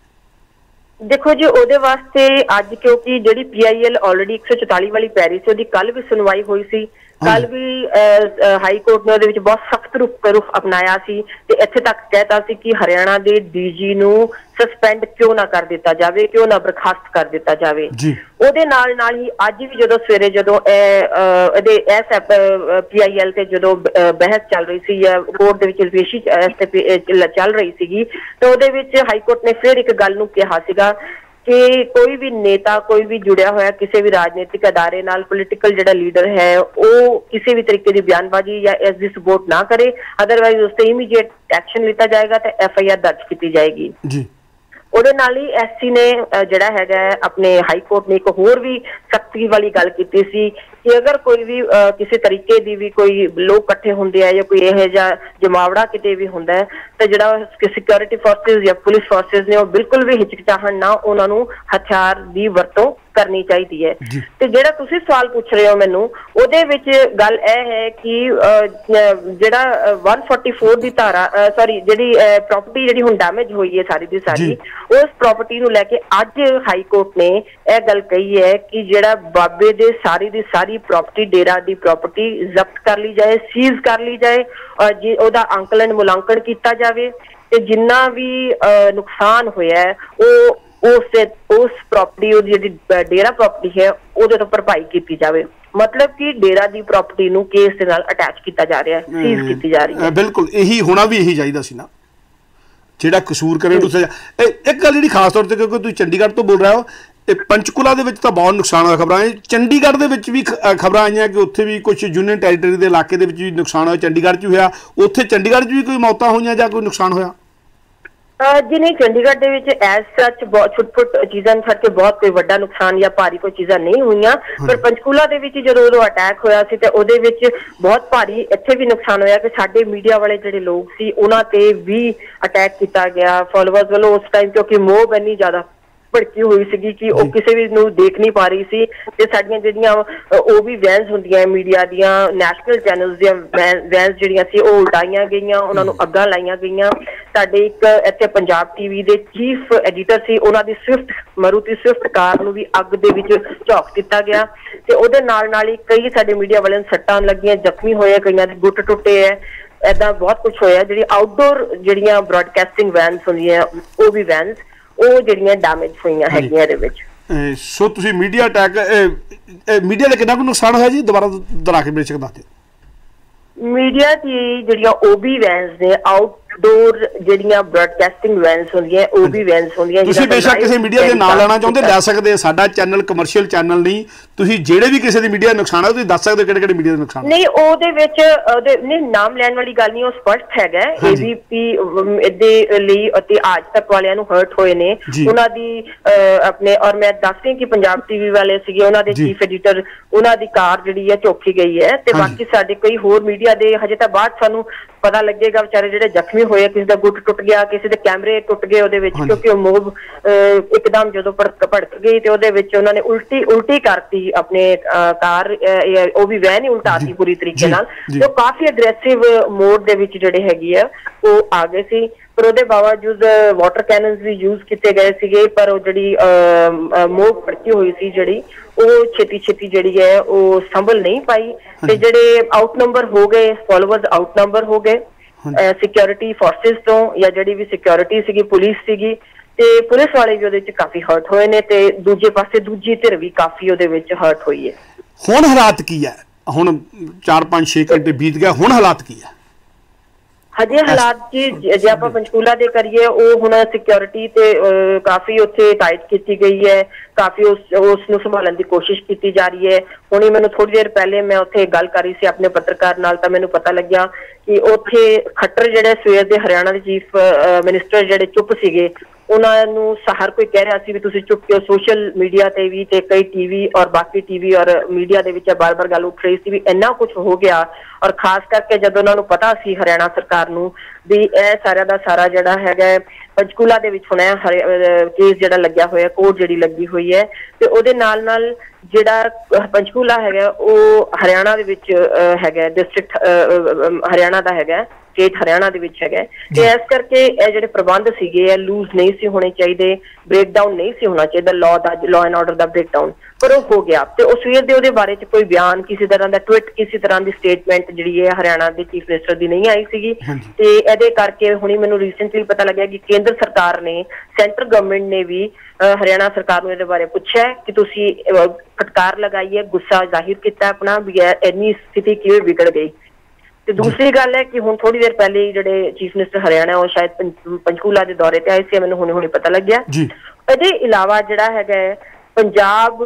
ਦੇਖੋ ਜੀ ਉਹਦੇ ਵਾਸਤੇ ਅੱਜ ਕਿਉਂਕਿ ਜਿਹੜੀ PIL ਆਲਰੇਡੀ 144 ਵਾਲੀ ਪੈ ਰਹੀ ਸੀ, ਉਹਦੀ ਕੱਲ ਵੀ ਸੁਣਵਾਈ ਹੋਈ ਸੀ। ਕੱਲ ਵੀ ਹਾਈ ਕੋਰਟ ਨੇ ਉਹਦੇ ਵਿੱਚ ਬਹੁਤ ਸਖਤ ਰੁਖ ਅਪਣਾਇਆ ਸੀ ਤੇ ਇੱਥੇ ਤੱਕ ਕਹਿਤਾ ਸੀ ਕਿ ਹਰਿਆਣਾ ਦੇ DG ਨੂੰ ਸਸਪੈਂਡ ਕਿਉਂ ਨਾ ਕਰ ਦਿੱਤਾ ਜਾਵੇ, ਕਿਉਂ ਨਾ ਬਰਖਾਸਤ ਕਰ ਦਿੱਤਾ ਜਾਵੇ। ਉਹਦੇ ਨਾਲ ਹੀ ਅੱਜ ਵੀ ਜਦੋਂ ਸਵੇਰੇ ਜਦੋਂ ਇਹਦੇ PIL ਤੇ ਜਦੋਂ ਬਹਿਸ ਚੱਲ ਰਹੀ ਸੀ ਜਾਂ ਕੋਰਟ ਦੇ ਵਿੱਚ ਪੇਸ਼ੀ ਚੱਲ ਰਹੀ ਸੀਗੀ ਤੇ ਉਹਦੇ ਵਿੱਚ ਹਾਈ ਕੋਰਟ ਨੇ ਫਿਰ ਇੱਕ ਗੱਲ ਨੂੰ ਕਿਹਾ ਸੀਗਾ ਕਿ ਕੋਈ ਵੀ ਨੇਤਾ, ਕੋਈ ਵੀ ਜੁੜਿਆ ਹੋਇਆ ਕਿਸੇ ਵੀ ਰਾਜਨੀਤਿਕ ਅਦਾਰੇ ਨਾਲ, ਪੋਲੀਟੀਕਲ ਜਿਹੜਾ ਲੀਡਰ ਹੈ ਉਹ ਕਿਸੇ ਵੀ ਤਰੀਕੇ ਦੀ ਬਿਆਨਬਾਜ਼ੀ ਜਾਂ ਇਸ ਦੀ ਸਪੋਰਟ ਨਾ ਕਰੇ, ਅਦਰਵਾਈਜ਼ ਉਸ ਤੇ ਇਮੀਡੀਏਟ ਐਕਸ਼ਨ ਲਿੱਤਾ ਜਾਏਗਾ ਤੇ FIR ਦਰਜ ਕੀਤੀ ਜਾਏਗੀ। ਉਹਦੇ ਨਾਲ ਹੀ SC ਨੇ ਜਿਹੜਾ ਹੈਗਾ ਆਪਣੇ ਹਾਈ ਕੋਰਟ ਨੇ ਇੱਕ ਹੋਰ ਵੀ ਸਖਤੀ ਵਾਲੀ ਗੱਲ ਕੀਤੀ ਸੀ ਕਿ ਅਗਰ ਕੋਈ ਵੀ ਕਿਸੇ ਤਰੀਕੇ ਦੀ ਵੀ ਕੋਈ ਲੋਕ ਇਕੱਠੇ ਹੁੰਦੇ ਆ ਜਾਂ ਕੋਈ ਇਹੋ ਜਿਹਾ ਜਮਾਵੜਾ ਕਿਤੇ ਵੀ ਹੁੰਦਾ ਹੈ ਤਾਂ ਜਿਹੜਾ ਸਿਕਿਉਰਿਟੀ ਫੋਰਸਿਸ ਜਾਂ ਪੁਲਿਸ ਫੋਰਸਿਸ ਨੇ ਉਹ ਬਿਲਕੁਲ ਵੀ ਹਿਚਕਿਚਾਹਟ ਨਾ ਉਹਨਾਂ ਨੂੰ ਹਥਿਆਰ ਦੀ ਵਰਤੋਂ ਕਰਨੀ ਚਾਹੀਦੀ ਹੈ। ਤੇ ਜਿਹੜਾ ਤੁਸੀਂ ਸਵਾਲ ਪੁੱਛ ਰਹੇ ਹੋ ਮੈਨੂੰ, ਉਹਦੇ ਵਿੱਚ ਗੱਲ ਇਹ ਹੈ ਕਿ ਜਿਹੜਾ 144 ਦੀ ਧਾਰਾ ਜਿਹੜੀ ਪ੍ਰਾਪਰਟੀ ਜਿਹੜੀ ਹੁਣ ਡੈਮੇਜ ਹੋਈ ਹੈ ਸਾਰੀ ਦੀ ਸਾਰੀ, ਉਸ ਪ੍ਰਾਪਰਟੀ ਨੂੰ ਲੈ ਕੇ ਅੱਜ ਹਾਈ ਕੋਰਟ ਨੇ ਇਹ ਗੱਲ ਕਹੀ ਹੈ ਕਿ ਜਿਹੜਾ ਬਾਬੇ ਦੇ ਸਾਰੀ ਦੀ ਸਾਰੀ ਪ੍ਰਾਪਰਟੀ, ਡੇਰਾ ਦੀ ਪ੍ਰਾਪਰਟੀ ਜ਼ਬਤ ਕਰ ਲਈ ਜਾਏ, ਸੀਜ਼ ਕਰ ਲਈ ਜਾਏ ਔਰ ਉਹਦਾ ਅੰਕਲਨ ਮੁਲਾਂਕਣ ਕੀਤਾ ਜਾਵੇ ਤੇ ਜਿੰਨਾ ਵੀ ਨੁਕਸਾਨ ਹੋਇਆ ਉਹ ਉਸ ਪ੍ਰਾਪਰਟੀ ਉਹਦੀ ਜਿਹੜੀ ਡੇਰਾ ਪ੍ਰਾਪਰਟੀ ਹੈ ਉਹਦੇ ਤੋਂ ਭਰਪਾਈ ਕੀਤੀ ਜਾਵੇ। ਮਤਲਬ ਕਿ ਡੇਰਾ ਦੀ ਪ੍ਰਾਪਰਟੀ ਨੂੰ ਕੇਸ ਦੇ ਨਾਲ ਅਟੈਚ ਕੀਤਾ ਜਾ ਰਿਹਾ ਹੈ, ਸੀਜ਼ ਕੀਤੀ ਜਾ ਰਹੀ ਹੈ। ਬਿਲਕੁਲ ਇਹੀ ਹੋਣਾ ਵੀ ਇਹੀ ਚਾਹੀਦਾ ਸੀ ਨਾ, ਜਿਹੜਾ ਕਸੂਰ ਕਰੇ ਉਹਨੂੰ ਸਜ਼ਾ। ਇੱਕ ਗੱਲ ਜਿਹੜੀ ਖਾਸ ਤੌਰ ਤੇ, ਕਿਉਂਕਿ ਤੁਸੀਂ ਚੰਡੀਗੜ੍ਹ ਤੋਂ ਬੋਲ ਰਹੇ ਹੋ, ਪੰਚਕੂਲਾ ਦੇ ਵਿੱਚ ਤਾਂ ਬਹੁਤ ਨੁਕਸਾਨ ਹੋਇਆ ਖਬਰਾਂ, ਚੰਡੀਗੜ੍ਹ ਦੇ ਵਿੱਚ ਵੀ ਖਬਰਾਂ ਆਈਆਂ ਕਿ ਉੱਥੇ ਵੀ ਕੁਝ ਯੂਨੀਅਨ ਟੈਰੀਟਰੀ ਦੇ ਇਲਾਕੇ ਦੇ ਵਿੱਚ ਵੀ ਨੁਕਸਾਨ ਹੋਇਆ, ਚੰਡੀਗੜ੍ਹ 'ਚ ਹੋਇਆ। ਉੱਥੇ ਚੰਡੀਗੜ੍ਹ 'ਚ ਵੀ ਕੋਈ ਮੌਤਾਂ ਹੋਈਆਂ ਜਾਂ ਕੋਈ ਨੁਕਸਾਨ ਹੋਇਆ? ਜੀ ਨਹੀਂ, ਚੰਡੀਗੜ੍ਹ ਦੇ ਵਿੱਚ ਐਜ਼ ਸੱਚ ਬਹੁਤ ਛੁੱਟ ਚੀਜ਼ਾਂ ਛੱਡ ਕੇ ਬਹੁਤ ਕੋਈ ਵੱਡਾ ਨੁਕਸਾਨ ਜਾਂ ਭਾਰੀ ਕੋਈ ਚੀਜ਼ਾਂ ਨਹੀਂ ਹੋਈਆਂ। ਪਰ ਪੰਚਕੂਲਾ ਦੇ ਵਿੱਚ ਜਦੋਂ ਉਦੋਂ ਅਟੈਕ ਹੋਇਆ ਸੀ ਤੇ ਉਹਦੇ ਵਿੱਚ ਬਹੁਤ ਭਾਰੀ ਇੱਥੇ ਵੀ ਨੁਕਸਾਨ ਹੋਇਆ ਕਿ ਸਾਡੇ ਮੀਡੀਆ ਵਾਲੇ ਜਿਹੜੇ ਲੋਕ ਸੀ ਉਹਨਾਂ ਤੇ ਵੀ ਅਟੈਕ ਕੀਤਾ ਗਿਆ ਫੋਲੋਵਰਸ ਵੱਲੋਂ ਉਸ ਟਾਈਮ, ਕਿਉਂਕਿ ਮੋਬ ਇੰਨੀ ਜ਼ਿਆਦਾ ਭੜਕੀ ਹੋਈ ਸੀਗੀ ਕਿ ਉਹ ਕਿਸੇ ਵੀ ਨੂੰ ਦੇਖ ਨਹੀਂ ਪਾ ਰਹੀ ਸੀ। ਤੇ ਸਾਡੀਆਂ ਜਿਹੜੀਆਂ ਉਹ ਵੀ ਵੈਨਸ ਹੁੰਦੀਆਂ ਮੀਡੀਆ ਦੀਆਂ, ਨੈਸ਼ਨਲ ਚੈਨਲਸ ਦੀਆਂ ਵੈਨਸ ਜਿਹੜੀਆਂ ਸੀ ਉਹ ਉਲਟਾਈਆਂ ਗਈਆਂ, ਉਹਨਾਂ ਨੂੰ ਅੱਗਾਂ ਲਾਈਆਂ ਗਈਆਂ। ਸਾਡੇ ਇੱਕ ਇੱਥੇ ਪੰਜਾਬ ਟੀਵੀ ਦੇ ਚੀਫ ਐਡੀਟਰ ਸੀ, ਉਹਨਾਂ ਦੀ ਮਾਰੂਤੀ ਸਵਿਫਟ ਕਾਰ ਨੂੰ ਵੀ ਅੱਗ ਦੇ ਵਿੱਚ ਝੋਕ ਦਿੱਤਾ ਗਿਆ ਤੇ ਉਹਦੇ ਨਾਲ ਹੀ ਕਈ ਸਾਡੇ ਮੀਡੀਆ ਵਾਲਿਆਂ ਨੂੰ ਸੱਟਾਂ ਲੱਗੀਆਂ, ਜ਼ਖਮੀ ਹੋਏ, ਕਈਆਂ ਦੇ ਗੁੱਟ ਟੁੱਟੇ ਹੈ। ਏਦਾਂ ਬਹੁਤ ਕੁਝ ਹੋਇਆ। ਜਿਹੜੀ ਆਊਟਡੋਰ ਜਿਹੜੀਆਂ ਬ੍ਰੌਡਕਾਸਟਿੰਗ ਵੈਨਸ ਹੁੰਦੀਆਂ ਉਹ ਵੀ ਵੈਨਸ ਉਹ ਜਿਹੜੀਆਂ ਡੈਮੇਜ ਹੋਈਆਂ ਹੈਗੀਆਂ ਇਹਦੇ ਵਿੱਚ। ਸੋ ਤੁਸੀਂ ਮੀਡੀਆ ਅਟੈਕ, ਮੀਡੀਆ ਦਾ ਕਿੰਨਾ ਕੁ ਨੁਕਸਾਨ ਹੋਇਆ ਜੀ? ਦੁਬਾਰਾ ਦੁਹਰਾ ਕੇ ਬੇਸ਼ੱਕ ਦੱਸ ਦਿਓ। ਮੀਡੀਆ ਦੀ ਜਿਹੜੀਆਂ ਓਬੀ ਵੈਨਸ ਨੇ, ਆਊਟਡੋਰ ਜਿਹੜੀਆਂ ਬ੍ਰੌਡਕਾਸਟਿੰਗ ਵੈਨਸ ਹੁੰਦੀਆਂ ਉਹ ਵੀ ਵੈਨਸ ਹੁੰਦੀਆਂ। ਤੁਸੀਂ ਬੇਸ਼ੱਕ ਕਿਸੇ ਮੀਡੀਆ ਦੇ ਨਾਂ ਲੈਣਾ ਚਾਹੁੰਦੇ ਲੈ ਸਕਦੇ, ਸਾਡਾ ਚੈਨਲ ਕਮਰਸ਼ੀਅਲ ਚੈਨਲ ਨਹੀਂ। ਤੁਸੀਂ ਜਿਹੜੇ ਵੀ ਕਿਸੇ ਦੀ ਮੀਡੀਆ ਨੁਕਸਾਨ ਹੈ ਤੁਸੀਂ ਦੱਸ ਸਕਦੇ ਕਿਹੜੇ ਕਿਹੜੇ ਮੀਡੀਆ ਦਾ ਨੁਕਸਾਨ? ਨਹੀਂ, ਉਹਦੇ ਵਿੱਚ ਨਹੀਂ ਨਾਮ ਲੈਣ ਵਾਲੀ ਗੱਲ ਨਹੀਂ, ਉਹ ਸਪਸ਼ਟ ਹੈਗਾ। ABP ਦੇ ਲਈ ਅਤੇ ਅੱਜ ਤੱਕ ਵਾਲਿਆਂ ਨੂੰ ਹਰਟ ਹੋਏ ਨੇ ਉਹਨਾਂ ਦੀ ਆਪਣੇ, ਔਰ ਮੈਂ ਦੱਸ ਰਹੀ ਕਿ ਪੰਜਾਬ ਟੀਵੀ ਵਾਲੇ ਸੀਗੇ, ਉਹਨਾਂ ਦੇ ਚੀਫ ਐਡੀਟਰ, ਉਹਨਾਂ ਦੀ ਕਾਰ ਜਿਹੜੀ ਹੈ ਝੋਕੀ ਗਈ ਹੈ। ਤੇ ਬਾਕੀ ਸਾਡੇ ਕਈ ਹੋਰ ਮੀਡੀਆ ਦੇ ਹਜੇ ਤਾਂ ਬਾਅਦ ਸਾਨੂੰ ਪਤਾ ਲੱਗੇਗਾ ਵਿਚਾਰੇ ਜਿਹੜੇ ਜ਼ਖਮੀ ਹੋਏ, ਕਿਸੇ ਦਾ ਗੁੱਟ ਟੁੱਟ ਗਿਆ, ਕਿਸੇ ਦੇ ਕੈਮਰੇ ਟੁੱਟ ਗਏ ਉਹਦੇ ਵਿੱਚ, ਕਿਉਂਕਿ ਉਹ ਮੋਬ ਇੱਕਦਮ ਜਦੋਂ ਭੜਕ ਗਈ ਤੇ ਉਹਦੇ ਵਿੱਚ ਉਹਨਾਂ ਨੇ ਉਲਟੀ ਕਰਤੀ ਆਪਣੇ ਕਾਰ, ਉਹ ਵੀ ਵੈਨ ਹੀ ਉਲਟਾਤੀ ਪੂਰੀ ਤਰੀਕੇ ਨਾਲ। ਤੇ ਉਹ ਕਾਫੀ ਅਗਰੈਸਿਵ ਮੋਡ ਦੇ ਵਿੱਚ ਜਿਹੜੇ ਹੈਗੀ ਆ ਉਹ ਆ ਗਏ ਸੀ। ਪਰ ਉਹਦੇ ਬਾਵਜੂਦ ਵਾਟਰ ਕੈਨਨਸ ਵੀ ਯੂਜ਼ ਕੀਤੇ ਗਏ ਸੀਗੇ, ਪਰ ਉਹ ਜਿਹੜੀ ਮੋਬ ਭੜਕੀ ਹੋਈ ਸੀ ਜਿਹੜੀ ਉਹ ਛੇਤੀ ਜਿਹੜੀ ਹੈ ਉਹ ਸੰਭਲ ਨਹੀਂ ਪਾਈ। ਤੇ ਜਿਹੜੇ ਆਊਟਨੰਬਰ ਹੋ ਗਏ, ਫੋਲੋਵਰਸ ਆਊਟਨੰਬਰ ਹੋ ਗਏ ਸਿਕਿਉਰਿਟੀ ਫੋਰਸਿਸ ਤੋਂ, ਜਾਂ ਜਿਹੜੀ ਵੀ ਸਿਕਿਉਰਿਟੀ ਸੀਗੀ, ਪੁਲਿਸ ਸੀਗੀ, ਤੇ ਪੁਲਿਸ ਵਾਲੇ ਵੀ ਉਹਦੇ ਵਿੱਚ ਕਾਫੀ ਹਰਟ ਹੋਏ ਨੇ ਤੇ ਦੂਜੇ ਪਾਸੇ ਦੂਜੀ ਧਿਰ ਵੀ ਕਾਫੀ ਉਹਦੇ ਵਿੱਚ ਹਰਟ ਹੋਈ ਹੈ। ਹੁਣ ਹਾਲਾਤ ਕੀ ਹੈ? ਹੁਣ 4-5-6 ਘੰਟੇ ਬੀਤ ਗਏ, ਹੁਣ ਹਾਲਾਤ ਕੀ ਹੈ? ਹਜੇ ਹਾਲਾਤ ਜੀ ਜੇ ਆਪਾਂ ਪੰਚਕੂਲਾ ਦੇ ਕਰੀਏ, ਉਹ ਹੁਣ ਸਿਕਿਉਰਿਟੀ ਤੇ ਕਾਫੀ ਉੱਥੇ ਟਾਈਟ ਕੀਤੀ ਗਈ ਹੈ, ਕਾਫੀ ਉਸ ਨੂੰ ਸੰਭਾਲਣ ਦੀ ਕੋਸ਼ਿਸ਼ ਕੀਤੀ ਜਾ ਰਹੀ ਹੈ। ਹੁਣੇ ਮੈਨੂੰ ਥੋੜੀ ਦੇਰ ਪਹਿਲੇ ਮੈਂ ਉੱਥੇ ਗੱਲ ਕਰ ਰਹੀ ਸੀ ਆਪਣੇ ਪੱਤਰਕਾਰ ਨਾਲ, ਤਾਂ ਮੈਨੂੰ ਪਤਾ ਲੱਗਿਆ ਕਿ ਉੱਥੇ ਖੱਟਰ ਜਿਹੜੇ ਸਵੇਰ ਦੇ ਹਰਿਆਣਾ ਦੇ ਚੀਫ ਮਿਨਿਸਟਰ ਜਿਹੜੇ ਚੁੱਪ ਸੀਗੇ, ਉਹਨਾਂ ਨੂੰ ਹਰ ਕੋਈ ਕਹਿ ਰਿਹਾ ਸੀ ਵੀ ਤੁਸੀਂ ਚੁੱਪ ਕਿਉਂ। ਸੋਸ਼ਲ ਮੀਡੀਆ ਤੇ ਵੀ ਤੇ ਕਈ ਟੀਵੀ ਔਰ ਬਾਕੀ ਟੀਵੀ ਔਰ ਮੀਡੀਆ ਦੇ ਵਿੱਚ ਬਾਰ-ਬਾਰ ਗੱਲ ਉੱਠ ਰਹੀ ਸੀ ਵੀ ਇੰਨਾ ਕੁਝ ਹੋ ਗਿਆ। ਔਰ ਖਾਸ ਕਰਕੇ ਜਦੋਂ ਉਹਨਾਂ ਨੂੰ ਪਤਾ ਸੀ ਹਰਿਆਣਾ ਸਰਕਾਰ ਨੂੰ ਵੀ ਇਹ ਸਾਰਿਆਂ ਦਾ ਸਾਰਾ ਜਿਹੜਾ ਹੈਗਾ ਪੰਚਕੂਲਾ ਦੇ ਵਿੱਚ ਹੋਣਾ ਕੇਸ ਜਿਹੜਾ ਲੱਗਿਆ ਹੋਇਆ, ਕੋਰਟ ਜਿਹੜੀ ਲੱਗੀ ਹੋਈ ਹੈ, ਤੇ ਉਹਦੇ ਨਾਲ ਜਿਹੜਾ ਪੰਚਕੂਲਾ ਹੈਗਾ ਉਹ ਹਰਿਆਣਾ ਦੇ ਵਿੱਚ ਹੈਗਾ, ਡਿਸਟ੍ਰਿਕਟ ਹਰਿਆਣਾ ਦਾ ਹੈਗਾ, ਸਟੇਟ ਹਰਿਆਣਾ ਦੇ ਵਿੱਚ ਹੈਗਾ। ਤੇ ਇਸ ਕਰਕੇ ਇਹ ਜਿਹੜੇ ਪ੍ਰਬੰਧ ਸੀਗੇ ਇਹ ਲੂਜ਼ ਨਹੀਂ ਸੀ ਹੋਣੇ ਚਾਹੀਦੇ, ਬ੍ਰੇਕਡਾਊਨ ਨਹੀਂ ਸੀ ਹੋਣਾ ਚਾਹੀਦਾ ਲਾਅ ਐਂਡ ਆਰਡਰ ਦਾ ਬ੍ਰੇਕਡਾਊਨ, ਪਰ ਉਹ ਹੋ ਗਿਆ। ਤੇ ਉਸ ਸਵੇਰ ਦੇ ਉਹਦੇ ਬਾਰੇ ਚ ਕੋਈ ਬਿਆਨ, ਕਿਸੇ ਤਰ੍ਹਾਂ ਦਾ ਟਵੀਟ, ਕਿਸੇ ਤਰ੍ਹਾਂ ਦੀ ਸਟੇਟਮੈਂਟ ਜਿਹੜੀ ਹੈ ਹਰਿਆਣਾ ਦੇ ਚੀਫ ਮਿਨਿਸਟਰ ਦੀ ਨਹੀਂ ਆਈ ਸੀਗੀ। ਤੇ ਇਹਦੇ ਕਰਕੇ ਹੁਣੀ ਮੈਨੂੰ ਰੀਸੈਂਟਲੀ ਪਤਾ ਲੱਗਿਆ ਕਿ ਕੇਂਦਰ ਸਰਕਾਰ ਨੇ, ਸੈਂਟਰ ਗਵਰਨਮੈਂਟ ਨੇ ਵੀ ਹਰਿਆਣਾ ਸਰਕਾਰ ਨੂੰ ਇਹਦੇ ਬਾਰੇ ਪੁੱਛਿਆ ਕਿ ਤੁਸੀਂ ਫਟਕਾਰ ਲਗਾਈ ਹੈ, ਗੁੱਸਾ ਜ਼ਾਹਿਰ ਕੀਤਾ ਆਪਣਾ ਵੀ ਇੰਨੀ ਸਥਿਤੀ ਕਿਵੇਂ ਵਿਗੜ ਗਈ। ਤੇ ਦੂਸਰੀ ਗੱਲ ਹੈ ਕਿ ਹੁਣ ਥੋੜੀ ਦੇਰ ਪਹਿਲੇ ਜਿਹੜੇ ਚੀਫ ਮਿਨਿਸਟਰ ਹਰਿਆਣਾ ਉਹ ਸ਼ਾਇਦ ਪੰਚਕੂਲਾ ਦੇ ਦੌਰੇ ਤੇ ਆਏ ਸੀ, ਮੈਨੂੰ ਹੁਣੇ ਪਤਾ ਲੱਗਿਆ। ਇਹਦੇ ਇਲਾਵਾ ਜਿਹੜਾ ਹੈਗਾ ਪੰਜਾਬ,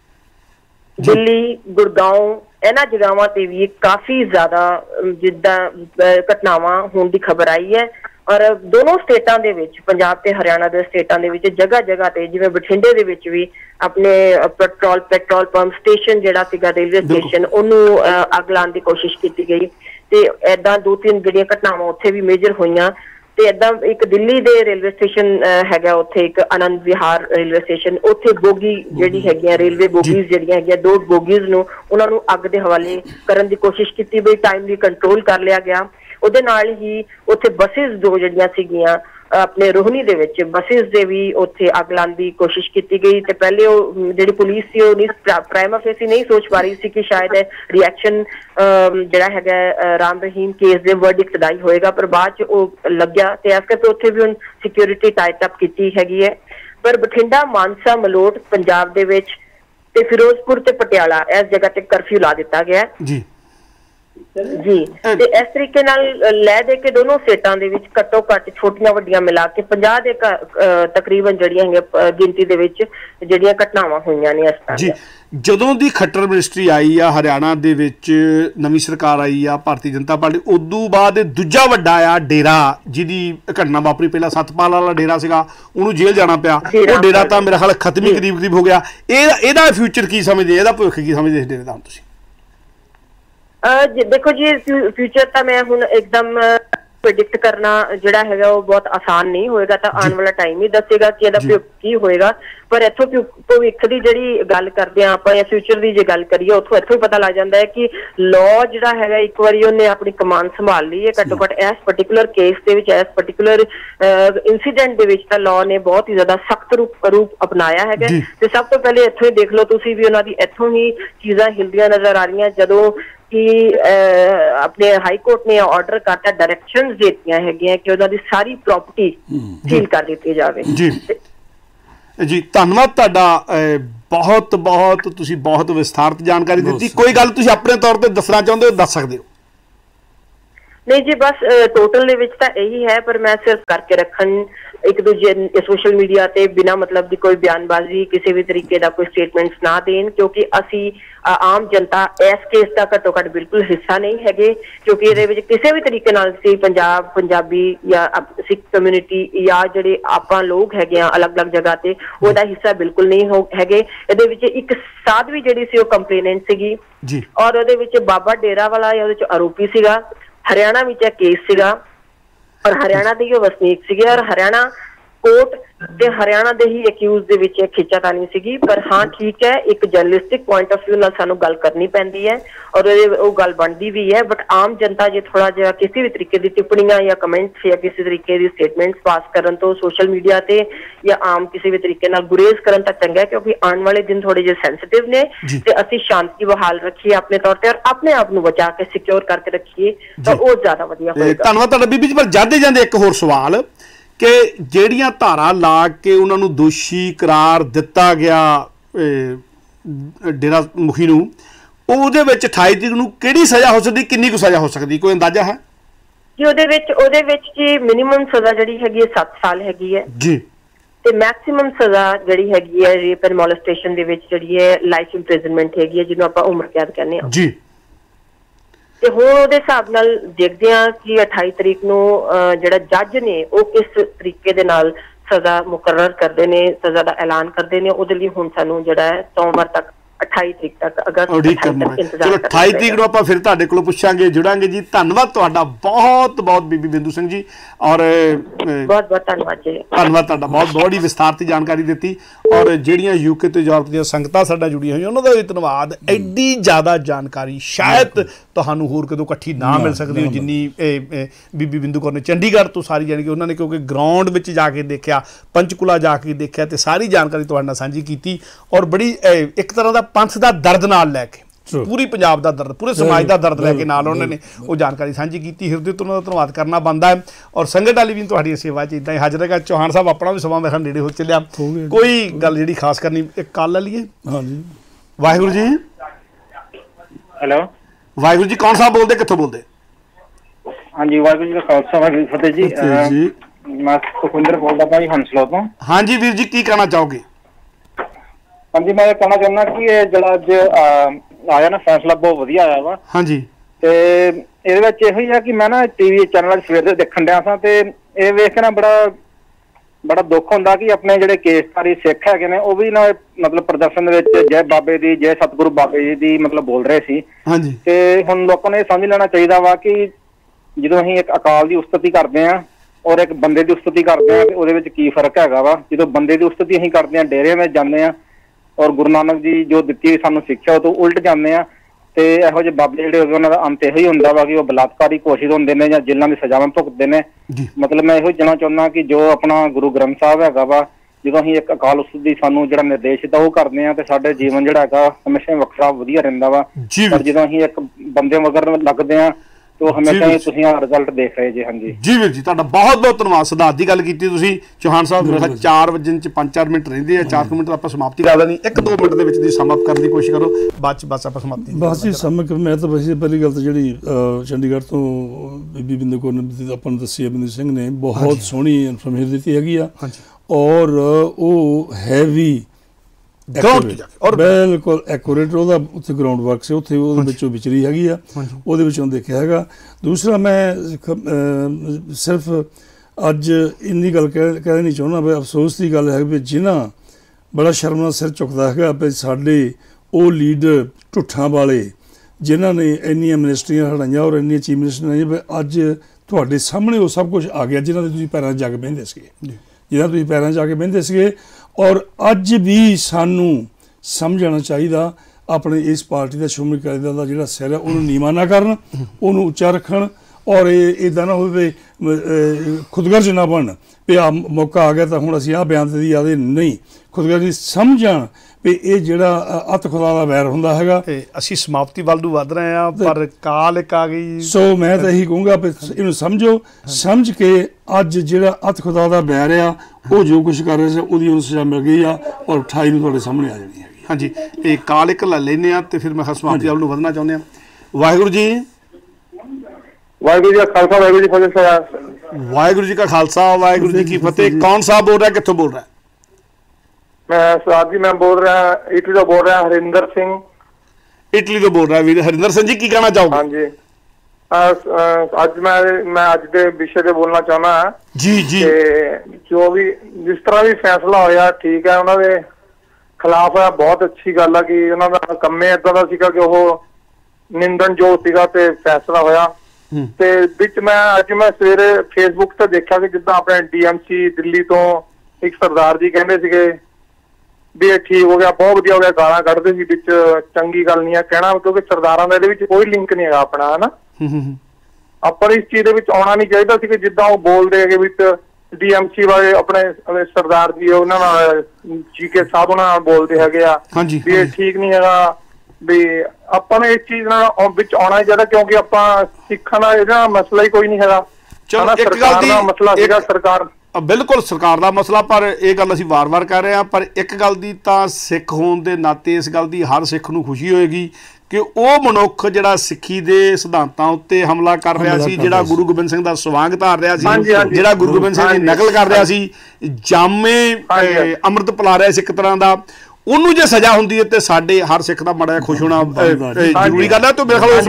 ਦਿੱਲੀ, ਗੁੜਗਾਉਂ, ਇਹਨਾਂ ਜਗ੍ਹਾਵਾਂ ਤੇ ਵੀ ਕਾਫੀ ਜ਼ਿਆਦਾ ਜਿੱਦਾਂ ਘਟਨਾਵਾਂ ਹੋਣ ਦੀ ਖਬਰ ਆਈ ਹੈ। ਔਰ ਦੋਨੋਂ ਸਟੇਟਾਂ ਦੇ ਵਿੱਚ, ਪੰਜਾਬ ਤੇ ਹਰਿਆਣਾ ਦੇ ਸਟੇਟਾਂ ਦੇ ਵਿੱਚ ਜਗ੍ਹਾ ਤੇ, ਜਿਵੇਂ ਬਠਿੰਡੇ ਦੇ ਵਿੱਚ ਵੀ ਆਪਣੇ ਪੈਟਰੋਲ ਪੰਪ ਸਟੇਸ਼ਨ ਜਿਹੜਾ ਸੀਗਾ ਰੇਲਵੇ ਸਟੇਸ਼ਨ, ਉਹਨੂੰ ਅੱਗ ਲਾਉਣ ਦੀ ਕੋਸ਼ਿਸ਼ ਕੀਤੀ ਗਈ। ਤੇ ਏਦਾਂ 2-3 ਜਿਹੜੀਆਂ ਘਟਨਾਵਾਂ ਉੱਥੇ ਵੀ ਮੇਜਰ ਹੋਈਆਂ। ਤੇ ਏਦਾਂ ਇੱਕ ਦਿੱਲੀ ਦੇ ਰੇਲਵੇ ਸਟੇਸ਼ਨ ਹੈਗਾ, ਉੱਥੇ ਇੱਕ ਆਨੰਦ ਵਿਹਾਰ ਰੇਲਵੇ ਸਟੇਸ਼ਨ, ਉੱਥੇ ਬੋਗੀ ਜਿਹੜੀ ਹੈਗੀਆਂ, ਰੇਲਵੇ ਬੋਗੀਜ਼ ਜਿਹੜੀਆਂ ਹੈਗੀਆਂ, 2 ਬੋਗੀਜ਼ ਨੂੰ ਉਹਨਾਂ ਨੂੰ ਅੱਗ ਦੇ ਹਵਾਲੇ ਕਰਨ ਦੀ ਕੋਸ਼ਿਸ਼ ਕੀਤੀ, ਬਈ ਟਾਈਮਲੀ ਕੰਟਰੋਲ ਕਰ ਲਿਆ ਗਿਆ। ਉਹਦੇ ਨਾਲ ਹੀ ਉੱਥੇ ਬੱਸਿਸ 2 ਜਿਹੜੀਆਂ ਸੀਗੀਆਂ ਆਪਣੇ ਰੋਹਨੀ ਦੇ ਵਿੱਚ ਬੱਸਿਸ ਦੇ ਵੀ ਉੱਥੇ ਅੱਗ ਲਾਉਣ ਦੀ ਕੋਸ਼ਿਸ਼ ਕੀਤੀ ਗਈ ਤੇ ਪਹਿਲੇ ਉਹ ਜਿਹੜੀ ਪੁਲਿਸ ਸੀ ਉਹ ਪ੍ਰਾਈਮਾ ਫੇਸੀ ਨਹੀਂ ਸੋਚ ਪਾ ਰਹੀ ਸੀ ਕਿ ਸ਼ਾਇਦ ਰਿਐਕਸ਼ਨ ਜਿਹੜਾ ਹੈਗਾ ਰਾਮ ਰਹੀਮ ਕੇਸ ਦੇ ਵਰਡਿਕਟ ਦਾ ਹੀ ਹੋਏਗਾ, ਪਰ ਬਾਅਦ ਚ ਉਹ ਲੱਗਿਆ ਤੇ ਇਸ ਕਰਕੇ ਉੱਥੇ ਵੀ ਹੁਣ ਸਿਕਿਉਰਿਟੀ ਟਾਈਟ ਅਪ ਕੀਤੀ ਹੈਗੀ ਹੈ। ਪਰ ਬਠਿੰਡਾ, ਮਾਨਸਾ, ਮਲੋਟ ਪੰਜਾਬ ਦੇ ਵਿੱਚ ਤੇ ਫਿਰੋਜ਼ਪੁਰ ਤੇ ਪਟਿਆਲਾ ਇਸ ਜਗ੍ਹਾ ਤੇ ਕਰਫਿਊ ਲਾ ਦਿੱਤਾ ਗਿਆ ਜੀ ਤੇ ਇਸ ਤਰੀਕੇ ਨਾਲ ਲੈ ਦੇ ਕੇ ਦੋਨੋਂ ਸਟੇਟਾਂ ਦੇ ਵਿੱਚ ਘੱਟੋ ਘੱਟ ਛੋਟੀਆਂ ਵੱਡੀਆਂ ਮਿਲਾ ਕੇ 50 ਦੇ ਤਕਰੀਬਨ ਜਿਹੜੀਆਂ ਹੈਗੀਆਂ ਗਿਣਤੀ ਦੇ ਵਿੱਚ ਜਿਹੜੀਆਂ ਘਟਨਾਵਾਂ ਹੋਈਆਂ ਨੇ ਇਸ ਤਰ੍ਹਾਂ ਜੀ। ਜਦੋਂ ਦੀ ਖੱਟਰ ਮਿਨਿਸਟਰੀ ਆਈ ਆ ਹਰਿਆਣਾ ਦੇ ਵਿੱਚ, ਨਵੀਂ ਸਰਕਾਰ ਆਈ ਆ ਭਾਰਤੀ ਜਨਤਾ ਪਾਰਟੀ, ਉਦੋਂ ਬਾਅਦ ਦੂਜਾ ਵੱਡਾ ਆ ਡੇਰਾ ਜਿਹਦੀ ਘਟਨਾ ਵਾਪਰੀ, ਪਹਿਲਾਂ ਸਤਪਾਲ ਵਾਲਾ ਡੇਰਾ ਸੀਗਾ ਉਹਨੂੰ ਜੇਲ੍ਹ ਜਾਣਾ ਪਿਆ, ਉਹ ਡੇਰਾ ਤਾਂ ਮੇਰਾ ਖਿਆਲ ਖਤਮ ਹੀ ਕਰੀਬ ਹੋ ਗਿਆ। ਇਹਦਾ ਫਿਊਚਰ ਕੀ ਸਮਝਦੇ, ਇਹਦਾ ਭਵਿੱਖ ਕੀ ਸਮਝਦੇ ਇਸ ਡੇਰੇ ਦਾ ਹੁਣ ਤੁਸੀਂ? ਦੇਖੋ ਜੀ ਫਿਊਚਰ ਤਾਂ ਮੈਂ ਹੁਣ ਇੱਕਦਮ ਪ੍ਰੈਡਿਕਟ ਕਰਨਾ ਜਿਹੜਾ ਹੈਗਾ ਉਹ ਬਹੁਤ ਆਸਾਨ ਨਹੀਂ ਹੋਏਗਾ, ਤਾਂ ਆਉਣ ਵਾਲਾ ਟਾਈਮ ਹੀ ਦੱਸੇਗਾ ਕਿ ਇਹਦਾ ਭਵਿੱਖ ਕੀ ਹੋਏਗਾ। ਪਰ ਇੱਥੋਂ ਭਵਿੱਖ ਦੀ ਜਿਹੜੀ ਗੱਲ ਕਰਦੇ ਹਾਂ ਆਪਾਂ ਜਾਂ ਫਿਊਚਰ ਦੀ ਜੇ ਗੱਲ ਕਰੀਏ ਉੱਥੋਂ ਇੱਥੋਂ ਹੀ ਪਤਾ ਲੱਗ ਜਾਂਦਾ ਹੈ ਕਿ ਲਾਅ ਜਿਹੜਾ ਹੈਗਾ ਇੱਕ ਵਾਰੀ ਉਹਨੇ ਆਪਣੀ ਕਮਾਨ ਸੰਭਾਲ ਲਈ ਹੈ, ਘੱਟੋ ਘੱਟ ਇਸ ਪਰਟੀਕੂਲਰ ਕੇਸ ਦੇ ਵਿੱਚ, ਇਸ ਪਰਟੀਕੂਲਰ ਇਨਸੀਡੈਂਟ ਦੇ ਵਿੱਚ ਤਾਂ ਲਾਅ ਨੇ ਬਹੁਤ ਹੀ ਜ਼ਿਆਦਾ ਸਖਤ ਰੂਪ ਅਪਣਾਇਆ ਹੈਗਾ। ਤੇ ਸਭ ਤੋਂ ਪਹਿਲੇ ਇੱਥੋਂ ਹੀ ਦੇਖ ਲਓ ਤੁਸੀਂ ਵੀ ਉਹਨਾਂ ਦੀ ਇੱਥੋਂ ਹੀ ਚੀਜ਼ਾਂ ਹਿਲਦੀਆਂ ਨਜ਼ਰ ਆ ਰਹੀਆਂ ਜਦੋਂ ਕਿ ਆਪਣੇ ਹਾਈ ਕੋਰਟ ਨੇ ਆਰਡਰ ਕਰਤਾ, ਡਾਇਰੈਕਸ਼ਨਸ ਦਿੱਤੀਆਂ ਹੈਗੀਆਂ ਕਿ ਉਹਨਾਂ ਦੀ ਸਾਰੀ ਪ੍ਰਾਪਰਟੀ ਸੀਲ ਕਰ ਦਿੱਤੀ ਜਾਵੇ। ਜੀ ਧੰਨਵਾਦ ਤੁਹਾਡਾ, ਬਹੁਤ ਬਹੁਤ ਤੁਸੀਂ ਬਹੁਤ ਵਿਸਥਾਰਤ ਜਾਣਕਾਰੀ ਦਿੱਤੀ। ਕੋਈ ਗੱਲ ਤੁਸੀਂ ਆਪਣੇ ਤੌਰ ਤੇ ਦੱਸਣਾ ਚਾਹੁੰਦੇ ਹੋ ਦੱਸ ਸਕਦੇ ਹੋ? ਨਹੀਂ ਜੀ, ਬਸ ਟੋਟਲ ਦੇ ਵਿੱਚ ਤਾਂ ਇਹੀ ਹੈ, ਪਰ ਮੈਂ ਸਿਰਫ ਕਰਕੇ ਰੱਖਣ ਇੱਕ ਦੂਜੇ ਸੋਸ਼ਲ ਮੀਡੀਆ ਤੇ ਬਿਨਾਂ ਮਤਲਬ ਦੀ ਕੋਈ ਬਿਆਨਬਾਜ਼ੀ, ਕਿਸੇ ਵੀ ਤਰੀਕੇ ਦਾ ਕੋਈ ਸਟੇਟਮੈਂਟਸ ਨਾ ਦੇਣ, ਕਿਉਂਕਿ ਅਸੀਂ ਆਮ ਜਨਤਾ ਇਸ ਕੇਸ ਦਾ ਘੱਟੋ ਘੱਟ ਬਿਲਕੁਲ ਹਿੱਸਾ ਨਹੀਂ ਹੈਗੇ, ਕਿਉਂਕਿ ਇਹਦੇ ਵਿੱਚ ਕਿਸੇ ਵੀ ਤਰੀਕੇ ਨਾਲ ਸੀ ਪੰਜਾਬੀ ਜਾਂ ਸਿੱਖ ਕਮਿਊਨਿਟੀ ਜਾਂ ਜਿਹੜੇ ਆਪਾਂ ਲੋਕ ਹੈਗੇ ਆ ਅਲੱਗ-ਅਲੱਗ ਜਗ੍ਹਾ ਤੇ, ਉਹਦਾ ਹਿੱਸਾ ਬਿਲਕੁਲ ਨਹੀਂ ਹੈਗੇ। ਇਹਦੇ ਵਿੱਚ ਇੱਕ ਸਾਧਵੀ ਜਿਹੜੀ ਸੀ ਉਹ ਕੰਪਲੇਨੈਂਟ ਸੀਗੀ ਔਰ ਉਹਦੇ ਵਿੱਚ ਬਾਬਾ ਡੇਰਾ ਵਾਲਾ ਉਹਦੇ ਚ ਆਰੋਪੀ ਸੀਗਾ। ਹਰਿਆਣਾ ਵਿੱਚ ਇਹ ਕੇਸ ਸੀਗਾ ਔਰ ਹਰਿਆਣਾ ਦੇ ਹੀ ਉਹ ਵਸਨੀਕ ਸੀਗੇ ਔਰ ਹਰਿਆਣਾ ਕੋਰਟ ਤੇ ਹਰਿਆਣਾ ਦੇ ਹੀ ਅਕਿਊਜ਼ ਦੇ ਵਿੱਚ ਖਿੱਚਾਤਾਨੀ ਸੀਗੀ। ਪਰ ਹਾਂ ਠੀਕ ਹੈ, ਇੱਕ ਜਰਨਲਿਸਟਿਕ ਪੁਆਇੰਟ ਆਫ ਵਿਊ ਨਾਲ ਸਾਨੂੰ ਗੱਲ ਕਰਨੀ ਪੈਂਦੀ ਹੈ ਔਰ ਉਹ ਗੱਲ ਬਣਦੀ ਵੀ ਹੈ। ਬਟ ਆਮ ਜਨਤਾ ਜੇ ਥੋੜਾ ਜਿਹਾ ਕਿਸੇ ਵੀ ਤਰੀਕੇ ਦੀ ਟਿੱਪਣੀਆਂ ਜਾਂ ਕਮੈਂਟਸ ਜਾਂ ਕਿਸੇ ਤਰੀਕੇ ਦੀ ਸਟੇਟਮੈਂਟਸ ਪਾਸ ਕਰਨ ਤੋਂ ਸੋਸ਼ਲ ਮੀਡੀਆ ਤੇ ਜਾਂ ਆਮ ਕਿਸੇ ਵੀ ਤਰੀਕੇ ਨਾਲ ਗੁਰੇਜ਼ ਕਰਨ ਤਾਂ ਚੰਗਾ, ਕਿਉਂਕਿ ਆਉਣ ਵਾਲੇ ਦਿਨ ਥੋੜੇ ਜਿਹੇ ਸੈਂਸਿਟਿਵ ਨੇ ਤੇ ਅਸੀਂ ਸ਼ਾਂਤੀ ਬਹਾਲ ਰੱਖੀਏ ਆਪਣੇ ਤੌਰ ਤੇ ਔਰ ਆਪਣੇ ਆਪ ਨੂੰ ਬਚਾ ਕੇ ਸਿਕਿਉਰ ਕਰਕੇ ਰੱਖੀਏ ਤਾਂ ਉਹ ਜ਼ਿਆਦਾ ਵਧੀਆ ਹੋਏਗਾ। ਧੰਨਵਾਦ ਤੁਹਾਡਾ ਬੀਬੀ ਜੀ। ਪਰ ਜਾਂਦੇ ਜਾਂਦੇ ਇੱਕ ਹੋਰ ਸਵਾਲ ਕਿ ਜਿਹੜੀਆਂ ਧਾਰਾ ਲਾ ਕੇ ਉਹਨਾਂ ਨੂੰ ਦੋਸ਼ੀ ਕਰਾਰ ਦਿੱਤਾ ਗਿਆ ਡੇਰਾ ਮੁਖੀ ਨੂੰ, ਉਹਦੇ ਵਿੱਚ 28 ਤਰੀਕ ਨੂੰ ਕਿਹੜੀ ਸਜ਼ਾ ਹੋ ਸਕਦੀ, ਕਿੰਨੀ ਕੁ ਸਜ਼ਾ ਹੋ ਸਕਦੀ, ਕੋਈ ਅੰਦਾਜ਼ਾ ਹੈ ਜੀ? ਉਹਦੇ ਵਿੱਚ ਜੀ ਮਿਨੀਮਮ ਸਜ਼ਾ ਜਿਹੜੀ ਹੈਗੀ ਹੈ 7 ਸਾਲ ਹੈਗੀ ਹੈ ਜੀ ਤੇ ਮੈਕਸਿਮਮ ਸਜ਼ਾ ਜਿਹੜੀ ਹੈਗੀ ਹੈ ਰੇਪ ਐਂਡ ਮੋਲੈਸਟੇਸ਼ਨ ਦੇ ਵਿੱਚ ਜਿਹੜੀ ਹੈ ਲਾਈਫ ਇੰਪ੍ਰਿਜ਼ਨਮੈਂਟ ਹੈਗੀ ਹੈ, ਜਿਹਨੂੰ ਆਪਾਂ ਉਮਰ ਕੈਦ ਕਹਿੰਦੇ ਹਾਂ ਜੀ। ਤੇ ਹੁਣ ਉਹਦੇ ਹਿਸਾਬ ਨਾਲ ਦੇਖਦੇ ਹਾਂ ਕਿ 28 ਤਰੀਕ ਨੂੰ ਜਿਹੜਾ ਜੱਜ ਨੇ ਉਹ ਕਿਸ ਤਰੀਕੇ ਦੇ ਨਾਲ ਸਜ਼ਾ ਮੁਕਰਰ ਕਰਦੇ ਨੇ, ਸਜ਼ਾ ਦਾ ਐਲਾਨ ਕਰਦੇ ਨੇ। ਉਹਦੇ ਲਈ ਹੁਣ ਸਾਨੂੰ ਜਿਹੜਾ ਹੈ ਸੋਮਵਾਰ ਤੱਕ 28 ਤਰੀਕ ਤੱਕ ਅਗਸਤ ਚਲੋ 28 ਤਰੀਕ ਨੂੰ ਆਪਾਂ ਫਿਰ ਤੁਹਾਡੇ ਕੋਲੋਂ ਪੁੱਛਾਂਗੇ, ਜੁੜਾਂਗੇ ਜੀ। ਧੰਨਵਾਦ ਤੁਹਾਡਾ ਬਹੁਤ ਬਹੁਤ ਬੀਬੀ ਬਿੰਦੂ ਸਿੰਘ ਜੀ ਔਰ ਬਹੁਤ ਬਹੁਤ ਧੰਨਵਾਦ ਜੀ। ਧੰਨਵਾਦ ਤੁਹਾਡਾ, ਬਹੁਤ ਬੜੀ ਵਿਸਥਾਰਤੀ ਜਾਣਕਾਰੀ ਦਿੱਤੀ ਔਰ ਜਿਹੜੀਆਂ ਯੂਕੇ ਤੇ ਯੂਰਪ ਦੀਆਂ ਸੰਗਤਾਂ ਸਾਡਾ ਜੁੜੀਆਂ ਹੋਈਆਂ ਉਹਨਾਂ ਦਾ ਵੀ ਧੰਨਵਾਦ। ਐਡੀ ਜ਼ਿਆਦਾ ਜਾਣਕਾਰੀ ਸ਼ਾਇਦ ਤੁਹਾਨੂੰ ਹੋਰ ਕਦੋਂ ਇਕੱਠੀ ਨਾ ਮਿਲ ਸਕਦੀ ਹੋ ਜਿੰਨੀ ਬੀਬੀ ਬਿੰਦੂ ਕੌਰ ਨੇ ਚੰਡੀਗੜ੍ਹ ਤੋਂ ਸਾਰੀ ਜਾਣੀ ਕਿ ਉਹਨਾਂ ਨੇ, ਕਿਉਂਕਿ ਗਰਾਊਂਡ ਵਿੱਚ ਜਾ ਕੇ ਦੇਖਿਆ, ਪੰਚਕੂਲਾ ਜਾ ਕੇ ਦੇਖਿਆ ਤੇ ਸਾਰੀ ਜਾਣਕਾਰੀ ਤੁਹਾਡੇ ਨਾਲ ਸਾਂਝੀ ਕੀਤੀ ਔਰ ਬੜੀ ਇੱਕ ਤਰ੍ਹਾਂ ਦਾ ਪੰਥ ਦਾ ਦਰਦ ਨਾਲ ਲੈ ਕੇ, ਪੂਰੀ ਪੰਜਾਬ ਦਾ ਦਰਦ, ਪੂਰੇ ਸਮਾਜ ਦਾ ਦਰਦ ਲੈ ਕੇ ਨਾਲ ਉਹਨਾਂ ਨੇ ਉਹ ਜਾਣਕਾਰੀ ਸਾਂਝੀ ਕੀਤੀ। ਹਿਰਦੇ ਤੋਂ ਉਹਨਾਂ ਦਾ ਧੰਨਵਾਦ ਕਰਨਾ ਬਣਦਾ ਹੈ ਔਰ ਸੰਗਤ ਟੈਲੀਵਿਜ਼ਨ ਤੁਹਾਡੀ ਸੇਵਾ 'ਚ ਇੱਦਾਂ ਹੀ ਹਾਜ਼ਰ ਹੈਗਾ। ਚੌਹਾਨ ਸਾਹਿਬ ਆਪਣਾ ਵੀ ਸਮਾਂ ਮੇਰੇ ਨੇੜੇ ਹੋ ਚੱਲਿਆ, ਕੋਈ ਗੱਲ ਜਿਹੜੀ ਖਾਸ ਕਰਨੀ ਇੱਕ ਕਾਲ ਲੈ ਲਈਏ। ਹਾਂਜੀ ਵਾਹਿਗੁਰੂ ਜੀ। ਹੈਲੋ ਵਾਹਿਗੁਰੂ ਜੀ, ਕੌਣ ਸਾਹਿਬ ਬੋਲਦੇ, ਕਿੱਥੋਂ ਬੋਲਦੇ? ਹਾਂਜੀ ਵਾਹਿਗੁਰੂ ਜੀ ਦਾ ਖਾਲਸਾ ਵਾਹਿਗੁਰੂ ਜੀ ਫਤਿਹ ਜੀ। ਮੈਂ ਸੁਖਵਿੰਦਰ ਬੋਲਦਾ ਭਾਈ ਹੰਸਲੋ ਤੋਂ। ਹਾਂਜੀ ਵੀਰ ਜੀ, ਕੀ ਕਹਿਣਾ ਚਾਹੋਗੇ? ਹਾਂਜੀ ਮੈਂ ਇਹ ਕਹਿਣਾ ਚਾਹੁੰਦਾ ਕਿ ਇਹ ਜਿਹੜਾ ਅੱਜ ਆਇਆ ਨਾ ਫੈਸਲਾ ਬਹੁਤ ਵਧੀਆ ਆਇਆ ਵਾ। ਹਾਂਜੀ ਤੇ ਇਹਦੇ ਵਿੱਚ ਇਹੋ ਹੀ ਆ ਕਿ ਮੈਂ ਨਾ ਟੀਵੀ ਚੈਨਲ ਸਵੇਰ ਦੇ ਦੇਖਣ ਡਿਆ ਸਾਂ ਤੇ ਇਹ ਵੇਖ ਕੇ ਨਾ ਬੜਾ ਦੁੱਖ ਹੁੰਦਾ ਕਿ ਆਪਣੇ ਜਿਹੜੇ ਕੇਸਧਾਰੀ ਸਿੱਖ ਹੈਗੇ ਨੇ ਉਹ ਵੀ ਨਾ ਮਤਲਬ ਪ੍ਰਦਰਸ਼ਨ ਦੇ ਵਿੱਚ ਜੈ ਬਾਬੇ ਦੀ, ਜੈ ਸਤਿਗੁਰੂ ਬਾਬੇ ਜੀ ਦੀ ਮਤਲਬ ਬੋਲ ਰਹੇ ਸੀ। ਹਾਂਜੀ ਤੇ ਹੁਣ ਲੋਕਾਂ ਨੂੰ ਇਹ ਸਮਝ ਲੈਣਾ ਚਾਹੀਦਾ ਵਾ ਕਿ ਜਦੋਂ ਅਸੀਂ ਇੱਕ ਅਕਾਲ ਦੀ ਉਸਤਤੀ ਕਰਦੇ ਹਾਂ ਔਰ ਇੱਕ ਬੰਦੇ ਦੀ ਉਸਤਤੀ ਕਰਦੇ ਹਾਂ ਤੇ ਉਹਦੇ ਵਿੱਚ ਕੀ ਫਰਕ ਹੈਗਾ ਵਾ। ਜਦੋਂ ਬੰਦੇ ਦੀ ਉਸਤਤੀ ਅਸੀਂ ਕਰਦੇ ਹਾਂ, ਡੇਰਿਆਂ ਵਿੱਚ ਜਾਂਦੇ ਹਾਂ ਔਰ ਗੁਰੂ ਨਾਨਕ ਜੀ ਜੋ ਦਿੱਤੀ ਸਾਨੂੰ ਸਿੱਖਿਆ ਉਹ ਤੋਂ ਉਲਟ ਜਾਂਦੇ ਹਾਂ ਤੇ ਇਹੋ ਜਿਹੇ ਬਾਬੇ ਜਿਹੜੇ ਉਹਨਾਂ ਦਾ ਅੰਤ ਇਹੋ ਹੀ ਹੁੰਦਾ ਵਾ ਕਿ ਉਹ ਬਲਾਤਕਾਰੀ ਘੋਸ਼ਿਤ ਹੁੰਦੇ ਨੇ ਜਾਂ ਜੇਲ੍ਹਾਂ ਦੀ ਸਜ਼ਾਵਾਂ ਭੁਗਤਦੇ ਨੇ। ਮਤਲਬ ਮੈਂ ਇਹੋ ਕਹਿਣਾ ਚਾਹੁੰਦਾ ਕਿ ਜੋ ਆਪਣਾ ਗੁਰੂ ਗ੍ਰੰਥ ਸਾਹਿਬ ਹੈਗਾ ਵਾ, ਜਦੋਂ ਅਸੀਂ ਇੱਕ ਅਕਾਲ ਉਸਤ ਦੀ ਸਾਨੂੰ ਜਿਹੜਾ ਨਿਰਦੇਸ਼ ਦਿੱਤਾ ਉਹ ਕਰਦੇ ਆ ਤੇ ਸਾਡੇ ਜੀਵਨ ਜਿਹੜਾ ਹੈਗਾ ਹਮੇਸ਼ਾ ਵੱਖਰਾ ਵਧੀਆ ਰਹਿੰਦਾ ਵਾ। ਪਰ ਜਦੋਂ ਅਸੀਂ ਇੱਕ ਬੰਦੇ ਮਗਰ ਲੱਗਦੇ ਆ तो हमेशा ही ਤੁਸੀਂ ਆ ਰਿਜ਼ਲਟ ਦੇਖ ਰਹੇ ਜੀ। ਹਾਂਜੀ ਜੀ ਵੀਰ ਜੀ, ਤੁਹਾਡਾ ਬਹੁਤ ਬਹੁਤ ਧੰਨਵਾਦ। ਸਿਧਾਰਥ ਦੀ ਗੱਲ ਕੀਤੀ ਤੁਸੀਂ ਚੌਹਾਨ ਸਾਹਿਬ, 4 ਵਜੇ 5-4 ਮਿੰਟ ਰਹਿੰਦੇ ਆ, 4 ਮਿੰਟ ਆਪਾਂ ਸਮਾਪਤੀ ਕਰ ਲੈਣੀ, 1-2 ਮਿੰਟ ਦੇ ਵਿੱਚ ਦੀ ਸਮ ਅਪ ਕਰਨ ਦੀ ਕੋਸ਼ਿਸ਼ ਕਰੋ, ਬਾਅਦ ਚ ਬਸ ਆਪਾਂ ਸਮਾਪਤੀ। ਬਸ ਜੀ ਸਮ ਮੈਂ ਤਾਂ ਵੈਸੇ ਪਹਿਲੀ ਗੱਲ ਤਾਂ ਜਿਹੜੀ ਚੰਡੀਗੜ੍ਹ ਤੋਂ ਬੀਬੀ ਬਿੰਦੂ ਕੌਰ ਨੇ ਆਪਾਂ ਨੂੰ ਦੱਸੀ ਹੈ, ਬਿੰਦੂ ਸਿੰਘ ਨੇ ਬਹੁਤ ਸੋਹਣੀ ਇਨਫੋਰਮੇਸ਼ਨ ਦਿੱਤੀ ਹੈਗੀ ਆ, ਔਰ ਉਹ ਹੈ ਵੀ ਬਿਲਕੁਲ ਐਕੂਰੇਟ। ਉਹਦਾ ਉੱਥੇ ਗਰਾਊਂਡ ਵਰਕ ਸੀ, ਉੱਥੇ ਉਹਦੇ ਵਿੱਚੋਂ ਵਿਚਰੀ ਹੈਗੀ ਆ, ਉਹਦੇ ਵਿੱਚੋਂ ਦੇਖਿਆ ਹੈਗਾ। ਦੂਸਰਾ ਮੈਂ ਸਿਰਫ ਅੱਜ ਇੰਨੀ ਗੱਲ ਕਹਿ ਨਹੀਂ ਚਾਹੁੰਦਾ ਵੀ ਅਫਸੋਸ ਦੀ ਗੱਲ ਹੈ ਵੀ ਜਿਨ੍ਹਾਂ ਬੜਾ ਸ਼ਰਮ ਨਾਲ ਸਿਰ ਚੁੱਕਦਾ ਹੈਗਾ ਵੀ ਸਾਡੇ ਉਹ ਲੀਡਰ ਢੁੱਠਾਂ ਵਾਲੇ ਜਿਨ੍ਹਾਂ ਨੇ ਇੰਨੀਆਂ ਮਿਨਿਸਟਰੀਆਂ ਹਟਾਈਆਂ ਔਰ ਇੰਨੀਆਂ ਚੀਫ ਮਿਨਿਸਟਰ ਵੀ ਅੱਜ ਤੁਹਾਡੇ ਸਾਹਮਣੇ ਉਹ ਸਭ ਕੁਝ ਆ ਗਿਆ ਜਿਹਨਾਂ ਦੇ ਤੁਸੀਂ ਪੈਰਾਂ 'ਚ ਜਾ ਕੇ ਬਹਿੰਦੇ ਸੀਗੇ, ਔਰ ਅੱਜ ਵੀ ਸਾਨੂੰ ਸਮਝਣਾ ਚਾਹੀਦਾ ਆਪਣੇ ਇਸ ਪਾਰਟੀ ਦਾ ਸ਼੍ਰੋਮਣੀ ਅਕਾਲੀ ਦਲ ਦਾ ਜਿਹੜਾ ਸਿਰ ਹੈ ਉਹਨੂੰ ਨੀਵਾਂ ਨਾ ਕਰਨ, ਉਹਨੂੰ ਉੱਚਾ ਰੱਖਣ, ਔਰ ਇਹ ਇੱਦਾਂ ਨਾ ਹੋਵੇ ਖੁਦਗਰਜ਼ ਨਾ ਬਣਨ ਵੀ ਆਹ ਮੌਕਾ ਆ ਗਿਆ ਤਾਂ ਹੁਣ ਅਸੀਂ ਆਹ ਬਿਆਨ ਦੇ ਦੀ ਆਦੇ ਨਹੀਂ, ਖੁਦਗਰਜ਼ੀ ਸਮਝਣ ਵੀ ਇਹ ਜਿਹੜਾ ਅੱਤ ਖੁਦਾ ਦਾ ਵੈਰ ਹੁੰਦਾ ਹੈਗਾ। ਅਸੀਂ ਸਮਾਪਤੀ ਵੱਲ ਨੂੰ ਵੱਧ ਰਹੇ ਹਾਂ ਪਰ ਕਾਲ ਇੱਕ ਆ ਗਈ। ਸੋ ਮੈਂ ਤਾਂ ਇਹੀ ਕਹੂੰਗਾ ਵੀ ਇਹਨੂੰ ਸਮਝੋ, ਸਮਝ ਕੇ ਅੱਜ ਜਿਹੜਾ ਅੱਤ ਖੁਦਾ ਦਾ ਵੈਰ ਆ ਉਹ ਜੋ ਕੁਛ ਕਰ ਰਹੇ ਸੀ ਉਹਦੀ ਉਹਨੂੰ ਸਜ਼ਾ ਮਿਲ ਗਈ ਆ ਔਰ 28 ਨੂੰ ਤੁਹਾਡੇ ਸਾਹਮਣੇ ਆ ਜਾਣੀ ਹੈਗੀ। ਹਾਂਜੀ, ਇਹ ਕਾਲ ਇੱਕ ਲੈ ਲੈਂਦੇ ਆ ਤੇ ਫਿਰ ਮੈਂ ਸਮਾਪਤੀ ਵੱਲ ਨੂੰ ਵਧਣਾ ਚਾਹੁੰਦੇ ਹਾਂ। ਵਾਹਿਗੁਰੂ ਜੀ। ਵਾਹਿਗੁਰੂ ਜੀ ਕਾ ਖਾਲਸਾ, ਵਾਹਿਗੁਰੂ ਜੀ ਕੀ ਫਤਿਹ। ਵਾਹਿਗੁਰੂ ਜੀ ਕਾ ਖਾਲਸਾ, ਵਾਹਿਗੁਰੂ ਜੀ ਕੀ ਫਤਿਹ। ਕੌਣ ਸਾਹਿਬ ਬੋਲ ਰਿਹਾ, ਕਿੱਥੋਂ ਬੋਲ ਰਿਹਾ? ਮੈਂ ਸਰਦਾਰ ਜੀ, ਮੈਂ ਬੋਲ ਰਿਹਾ ਇਟਲੀ ਤੋਂ ਬੋਲ ਰਿਹਾ, ਹਰਿੰਦਰ ਸਿੰਘ। ਇਟਲੀ ਤੋਂ ਬੋਲ ਰਿਹਾ ਵੀਰ ਹਰਿੰਦਰ ਸਿੰਘ ਜੀ, ਕੀ ਕਹਿਣਾ ਚਾਹੋਗੇ? ਹਾਂਜੀ, ਅੱਜ ਮੈਂ ਅੱਜ ਦੇ ਵਿਸ਼ੇ ਤੇ ਬੋਲਣਾ ਚਾਹੁੰਦਾ ਹਾਂ ਜੀ ਜੀ। ਤੇ ਜੋ ਵੀ ਜਿਸ ਤਰ੍ਹਾਂ ਵੀ ਫੈਸਲਾ ਹੋਇਆ ਠੀਕ ਹੈ, ਉਹਨਾਂ ਦੇ ਖਿਲਾਫ ਹੈ, ਬਹੁਤ ਅੱਛੀ ਗੱਲ ਹੈ ਕਿ ਉਹਨਾਂ ਦਾ ਕੰਮੇ ਏਦਾਂ ਦਾ ਸੀਗਾ ਕਿ ਉਹ ਨਿੰਦਣਯੋਗ ਸੀਗਾ ਤੇ ਫੈਸਲਾ ਹੋਇਆ। ਤੇ ਵਿੱਚ ਮੈਂ ਸਵੇਰੇ ਫੇਸਬੁੱਕ ਤੇ ਦੇਖਿਆ ਕਿ ਜਿੱਦਾਂ ਆਪਣੇ DMC ਦਿੱਲੀ ਤੋਂ ਇੱਕ ਸਰਦਾਰ ਜੀ ਕਹਿੰਦੇ ਸੀਗੇ ਵੀ ਇਹ ਠੀਕ ਹੋ ਗਿਆ, ਬਹੁਤ ਵਧੀਆ ਹੋ ਗਿਆ, ਗਾਲਾਂ ਕੱਢਦੇ ਸੀ ਵਿੱਚ, ਚੰਗੀ ਗੱਲ ਨਹੀਂ ਹੈ ਕਹਿਣਾ, ਕਿਉਂਕਿ ਸਰਦਾਰਾਂ ਦਾ ਇਹਦੇ ਵਿੱਚ ਕੋਈ ਲਿੰਕ ਨਹੀਂ ਹੈਗਾ ਆਪਣਾ, ਹਨਾ। ਆਪਾਂ ਨੂੰ ਇਸ ਚੀਜ਼ ਦੇ ਵਿੱਚ ਆਉਣਾ ਨਹੀਂ ਚਾਹੀਦਾ ਸੀ ਕਿ ਜਿੱਦਾਂ ਉਹ ਬੋਲਦੇ ਹੈਗੇ ਵਿੱਚ DMC ਵਾਲੇ ਆਪਣੇ ਸਰਦਾਰ ਜੀ ਉਹਨਾਂ ਨਾਲ GK ਸਾਹਿਬ ਉਹਨਾਂ ਨਾਲ ਬੋਲਦੇ ਹੈਗੇ ਆ ਵੀ ਇਹ ਠੀਕ ਨਹੀਂ ਹੈਗਾ, ਵੀ ਆਪਾਂ ਨੂੰ ਇਸ ਚੀਜ਼ ਨਾਲ ਵਿੱਚ ਆਉਣਾ ਹੀ ਚਾਹੀਦਾ ਕਿਉਂਕਿ ਆਪਾਂ ਸਿੱਖਾਂ ਦਾ ਇਹਦਾ ਮਸਲਾ ਹੀ ਕੋਈ ਨਹੀਂ ਹੈਗਾ। ਚਲੋ ਇੱਕ ਗੱਲ ਦੀ ਮਸਲਾ ਸੀਗਾ ਸਰਕਾਰ, ਬਿਲਕੁਲ ਸਰਕਾਰ ਦਾ ਮਸਲਾ, ਪਰ ਇਹ ਗੱਲ ਅਸੀਂ ਵਾਰ-ਵਾਰ ਕਰ ਰਹੇ ਹਾਂ। ਪਰ ਇੱਕ ਗੱਲ ਦੀ ਤਾਂ ਸਿੱਖ ਹੋਣ ਦੇ ਨਾਤੇ ਇਸ ਗੱਲ ਦੀ ਹਰ ਸਿੱਖ ਨੂੰ ਖੁਸ਼ੀ ਹੋਏਗੀ ਕਿ ਉਹ ਮਨੁੱਖ ਜਿਹੜਾ ਸਿੱਖੀ ਦੇ ਸਿਧਾਂਤਾਂ ਉੱਤੇ ਹਮਲਾ ਕਰ ਰਿਹਾ ਸੀ, ਜਿਹੜਾ ਗੁਰੂ ਗੋਬਿੰਦ ਸਿੰਘ ਦਾ ਸਵਾਂਗ ਧਾਰ ਰਿਹਾ ਸੀ, ਜਿਹੜਾ ਗੁਰੂ ਗੋਬਿੰਦ ਸਿੰਘ ਦੀ ਨਕਲ ਕਰ ਰਿਹਾ ਸੀ, ਜਾਮੇ ਅੰਮ੍ਰਿਤ ਪਿਲਾ ਰਿਹਾ ਸੀ ਇੱਕ ਤਰ੍ਹਾਂ ਦਾ, ਉਹਨੂੰ ਜੇ ਸਜ਼ਾ ਹੁੰਦੀ ਹੈ ਤੇ ਸਾਡੇ ਹਰ ਸਿੱਖ ਦਾ ਮਾੜਾ ਜਿਹਾ ਖੁਸ਼ ਹੋਣਾ ਜ਼ਰੂਰੀ ਗੱਲ ਹੈ। ਤੇ ਮੇਰੇ ਖਿਆਲ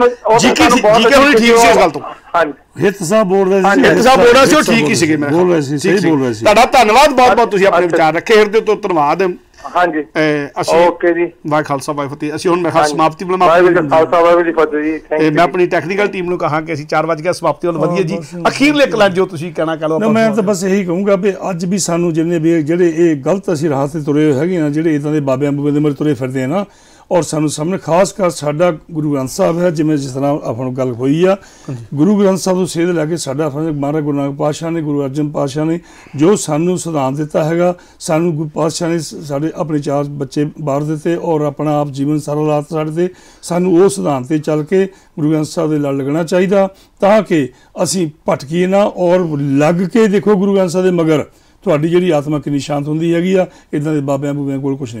ਜੀਕੇ ਹੋਣੀ ਠੀਕ ਸੀ ਇਸ ਗੱਲ ਤੋਂ। ਹਿੱਤ ਸਾਹਿਬ ਬੋਲ ਰਹੇ ਸੀ, ਹਿੱਤ ਸਾਹਿਬ ਬੋਲ ਰਹੇ ਸੀ, ਉਹ ਠੀਕ ਹੀ ਸੀਗੇ, ਬੋਲ ਰਹੇ ਸੀ, ਸਹੀ ਬੋਲ ਰਹੇ ਸੀ। ਤੁਹਾਡਾ ਧੰਨਵਾਦ, ਬਹੁਤ ਬਹੁਤ ਤੁਸੀਂ ਆਪਣੇ ਵਿਚਾਰ ਰੱਖੇ, ਹਿਰਦੇ ਤੋਂ ਧੰਨਵਾਦ। ਹਾਂਜੀ ਅਸੀਂ ਓਕੇ ਜੀ, ਵਾਹਿ ਖਾਲਸਾ ਵਾਹਿ ਫਤਿਹ। ਅਸੀਂ ਹੁਣ ਮੈਂ ਖਾਸ ਸਮਾਪਤੀ ਖਾਲਸਾ ਵਾਹਿਗੁਰੂ ਜੀ ਫਤਿਹ ਜੀ। ਮੈਂ ਆਪਣੀ ਟੈਕਨੀਕਲ ਟੀਮ ਨੂੰ ਕਹਾਂ ਕਿ ਅਸੀਂ 4 ਵਜੇ ਸਮਾਪਤੀ ਵੱਲ ਵਧੀਏ ਜੀ। ਅਖੀਰਲੇ ਕਲਾਂ ਜੋ ਤੁਸੀਂ ਕਹਿਣਾ ਕਹ ਲਓ। ਮੈਂ ਤਾਂ ਬਸ ਇਹੀ ਕਹੂੰਗਾ ਵੀ ਅੱਜ ਵੀ ਸਾਨੂੰ ਜਿੰਨੇ ਵੀ ਜਿਹੜੇ ਇਹ ਗਲਤ ਅਸੀਂ ਰਾਹ ਤੇ ਤੁਰੇ ਹੈਗੇ ਨਾ, ਜਿਹੜੇ ਇੱਦਾਂ ਦੇ ਬਾਬਿਆਂ ਬੂਬੇ ਦੇ ਮਰ ਤੁਰੇ ਫਿਰਦੇ ਆ ਨਾ, ਔਰ ਸਾਨੂੰ ਸਾਹਮਣੇ ਖਾਸ ਕਰ ਸਾਡਾ ਗੁਰੂ ਗ੍ਰੰਥ ਸਾਹਿਬ ਹੈ, ਜਿਵੇਂ ਜਿਸ ਤਰ੍ਹਾਂ ਆਪਾਂ ਨੂੰ ਗੱਲ ਹੋਈ ਆ, ਗੁਰੂ ਗ੍ਰੰਥ ਸਾਹਿਬ ਤੋਂ ਸੇਧ ਲੈ ਕੇ ਸਾਡਾ ਮਹਾਰਾਜ ਗੁਰੂ ਨਾਨਕ ਪਾਤਸ਼ਾਹ ਨੇ, ਗੁਰੂ ਅਰਜਨ ਪਾਤਸ਼ਾਹ ਨੇ ਜੋ ਸਾਨੂੰ ਸਿਧਾਂਤ ਦਿੱਤਾ ਹੈਗਾ, ਸਾਨੂੰ ਗੁਰੂ ਪਾਤਸ਼ਾਹ ਨੇ ਸਾਡੇ ਆਪਣੇ 4 ਬੱਚੇ ਬਾਹਰ ਦਿੱਤੇ ਔਰ ਆਪਣਾ ਆਪ ਜੀਵਨ ਸਾਰਾ ਲਾਤ ਸਾਡੇ ਤੇ, ਸਾਨੂੰ ਉਹ ਸਿਧਾਂਤ ਤੇ ਚੱਲ ਕੇ ਗੁਰੂ ਗ੍ਰੰਥ ਸਾਹਿਬ ਦੇ ਲੜ ਲੱਗਣਾ ਚਾਹੀਦਾ ਤਾਂ ਕਿ ਅਸੀਂ ਭਟਕੀਏ ਨਾ, ਔਰ ਲੱਗ ਕੇ ਦੇਖੋ ਗੁਰੂ ਗ੍ਰੰਥ ਸਾਹਿਬ ਦੇ ਮਗਰ ਤੁਹਾਡੀ ਜਿਹੜੀ ਆਤਮਾ ਕਿੰਨੀ ਸ਼ਾਂਤ ਹੁੰਦੀ ਹੈਗੀ ਆ। ਇੱਦਾਂ ਦੇ ਬਾਬਿਆਂ ਬੂਬਿਆਂ ਕੋਲ ਕੁਛ ਨਹੀਂ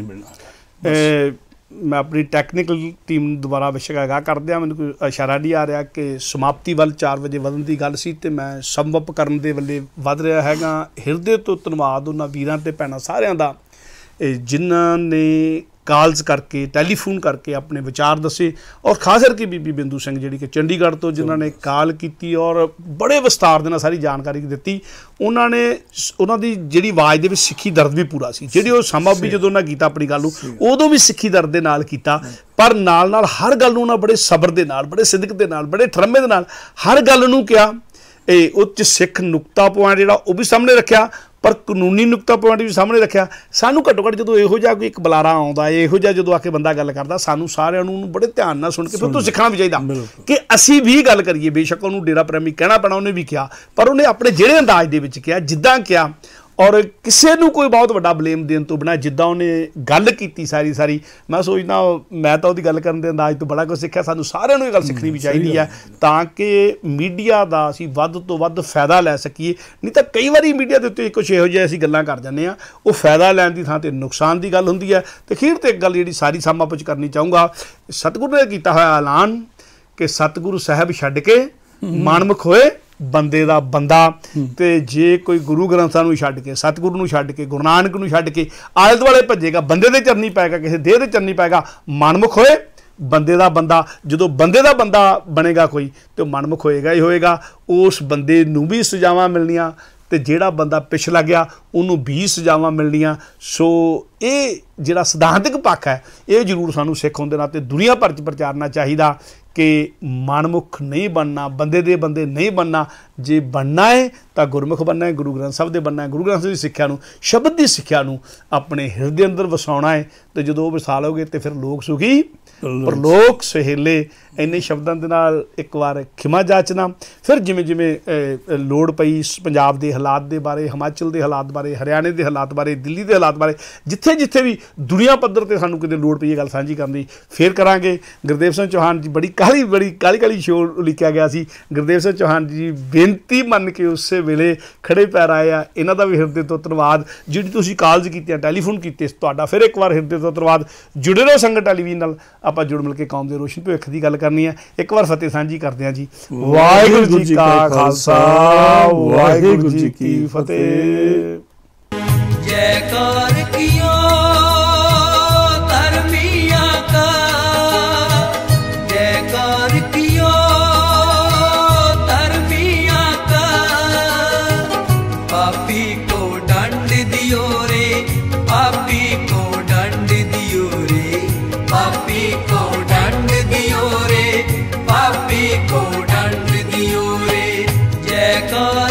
ਮਿਲਣਾ। ਮੈਂ ਆਪਣੀ ਟੈਕਨੀਕਲ ਟੀਮ ਨੂੰ ਦੁਬਾਰਾ ਵਿਸ਼ੇਸ਼ ਕਰਦੇ ਹਾਂ, ਮੈਨੂੰ ਕੋਈ ਇਸ਼ਾਰਾ ਨਹੀਂ ਆ ਰਿਹਾ ਕਿ ਸਮਾਪਤੀ ਵੱਲ 4 ਵਜੇ ਵਧਣ ਦੀ ਗੱਲ ਸੀ ਤੇ ਮੈਂ ਸੰਭਵ ਕਰਨ ਦੇ ਵੱਲੇ ਵੱਧ ਰਿਹਾ ਹੈਗਾ। ਹਿਰਦੇ ਤੋਂ ਧੰਨਵਾਦ ਉਹਨਾਂ ਵੀਰਾਂ ਤੇ ਭੈਣਾਂ ਸਾਰਿਆਂ ਦਾ ਜਿਨ੍ਹਾਂ ਨੇ ਕਾਲਸ ਕਰਕੇ, ਟੈਲੀਫੋਨ ਕਰਕੇ ਆਪਣੇ ਵਿਚਾਰ ਦੱਸੇ, ਔਰ ਖਾਸ ਕਰਕੇ ਬੀਬੀ ਬਿੰਦੂ ਸਿੰਘ ਜਿਹੜੀ ਕਿ ਚੰਡੀਗੜ੍ਹ ਤੋਂ ਜਿਨ੍ਹਾਂ ਨੇ ਕਾਲ ਕੀਤੀ ਔਰ ਬੜੇ ਵਿਸਤਾਰ ਦੇ ਨਾਲ ਸਾਰੀ ਜਾਣਕਾਰੀ ਦਿੱਤੀ। ਉਹਨਾਂ ਦੀ ਜਿਹੜੀ ਆਵਾਜ਼ ਦੇ ਵਿੱਚ ਸਿੱਖੀ ਦਰਦ ਵੀ ਪੂਰਾ ਸੀ, ਜਿਹੜੀ ਉਹ ਸੰਭਵ ਵੀ ਜਦੋਂ ਉਹਨਾਂ ਕੀਤਾ ਆਪਣੀ ਗੱਲ ਨੂੰ ਉਦੋਂ ਵੀ ਸਿੱਖੀ ਦਰਦ ਦੇ ਨਾਲ ਕੀਤਾ, ਪਰ ਨਾਲ ਨਾਲ ਹਰ ਗੱਲ ਨੂੰ ਉਹਨਾਂ ਬੜੇ ਸਬਰ ਦੇ ਨਾਲ, ਬੜੇ ਸਿਦਕ ਦੇ ਨਾਲ, ਬੜੇ ਠਰਮੇ ਦੇ ਨਾਲ ਹਰ ਗੱਲ ਨੂੰ ਕਿਹਾ। ਉਹ 'ਚ ਸਿੱਖ ਨੁਕਤਾ ਪੁਆਇੰਟ ਜਿਹੜਾ ਉਹ ਵੀ ਸਾਹਮਣੇ ਰੱਖਿਆ, पर कानूनी नुकता पॉइंट भी सामने रखा। सानू घट्टो घट्ट जो इहो जिहा कोई एक बुलारा आउंदा, इहो जिहा जो आके बंदा गल करदा, सानू सारिਆਂ ਨੂੰ बड़े ध्यान नाल सुन के फिर तो सीखना भी चाहिए कि असीं भी गल करिए। बेशक उन्होंने डेरा प्रेमी कहना पैना, उन्हें भी कहा, पर उन्हें अपने ਜਿਹੜੇ अंदाज ਦੇ ਵਿੱਚ ਕਿਹਾ, ਜਿੱਦਾਂ ਕਿਹਾ, और किसी ਨੂੰ कोई बहुत ਵੱਡਾ ਬਲੇਮ देने तो बिना जिद्दां उन्हें गल की सारी मैं सोचदा मैं तो ਉਹਦੀ ਗੱਲ ਕਰਨ ਦੇ ਅੰਦਾਜ਼ ਤੋਂ बड़ा कुछ सिक्ख्या। सानू सारिਆਂ ਨੂੰ ਇਹ ਗੱਲ ਸਿੱਖਣੀ भी चाहिए है ਤਾਂ कि मीडिया ਦਾ ਅਸੀਂ ਵੱਧ ਤੋਂ ਵੱਧ फायदा ਲੈ ਸਕੀਏ। नहीं तो कई बार मीडिया ਦੇ ਉੱਤੇ कुछ ਇਹੋ ਜਿਹੇ ਅਸੀਂ ਗੱਲਾਂ ਕਰ ਜਾਂਦੇ ਆ, ਉਹ फायदा ਲੈਣ ਦੀ ਥਾਂ ਤੇ ਨੁਕਸਾਨ ਦੀ ਗੱਲ ਹੁੰਦੀ ਹੈ। ਤੇ ਅਖੀਰ ਤੇ ਇੱਕ ਗੱਲ ਜਿਹੜੀ ਸਾਰੀ ਸਾਮਾ ਵਿੱਚ ਕਰਨੀ ਚਾਹੂੰਗਾ, ਸਤਿਗੁਰੂ ਨੇ ਕੀਤਾ ਹੋਇਆ ਐਲਾਨ ਕਿ ਸਤਿਗੁਰੂ ਸਾਹਿਬ ਛੱਡ ਕੇ ਮਨਮੁਖ ਹੋਏ ਬੰਦੇ ਦਾ ਬੰਦਾ। ਤੇ ਜੇ ਕੋਈ ਗੁਰੂ ਗ੍ਰੰਥਾਂ ਨੂੰ ਛੱਡ ਕੇ, ਸਤਿਗੁਰੂ ਨੂੰ ਛੱਡ ਕੇ, ਗੁਰੂ ਨਾਨਕ ਨੂੰ ਛੱਡ ਕੇ ਆਲੇ ਦੁਆਲੇ ਭੱਜੇਗਾ, ਬੰਦੇ ਦੇ ਚਰਨੀ ਪਾਏਗਾ, ਕਿਸੇ ਦੇਹ ਦੇ ਚਰਨੀ ਪਾਏਗਾ, ਮਨਮੁਖ ਹੋਏ ਬੰਦੇ ਦਾ ਬੰਦਾ। ਜਦੋਂ ਬੰਦੇ ਦਾ ਬੰਦਾ ਬਣੇਗਾ ਕੋਈ ਤੇ ਮਨਮੁਖ ਹੋਏਗਾ ਹੀ ਹੋਏਗਾ। ਉਸ ਬੰਦੇ ਨੂੰ ਵੀ ਸਜ਼ਾਵਾਂ ਮਿਲਣੀਆਂ ਤੇ ਜਿਹੜਾ ਬੰਦਾ ਪਿਛਲਾ ਗਿਆ ਉਹਨੂੰ ਵੀ ਸਜ਼ਾਵਾਂ ਮਿਲਣੀਆਂ। ਸੋ ਇਹ ਜਿਹੜਾ ਸਿਧਾਂਤਕ ਪੱਖ ਹੈ ਇਹ ਜ਼ਰੂਰ ਸਾਨੂੰ ਸਿੱਖ ਹੋਣ ਦੇ ਨਾਤੇ ਦੁਨੀਆ ਭਰ 'ਚ ਪ੍ਰਚਾਰਨਾ ਚਾਹੀਦਾ कि मनमुख नहीं बनना, बंदे दे बंदे नहीं बनना। जे बनना है तो गुरमुख बनना है, गुरु ग्रंथ साहब दे बनना है, गुरु ग्रंथ साहब की सिक्ख्या नूं, शब्द की सिक्ख्या नूं अपने हिरदे अंदर वसाउणा है। तो जो वसा लोगे तो फिर लोग सुखी परलोक सुहेले। इन्ने शब्दों के नाल एक बार खिमा जाचना। फिर जिमें जिमें लोड़ पई पंजाब के हालात के बारे, हिमाचल के हालात बारे, हरियाणे के हालात बारे, दिल्ली के हालात बारे, जिथे जिथे भी दुनिया पद्धर पर सानूं किते लोड़ पई गल सांझी करन दी फिर करांगे। गुरदेव सिंह चौहान जी बड़ी काली शो लिखा गया सी। गुरदेव सिंह चौहान जी बेनती मन के उस वेले खड़े पैर आए आ। इन्हां दा भी हिरदे तो धन्नवाद। जिहड़ी तुसीं कॉल्स कीतियां, टैलीफोन कीते, तुहाडा फिर एक बार हिरदे तो धन्नवाद। जुड़े रहो संगत टेलीविजन नाल, आपां जुड़ मिल के कौम दे रोशन भविख दी गल करनी है। एक बार फतेह सांझी करते हैं जी। वाहिगुरू जी का खालसा, वाहिगुरू जी की फतेह। जयकार कियो धर्मिया का, जयकार कियो धर्मिया का। पापी को दंड दियो रे, पापी को दंड दियो रे, पापी को दंड दियो रे, पापी को दंड दियो रे। जयकार